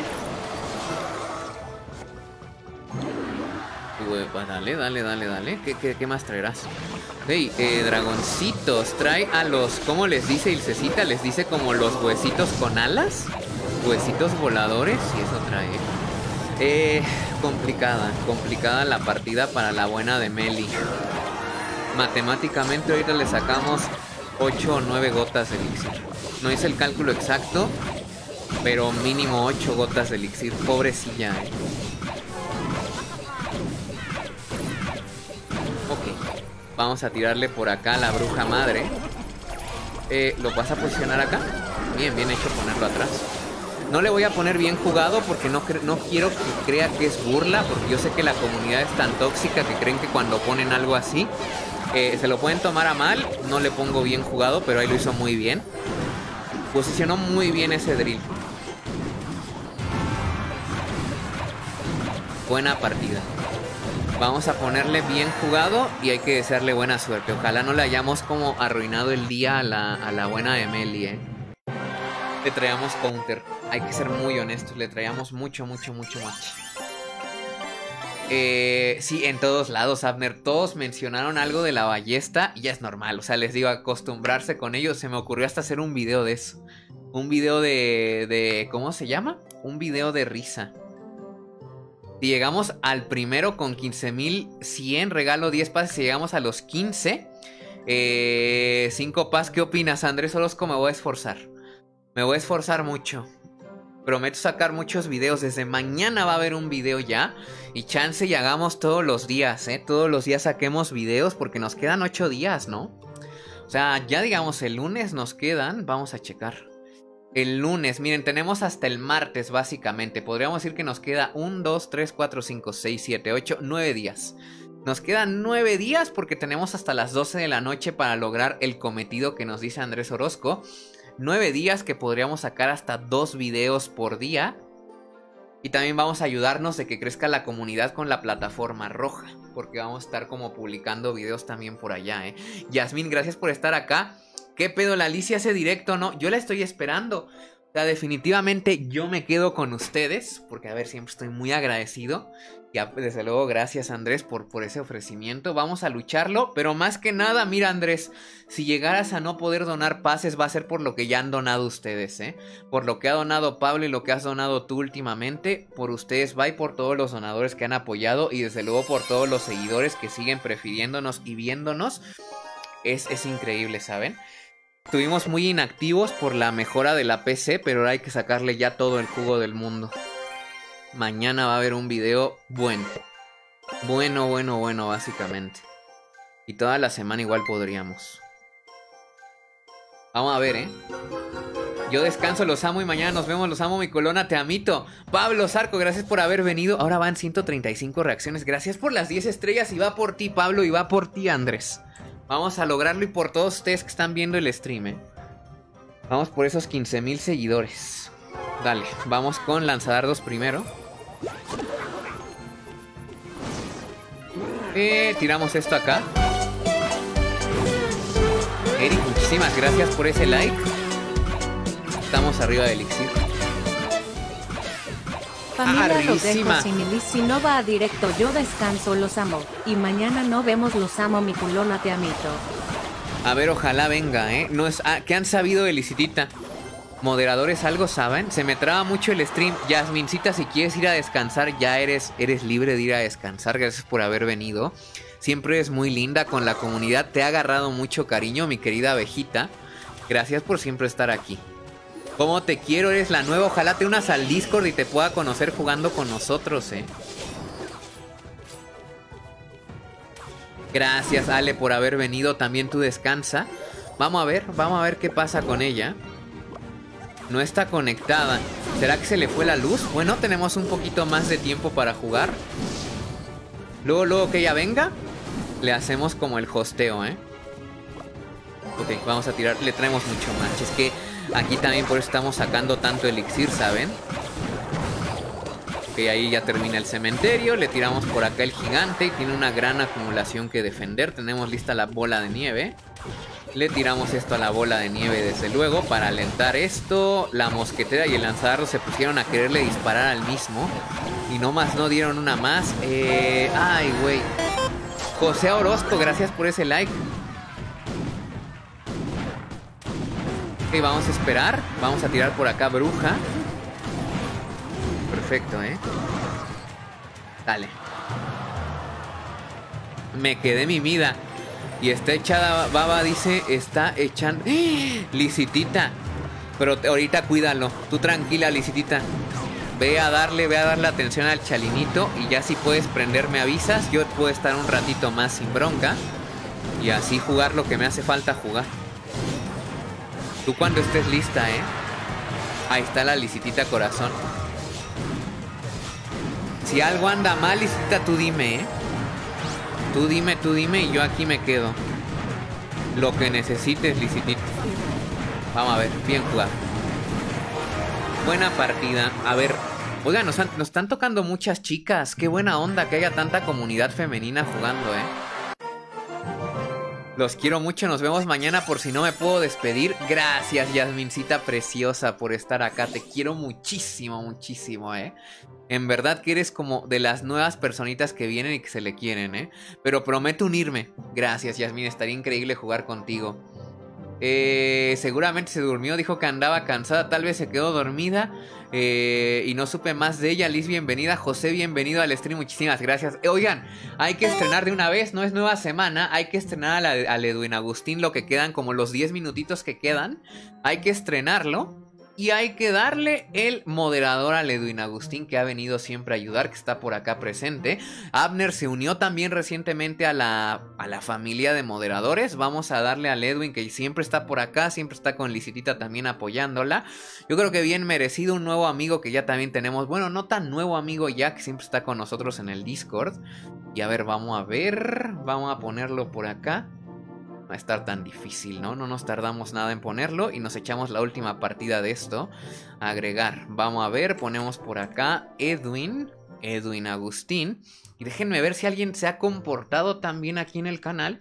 Uepa, dale. ¿Qué más traerás? Hey, dragoncitos. Trae a los... ¿Cómo les dice Ilsecita? Les dice como los huesitos con alas. Huesitos voladores. Y eso trae. Complicada la partida para la buena de Meli. Matemáticamente ahorita le sacamos 8 o 9 gotas de elixir. No hice el cálculo exacto, pero mínimo 8 gotas de elixir. Pobrecilla, ¿eh? Ok, vamos a tirarle por acá a la bruja madre. ¿Lo vas a posicionar acá? Bien hecho ponerlo atrás. No le voy a poner bien jugado porque no quiero que crea que es burla, porque yo sé que la comunidad es tan tóxica que creen que cuando ponen algo así Se lo pueden tomar a mal. No le pongo bien jugado, pero ahí lo hizo muy bien. Posicionó muy bien ese drill. Buena partida. Vamos a ponerle bien jugado y hay que desearle buena suerte. Ojalá no le hayamos como arruinado el día a la buena Emily, ¿eh? Le traíamos counter. Hay que ser muy honestos. Le traíamos mucho match. Sí, en todos lados, Abner. Todos mencionaron algo de la ballesta y ya es normal. O sea, les digo, acostumbrarse con ellos. Se me ocurrió hasta hacer un video de eso. Un video de ¿cómo se llama? Un video de risa. Si llegamos al primero con 15,100, regalo 10 pases. Si llegamos a los 15, 5 pas. ¿Qué opinas, Andrés Orozco? Me voy a esforzar. Me voy a esforzar mucho. Prometo sacar muchos videos. Desde mañana va a haber un video ya. Y chance y hagamos todos los días, ¿eh? Todos los días saquemos videos porque nos quedan 8 días, ¿no? O sea, ya digamos el lunes nos quedan. Vamos a checar. El lunes, miren, tenemos hasta el martes básicamente. Podríamos decir que nos queda 1, 2, 3, 4, 5, 6, 7, 8, 9 días. Nos quedan 9 días porque tenemos hasta las 12 de la noche para lograr el cometido que nos dice Andrés Orozco. 9 días que podríamos sacar hasta 2 videos por día. Y también vamos a ayudarnos de que crezca la comunidad con la plataforma roja. Porque vamos a estar como publicando videos también por allá, ¿eh? Yasmín, gracias por estar acá. ¿Qué pedo? La Alicia hace directo, ¿no? Yo la estoy esperando. O sea, definitivamente yo me quedo con ustedes. Porque, a ver, siempre estoy muy agradecido. Y desde luego, gracias, Andrés, por ese ofrecimiento. Vamos a lucharlo. Pero más que nada, mira, Andrés, si llegaras a no poder donar pases, va a ser por lo que ya han donado ustedes, ¿eh? Por lo que ha donado Pablo y lo que has donado tú últimamente. Por ustedes va y por todos los donadores que han apoyado. Y desde luego por todos los seguidores que siguen prefiriéndonos y viéndonos. Es increíble, ¿saben? Estuvimos muy inactivos por la mejora de la PC, pero ahora hay que sacarle ya todo el jugo del mundo. Mañana va a haber un video bueno. Bueno, básicamente. Y toda la semana igual podríamos. Vamos a ver, ¿eh? Yo descanso, los amo y mañana nos vemos. Los amo, mi colona, te amito. Pablo Zarco, gracias por haber venido. Ahora van 135 reacciones. Gracias por las 10 estrellas y va por ti, Pablo, y va por ti, Andrés. Vamos a lograrlo y por todos ustedes que están viendo el stream, ¿eh? Vamos por esos 15,000 seguidores. Dale, vamos con lanzadardos primero. Tiramos esto acá. Eric, muchísimas gracias por ese like. Estamos arriba de Elixir. Familia, los dejo sin Milis, si no va a directo, yo descanso, los amo. Y mañana no vemos, los amo, mi culona, te amito. A ver, ojalá venga, ¿eh? No es... ¿qué han sabido de Licitita? Moderadores algo saben. Se me traba mucho el stream. Yasmincita, si quieres ir a descansar, ya eres libre de ir a descansar. Gracias por haber venido. Siempre es muy linda con la comunidad. Te ha agarrado mucho cariño, mi querida abejita. Gracias por siempre estar aquí. ¿Cómo te quiero? Eres la nueva. Ojalá te unas al Discord y te pueda conocer jugando con nosotros, ¿eh? Gracias, Ale, por haber venido. También tú descansa. Vamos a ver qué pasa con ella. No está conectada. ¿Será que se le fue la luz? Bueno, tenemos un poquito más de tiempo para jugar. Luego que ella venga, le hacemos como el hosteo, ¿eh? Ok, vamos a tirar. Le traemos mucho más. Es que aquí también por eso estamos sacando tanto elixir, ¿saben? Ok, ahí ya termina el cementerio. Le tiramos por acá el gigante y tiene una gran acumulación que defender. Tenemos lista la bola de nieve. Le tiramos esto a la bola de nieve, desde luego, para alentar esto. La mosquetera y el lanzadardo se pusieron a quererle disparar al mismo. Y nomás no dieron una más. Ay, güey. José Orozco, gracias por ese like. Ok, vamos a esperar. Vamos a tirar por acá bruja. Perfecto, ¿eh? Dale. Me quedé mi vida. Y está echada, Baba dice, está echando... ¡Ah! Licitita. Pero ahorita cuídalo. Tú tranquila, Licitita. Ve a darle atención al chalinito. Y ya si puedes prender me avisas. Yo puedo estar un ratito más sin bronca. Y así jugar lo que me hace falta jugar. Tú cuando estés lista, ¿eh? Ahí está la Licitita corazón. Si algo anda mal, Licitita, tú dime, ¿eh? Tú dime y yo aquí me quedo. Lo que necesites, Licitito. Vamos a ver, bien jugado. Buena partida. A ver, oigan, nos están tocando muchas chicas. Qué buena onda que haya tanta comunidad femenina jugando, Los quiero mucho, nos vemos mañana por si no me puedo despedir. Gracias, Yasmincita preciosa, por estar acá. Te quiero muchísimo, muchísimo, En verdad que eres como de las nuevas personitas que vienen y que se le quieren, Pero prometo unirme. Gracias, Yasmin, estaría increíble jugar contigo. Seguramente se durmió, dijo que andaba cansada, tal vez se quedó dormida y no supe más de ella. Liz, bienvenida. José, bienvenido al stream, muchísimas gracias. Oigan, hay que estrenar de una vez, no es nueva semana, hay que estrenar al Edwin Agustín, lo que quedan, como los 10 minutitos que quedan, hay que estrenarlo. Y hay que darle el moderador al Edwin Agustín, que ha venido siempre a ayudar, que está por acá presente. Abner se unió también recientemente a la familia de moderadores. Vamos a darle al Edwin, que siempre está por acá, siempre está con Licitita también apoyándola. Yo creo que bien merecido, un nuevo amigo que ya también tenemos. Bueno, no tan nuevo amigo ya, que siempre está con nosotros en el Discord. Y a ver, vamos a ponerlo por acá. No va a estar tan difícil, ¿no? No nos tardamos nada en ponerlo y nos echamos la última partida de esto. Agregar. Vamos a ver, ponemos por acá Edwin Agustín. Y déjenme ver si alguien se ha comportado también aquí en el canal.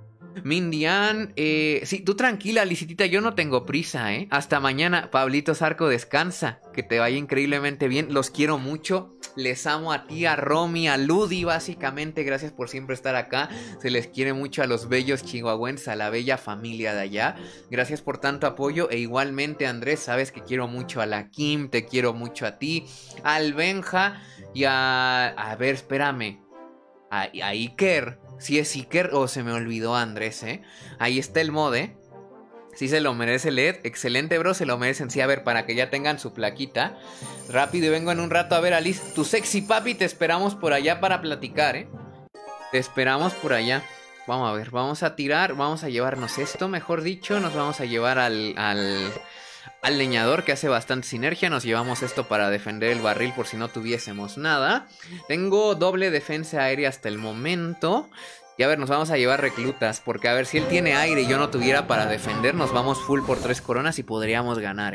Mindian, sí, tú tranquila, Licitita, yo no tengo prisa, Hasta mañana, Pablito Zarco, descansa. Que te vaya increíblemente bien, los quiero mucho. Les amo a ti, a Romy, a Ludi, básicamente. Gracias por siempre estar acá. Se les quiere mucho a los bellos chihuahuenses, a la bella familia de allá. Gracias por tanto apoyo. E igualmente, Andrés, sabes que quiero mucho a la Kim, te quiero mucho a ti, al Benja y a ver, espérame. A Iker. Si es Iker o se me olvidó Andrés, Ahí está el mod, Sí se lo merece Led. Excelente, bro, se lo merecen. Sí, a ver, para que ya tengan su plaquita. Rápido y vengo en un rato a ver a Liz. Tu sexy papi, te esperamos por allá para platicar, Te esperamos por allá. Vamos a ver, vamos a tirar. Vamos a llevarnos esto, mejor dicho. Nos vamos a llevar al leñador, que hace bastante sinergia. Nos llevamos esto para defender el barril por si no tuviésemos nada. Tengo doble defensa aérea hasta el momento. Y a ver, nos vamos a llevar reclutas, porque a ver, si él tiene aire y yo no tuviera para defender, nos vamos full por 3 coronas y podríamos ganar,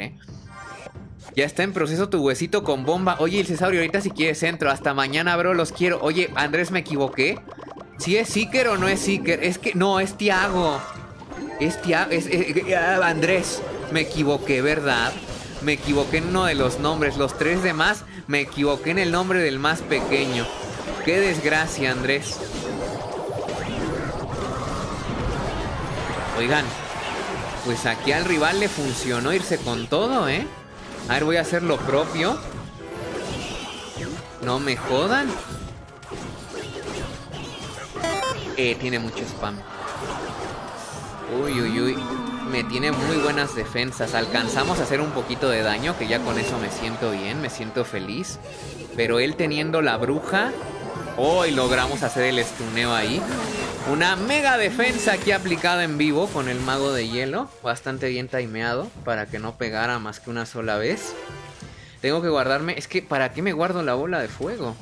Ya está en proceso tu huesito con bomba. Oye, el Cesaurio, ahorita si quieres centro. Hasta mañana, bro, los quiero. Oye, Andrés, me equivoqué. ¿Sí es Iker o no es Iker? Es que, no, es Tiago. Es Tiago, Andrés, me equivoqué, ¿verdad? Me equivoqué en uno de los nombres. Los 3 demás, me equivoqué en el nombre del más pequeño. Qué desgracia, Andrés. Oigan, pues aquí al rival le funcionó irse con todo, A ver, voy a hacer lo propio. No me jodan. Tiene mucho spam. Uy, uy, uy. Me tiene muy buenas defensas. Alcanzamos a hacer un poquito de daño, que ya con eso me siento bien, me siento feliz. Pero él teniendo la bruja... Hoy logramos hacer el estuneo ahí. Una mega defensa aquí aplicada en vivo con el mago de hielo. Bastante bien timeado para que no pegara más que una sola vez. Tengo que guardarme... Es que, ¿para qué me guardo la bola de fuego?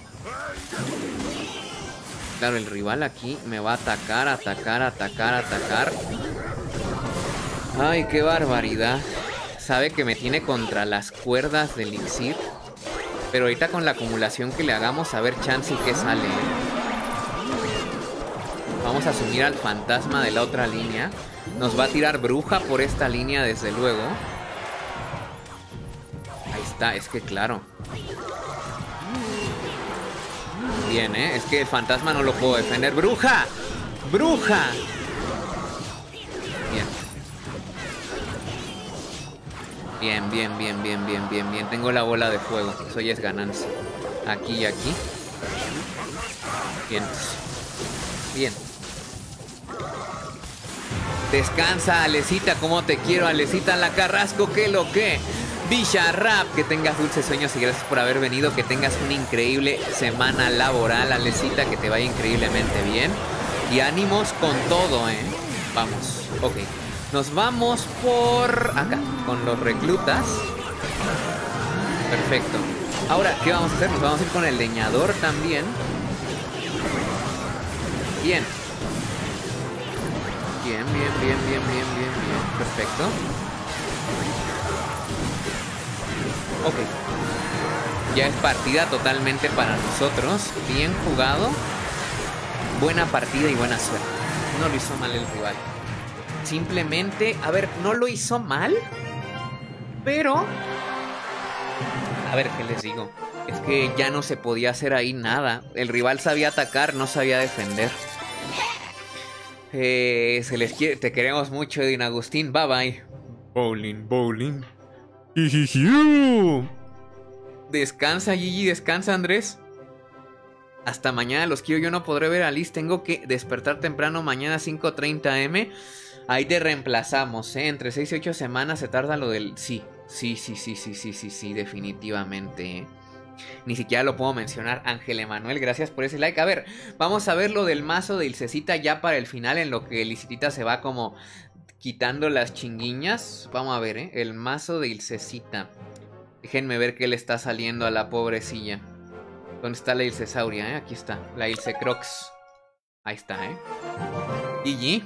Claro, el rival aquí me va a atacar, atacar. Ay, qué barbaridad. Sabe que me tiene contra las cuerdas del elixir. Pero ahorita con la acumulación que le hagamos, a ver chance y qué sale. Vamos a asumir al fantasma de la otra línea. Nos va a tirar bruja por esta línea, desde luego. Ahí está, es que claro. Bien, es que el fantasma no lo puedo defender. ¡Bruja! ¡Bruja! Bien. Tengo la bola de fuego. Eso ya es ganancia. Aquí y aquí. Bien. Descansa, Alecita. Como te quiero, Alecita. La Carrasco, que lo que. Villarrap, que tengas dulces sueños y gracias por haber venido. Que tengas una increíble semana laboral, Alecita. Que te vaya increíblemente bien. Y ánimos con todo, Vamos. Ok. Nos vamos por acá, con los reclutas. Perfecto. Ahora, ¿qué vamos a hacer? Nos vamos a ir con el leñador también. Bien. Bien. Perfecto. Ok. Ya es partida totalmente para nosotros. Bien jugado. Buena partida y buena suerte. No lo hizo mal el rival. Simplemente, a ver, no lo hizo mal, pero... A ver, ¿qué les digo? Es que ya no se podía hacer ahí nada. El rival sabía atacar, no sabía defender. Se les quiere... Te queremos mucho, Edwin Agustín. Bye bye. Bowling. Descansa, Gigi, descansa, Andrés. Hasta mañana los quiero. Yo no podré ver a Liz. Tengo que despertar temprano mañana 5:30 am. Ahí te reemplazamos, ¿eh? Entre 6 y 8 semanas se tarda lo del... Sí, definitivamente, ¿eh? Ni siquiera lo puedo mencionar. Ángel Emanuel, gracias por ese like. A ver, vamos a ver lo del mazo de Ilsecita ya para el final, en lo que Licitita se va como quitando las chinguiñas. Vamos a ver, ¿eh? El mazo de Ilsecita. Déjenme ver qué le está saliendo a la pobrecilla. ¿Dónde está la Ilcesauria, eh? Aquí está, la Ilsecrox. Ahí está, ¿eh? GG.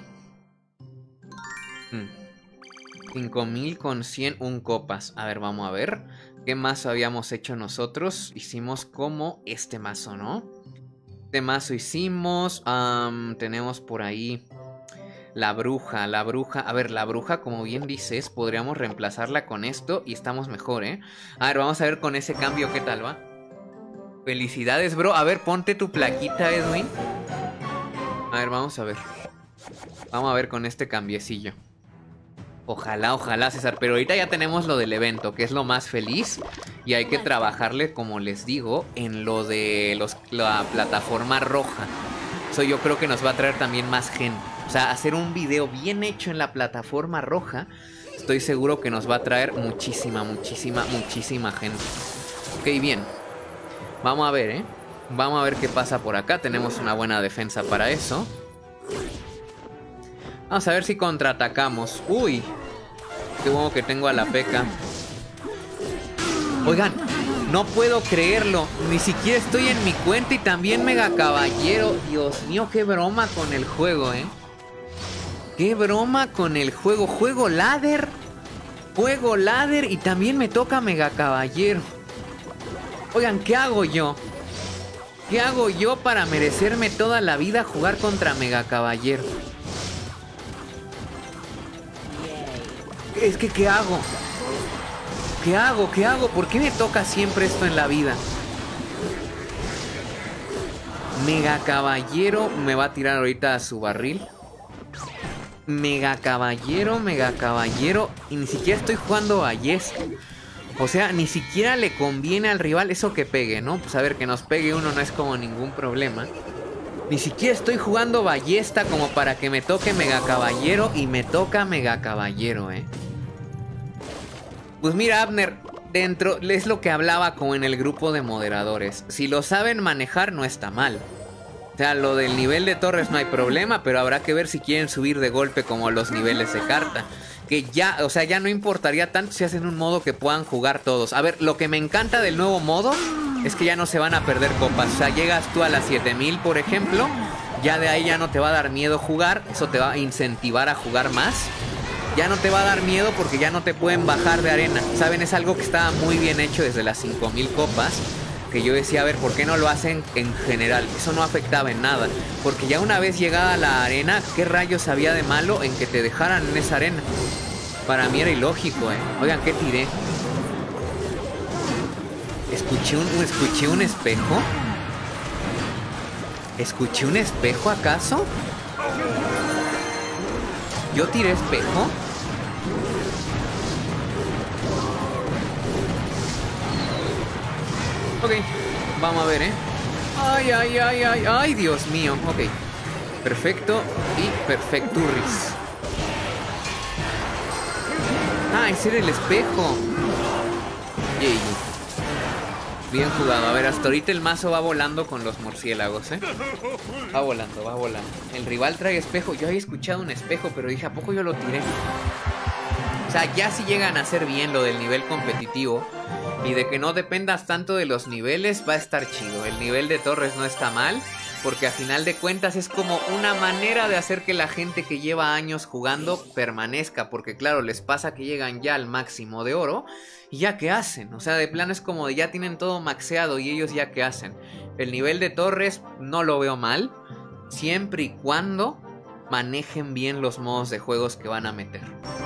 5000 con 101 copas. A ver, vamos a ver. ¿Qué mazo habíamos hecho nosotros? Hicimos como este mazo, ¿no? Este mazo hicimos. Tenemos por ahí la bruja. A ver, la bruja, como bien dices, podríamos reemplazarla con esto y estamos mejor, ¿eh? A ver, vamos a ver con ese cambio qué tal va. Felicidades, bro. A ver, ponte tu plaquita, Edwin. A ver, vamos a ver. Vamos a ver con este cambiecillo. Ojalá, César. Pero ahorita ya tenemos lo del evento, que es lo más feliz. Y hay que trabajarle, como les digo, en lo de la plataforma roja. Eso yo creo que nos va a traer también más gente. O sea, hacer un video bien hecho en la plataforma roja, estoy seguro que nos va a traer muchísima gente. Ok, bien. Vamos a ver, ¿eh? Vamos a ver qué pasa por acá. Tenemos una buena defensa para eso. Vamos a ver si contraatacamos. Uy, qué bueno que tengo a la P.E.K.K.A. Oigan, no puedo creerlo. Ni siquiera estoy en mi cuenta y también Mega Caballero. Dios mío, qué broma con el juego, ¿eh? Qué broma con el juego. Juego ladder y también me toca Mega Caballero. Oigan, ¿qué hago yo? ¿Qué hago yo para merecerme toda la vida jugar contra Mega Caballero? Es que, ¿qué hago? ¿Qué hago? ¿Por qué me toca siempre esto en la vida? Mega Caballero me va a tirar ahorita a su barril. Mega Caballero. Y ni siquiera estoy jugando ballesta. O sea, ni siquiera le conviene al rival eso que pegue, ¿no? Pues a ver, que nos pegue uno no es como ningún problema. Ni siquiera estoy jugando ballesta como para que me toque Mega Caballero. Y me toca Mega Caballero, ¿eh? Pues mira, Abner, dentro es lo que hablaba como en el grupo de moderadores. Si lo saben manejar no está mal. O sea, lo del nivel de torres no hay problema, pero habrá que ver si quieren subir de golpe como los niveles de carta. Que ya, o sea, ya no importaría tanto si hacen un modo que puedan jugar todos. A ver, lo que me encanta del nuevo modo es que ya no se van a perder copas. O sea, llegas tú a las 7000, por ejemplo, ya de ahí ya no te va a dar miedo jugar. Eso te va a incentivar a jugar más. Ya no te va a dar miedo porque ya no te pueden bajar de arena. ¿Saben? Es algo que estaba muy bien hecho desde las 5000 copas. Que yo decía, a ver, ¿por qué no lo hacen en general? Eso no afectaba en nada. Porque ya una vez llegada a la arena, ¿qué rayos había de malo en que te dejaran en esa arena? Para mí era ilógico, ¿eh? Oigan, ¿qué tiré? ¿Escuché un espejo? ¿Escuché un espejo acaso? ¿Yo tiré espejo? Ok, vamos a ver, ¿eh? Ay, Dios mío. Ok, perfecto y perfecturris. Ah, ese era el espejo. Yay. Bien jugado. A ver, hasta ahorita el mazo va volando con los murciélagos, ¿eh? Va volando. El rival trae espejo. Yo había escuchado un espejo, pero dije, ¿a poco yo lo tiré? O sea, ya si llegan a hacer bien lo del nivel competitivo y de que no dependas tanto de los niveles, va a estar chido. El nivel de torres no está mal. porque a final de cuentas es como una manera de hacer que la gente que lleva años jugando permanezca, porque claro, les pasa que llegan ya al máximo de oro y ya qué hacen, o sea, de plano es como de ya tienen todo maxeado y ellos ya qué hacen. El nivel de torres no lo veo mal, siempre y cuando manejen bien los modos de juegos que van a meter.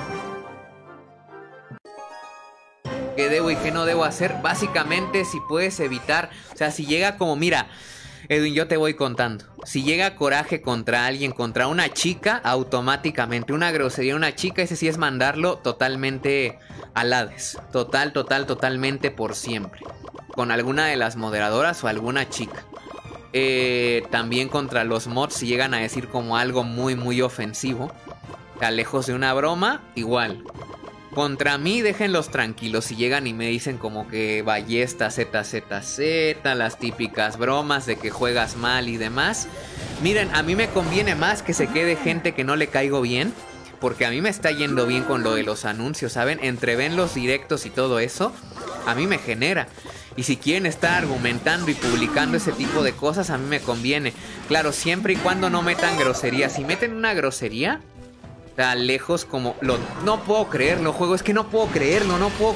¿Qué debo y qué no debo hacer? Básicamente, si puedes evitar, o sea, si llega como, mira, Edwin, yo te voy contando. Si llega coraje contra alguien, contra una chica, automáticamente una grosería, una chica, ese sí es mandarlo totalmente al Hades. Totalmente por siempre. Con alguna de las moderadoras o alguna chica. También contra los mods, si llegan a decir como algo muy ofensivo, lejos de una broma, igual. Contra mí, déjenlos tranquilos. Si llegan y me dicen como que ballesta, ZZZ, las típicas bromas de que juegas mal y demás. Miren, a mí me conviene más que se quede gente que no le caigo bien, porque a mí me está yendo bien con lo de los anuncios, ¿saben? Entre ven los directos y todo eso, a mí me genera. Y si quieren estar argumentando y publicando ese tipo de cosas, a mí me conviene. Claro, siempre y cuando no metan grosería. Si meten una grosería, lejos como no puedo creerlo, juego, es que no puedo creerlo.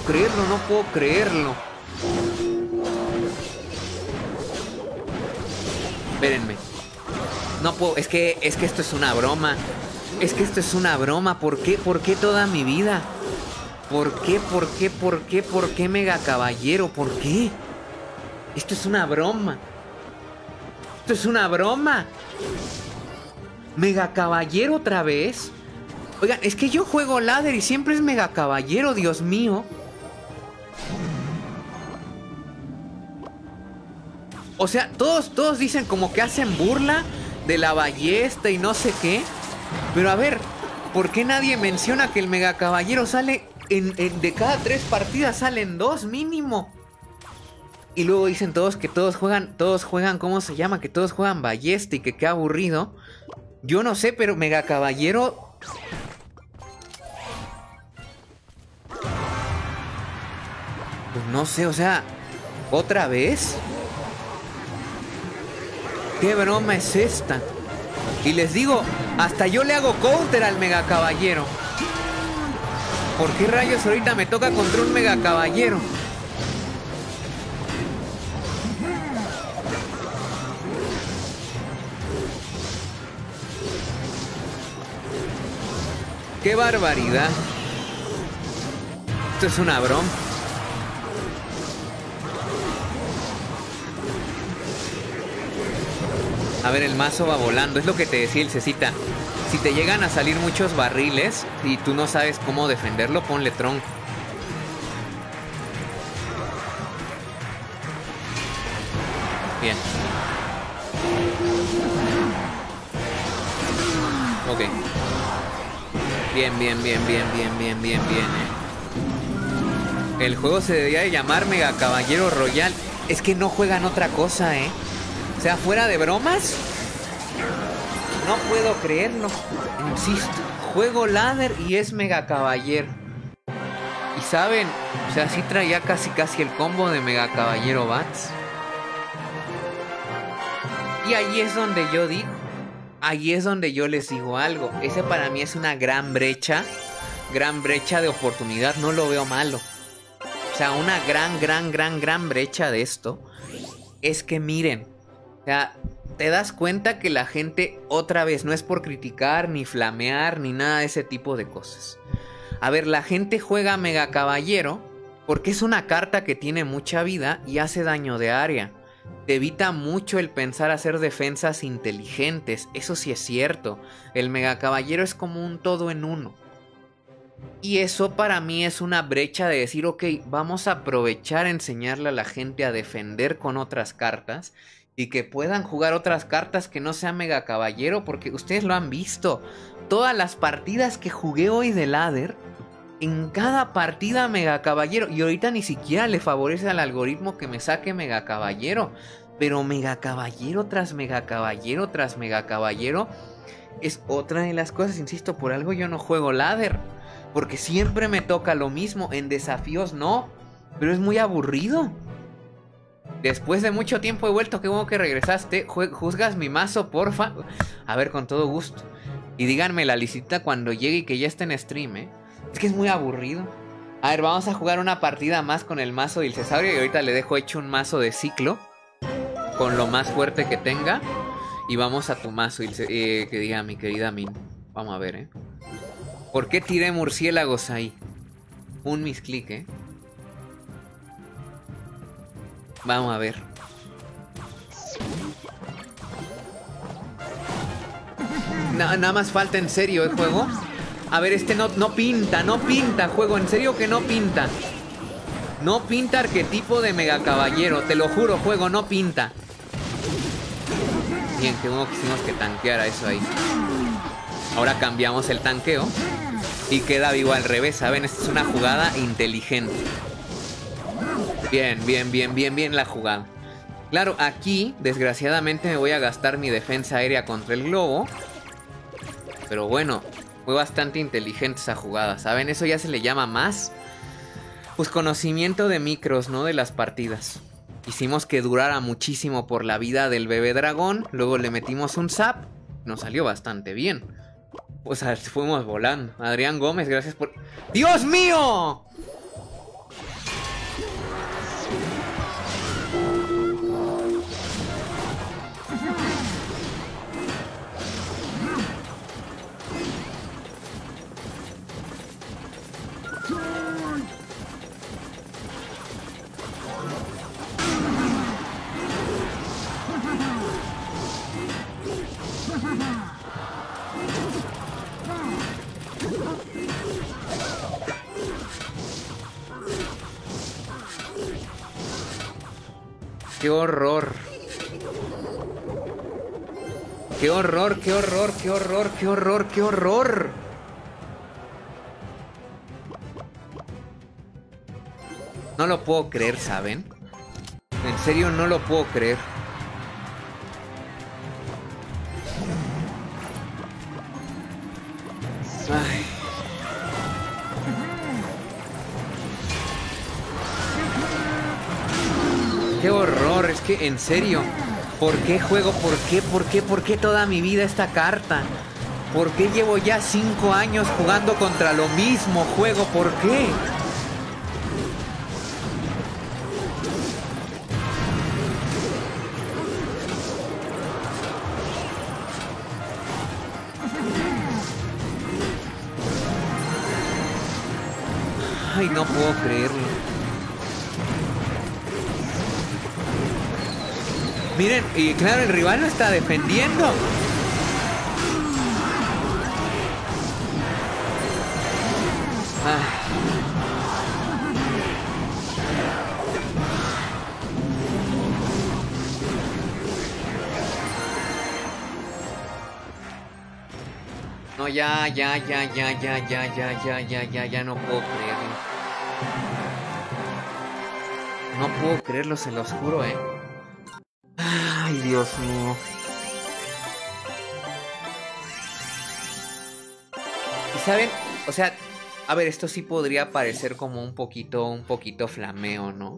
Espérenme. No puedo, es que esto es una broma. ¿Por qué toda mi vida? ¿Por qué Mega Caballero? ¿Por qué? Esto es una broma. ¿Mega Caballero otra vez? Oigan, es que yo juego ladder y siempre es Mega Caballero, Dios mío. O sea, todos dicen como que hacen burla de la ballesta y no sé qué. Pero a ver, ¿por qué nadie menciona que el Mega Caballero sale de cada 3 partidas salen 2 mínimo? Y luego dicen todos que todos juegan, ¿cómo se llama? Que todos juegan ballesta y que qué aburrido. Yo no sé, pero Mega Caballero... Pues no sé, o sea, ¿otra vez? ¿Qué broma es esta? Y les digo, hasta yo le hago counter al Mega Caballero. ¿Por qué rayos ahorita me toca contra un Mega Caballero? ¡Qué barbaridad! Esto es una broma. A ver, el mazo va volando. Es lo que te decía el Cecita. Si te llegan a salir muchos barriles y tú no sabes cómo defenderlo, ponle tronco. Bien. Ok. Bien. El juego se debería de llamar Mega Caballero Royal. Es que no juegan otra cosa, O sea, fuera de bromas, no puedo creerlo. Insisto, juego ladder y es Mega Caballero. Y saben, o sea, sí traía casi el combo de Mega Caballero Bats. Y ahí es donde yo digo, ahí es donde yo les digo algo. Ese para mí es una gran brecha de oportunidad, no lo veo malo. O sea, una gran brecha de esto es que miren, o sea, te das cuenta que la gente, otra vez, no es por criticar, ni flamear, ni nada de ese tipo de cosas. A ver, la gente juega Mega Caballero porque es una carta que tiene mucha vida y hace daño de área. Te evita mucho el pensar hacer defensas inteligentes, eso sí es cierto. El Mega Caballero es como un todo en uno. Y eso para mí es una brecha de decir, ok, vamos a aprovechar a enseñarle a la gente a defender con otras cartas y que puedan jugar otras cartas que no sea Mega Caballero, porque ustedes lo han visto. Todas las partidas que jugué hoy de ladder, en cada partida Mega Caballero, y ahorita ni siquiera le favorece al algoritmo que me saque Mega Caballero, pero Mega Caballero tras Mega Caballero tras Mega Caballero es otra de las cosas, insisto, por algo yo no juego ladder, porque siempre me toca lo mismo. En desafíos no, pero es muy aburrido. Después de mucho tiempo he vuelto, qué bueno que regresaste. ¿Juzgas mi mazo, porfa? A ver, con todo gusto. Y díganme la licita cuando llegue y que ya esté en stream, ¿eh? Es que es muy aburrido. A ver, vamos a jugar una partida más con el mazo del Cesaurio. Y ahorita le dejo hecho un mazo de ciclo. Con lo más fuerte que tenga. Y vamos a tu mazo, que diga mi querida Min. Vamos a ver, ¿eh? ¿Por qué tiré murciélagos ahí? Un misclick, ¿eh? Vamos a ver. Nada más falta en serio, ¿eh, juego? A ver, este no pinta, juego. En serio que no pinta. No pinta arquetipo de mega caballero. Te lo juro, juego, no pinta. Bien, que uno quisimos que tanqueara eso ahí. Ahora cambiamos el tanqueo. Y queda vivo al revés, ¿saben? Esta es una jugada inteligente. Bien la jugada. Claro, aquí, desgraciadamente, me voy a gastar mi defensa aérea contra el globo. Pero bueno, fue bastante inteligente esa jugada, ¿saben? Eso ya se le llama más, pues, conocimiento de micros, ¿no? De las partidas. Hicimos que durara muchísimo por la vida del bebé dragón. Luego le metimos un zap. Nos salió bastante bien. Pues fuimos volando. Adrián Gómez, gracias por... ¡Dios mío! ¡Qué horror! ¡Qué horror, qué horror, qué horror, qué horror, qué horror! No lo puedo creer, ¿saben? En serio, no lo puedo creer. Ay. ¡Qué horror! Es que, en serio, ¿por qué juego? ¿Por qué toda mi vida esta carta? ¿Por qué llevo ya 5 años jugando contra lo mismo juego? ¿Por qué? Ay, no puedo creerlo. Miren, y claro, el rival lo está defendiendo. No, ya no puedo creerlo. No puedo creerlo, se los juro, ¿eh? Ay, Dios mío. Y saben, o sea, a ver, esto sí podría parecer como un poquito flameo, ¿no?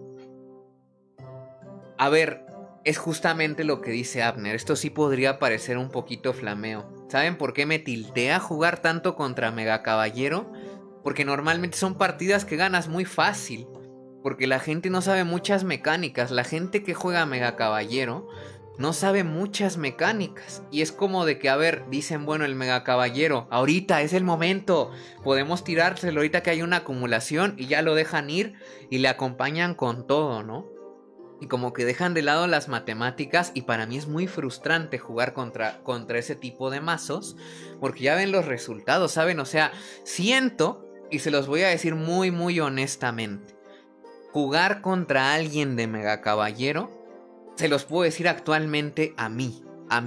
A ver, es justamente lo que dice Abner. Esto sí podría parecer un poquito flameo. ¿Saben por qué me tiltea jugar tanto contra Mega Caballero? Porque normalmente son partidas que ganas muy fácil. Porque la gente no sabe muchas mecánicas. La gente que juega Mega Caballero no sabe muchas mecánicas. Y es como de que, a ver, dicen, bueno, el Mega Caballero, ahorita es el momento. Podemos tirárselo ahorita que hay una acumulación. Y ya lo dejan ir y le acompañan con todo, ¿no? Y como que dejan de lado las matemáticas. Y para mí es muy frustrante jugar contra ese tipo de mazos. Porque ya ven los resultados, ¿saben? O sea, siento, y se los voy a decir muy honestamente, jugar contra alguien de Mega Caballero, se los puedo decir actualmente a mí.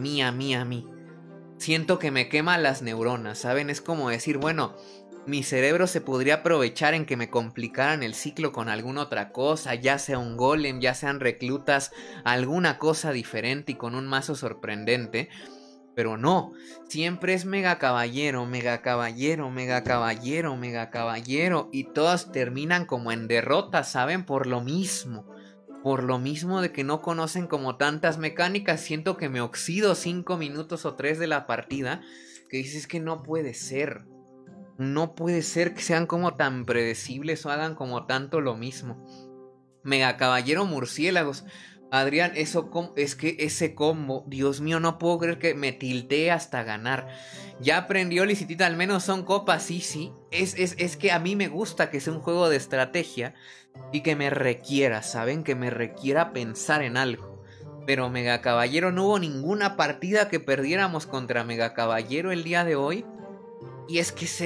Siento que me quema las neuronas, ¿saben? Es como decir, bueno, mi cerebro se podría aprovechar en que me complicaran el ciclo con alguna otra cosa, ya sea un golem, ya sean reclutas, alguna cosa diferente y con un mazo sorprendente. Pero no, siempre es Mega Caballero, Mega Caballero, Mega Caballero, Mega Caballero. Y todas terminan como en derrotas, ¿saben? Por lo mismo. por lo mismo de que no conocen como tantas mecánicas, siento que me oxido 5 minutos o 3 de la partida, que dices que no puede ser. No puede ser que sean como tan predecibles o hagan como tanto lo mismo. Mega Caballero Murciélagos. Adrián, es que ese combo, Dios mío, no puedo creer que me tilteé hasta ganar. Ya aprendió Licitita, al menos son copas, sí. Es que a mí me gusta que sea un juego de estrategia y que me requiera, ¿saben? Que me requiera pensar en algo. Pero Mega Caballero, no hubo ninguna partida que perdiéramos contra Mega Caballero el día de hoy. Y es que es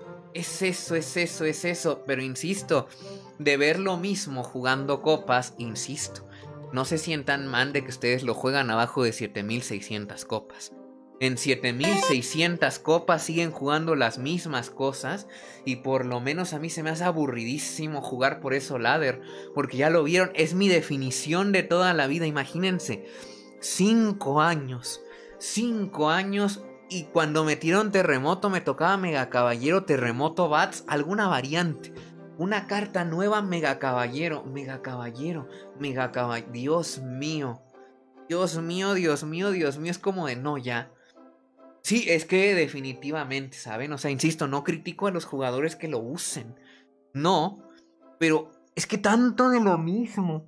eso. Pero insisto, de ver lo mismo jugando copas, insisto. No se sientan mal de que ustedes lo juegan abajo de 7600 copas. En 7600 copas siguen jugando las mismas cosas. Y por lo menos a mí se me hace aburridísimo jugar por eso ladder. Porque ya lo vieron, es mi definición de toda la vida. Imagínense, 5 años. 5 años. Y cuando metieron Terremoto me tocaba Mega Caballero, Terremoto Bats, alguna variante. Una carta nueva, Mega Caballero. Dios mío. Es como de no ya. Sí, es que definitivamente, ¿saben? O sea, insisto, no critico a los jugadores que lo usen. No, pero es que tanto de lo mismo.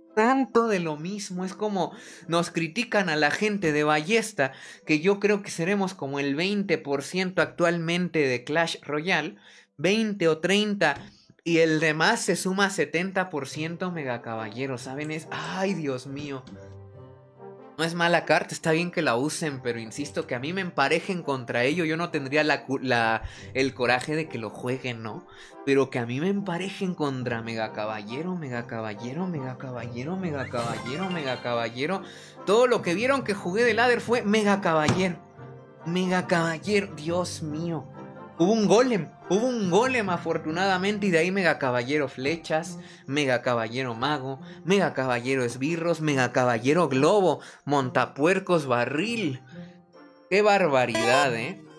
Es como nos critican a la gente de Ballesta, que yo creo que seremos como el 20% actualmente de Clash Royale, 20 o 30%. Y el demás se suma 70% Mega Caballero, ¿saben? Ay, Dios mío. No es mala carta, está bien que la usen, pero insisto que a mí me emparejen contra ello. Yo no tendría el coraje de que lo jueguen, ¿no? Pero que a mí me emparejen contra Mega Caballero. Todo lo que vieron que jugué de ladder fue Mega Caballero, Dios mío. Hubo un golem afortunadamente, y de ahí Mega Caballero Flechas, Mega Caballero Mago, Mega Caballero Esbirros, Mega Caballero Globo, Montapuercos Barril. ¡Qué barbaridad,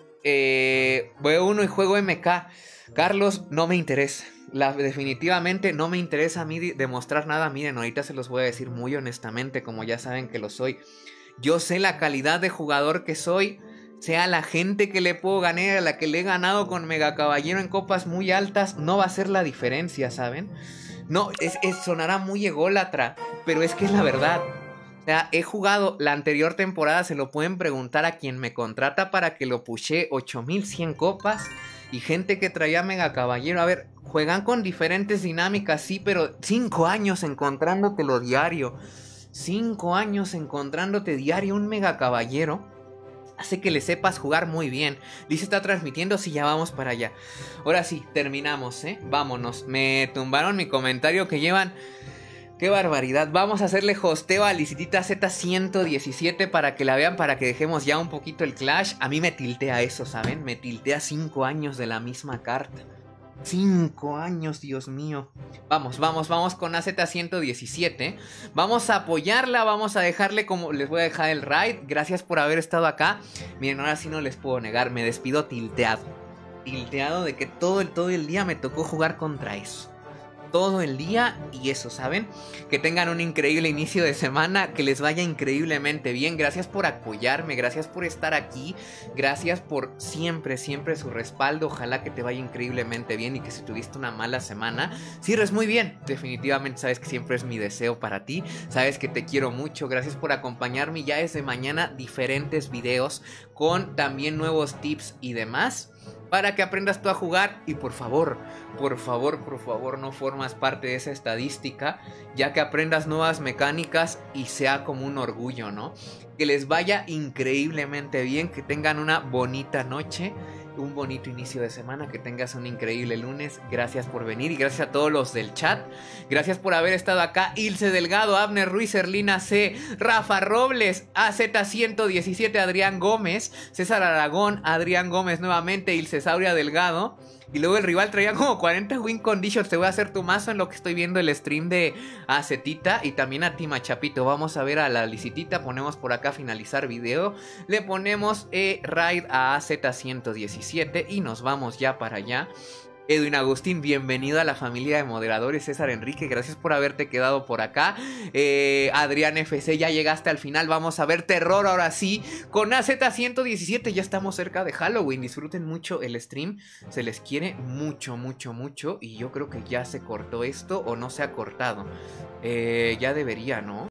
Voy a uno y juego MK. Carlos, no me interesa. Definitivamente no me interesa a mí demostrar nada. Miren, ahorita se los voy a decir muy honestamente, como ya saben que lo soy. Yo sé la calidad de jugador que soy. Sea la gente que le puedo ganar, a la que le he ganado con Mega Caballero en copas muy altas, no va a ser la diferencia, ¿saben? No, sonará muy ególatra, pero es que es la verdad. O sea, he jugado la anterior temporada, se lo pueden preguntar a quien me contrata para que lo pushé 8100 copas. Y gente que traía Mega Caballero, a ver, juegan con diferentes dinámicas, sí, pero 5 años encontrándotelo diario. 5 años encontrándote diario un Mega Caballero hace que le sepas jugar muy bien. Liz está transmitiendo, sí, ya vamos para allá. Ahora sí, terminamos, vámonos. Me tumbaron mi comentario que llevan. ¡Qué barbaridad! Vamos a hacerle hosteo a Licitita Z117 para que la vean, para que dejemos ya un poquito el clash. A mí me tiltea eso, ¿saben? Me tiltea 5 años de la misma carta. 5 años, Dios mío. Vamos con AZ117. Vamos a apoyarla, vamos a dejarle como... Les voy a dejar el raid. Gracias por haber estado acá. Miren, ahora sí no les puedo negar, me despido tilteado. Tilteado de que todo el día me tocó jugar contra eso. Todo el día y eso, ¿saben? Que tengan un increíble inicio de semana, que les vaya increíblemente bien. Gracias por apoyarme, gracias por estar aquí, gracias por siempre su respaldo. Ojalá que te vaya increíblemente bien y que si tuviste una mala semana, cierres muy bien. Definitivamente sabes que siempre es mi deseo para ti, sabes que te quiero mucho. Gracias por acompañarme ya desde mañana diferentes videos con también nuevos tips y demás, para que aprendas tú a jugar. Y por favor, no formas parte de esa estadística, ya que aprendas nuevas mecánicas y sea como un orgullo, ¿no? Que les vaya increíblemente bien, que tengan una bonita noche, un bonito inicio de semana, que tengas un increíble lunes. Gracias por venir y gracias a todos los del chat. Gracias por haber estado acá. Ilse Delgado, Abner Ruiz, Erlina C, Rafa Robles, AZ117, Adrián Gómez, César Aragón, Adrián Gómez nuevamente, Ilse Sauria Delgado. Y luego el rival traía como 40 win conditions. Te voy a hacer tu mazo en lo que estoy viendo el stream de Acetita. Y también a ti, Machapito. Vamos a ver a la Licitita. Ponemos por acá finalizar video. Le ponemos raid a AZ117 y nos vamos ya para allá. Edwin Agustín, bienvenido a la familia de moderadores. César Enrique, gracias por haberte quedado por acá. Adrián FC, ya llegaste al final. Vamos a ver terror ahora sí con AZ117. Ya estamos cerca de Halloween. Disfruten mucho el stream. Se les quiere mucho, mucho, mucho. Y yo creo que ya se cortó esto o no se ha cortado. Ya debería, ¿no?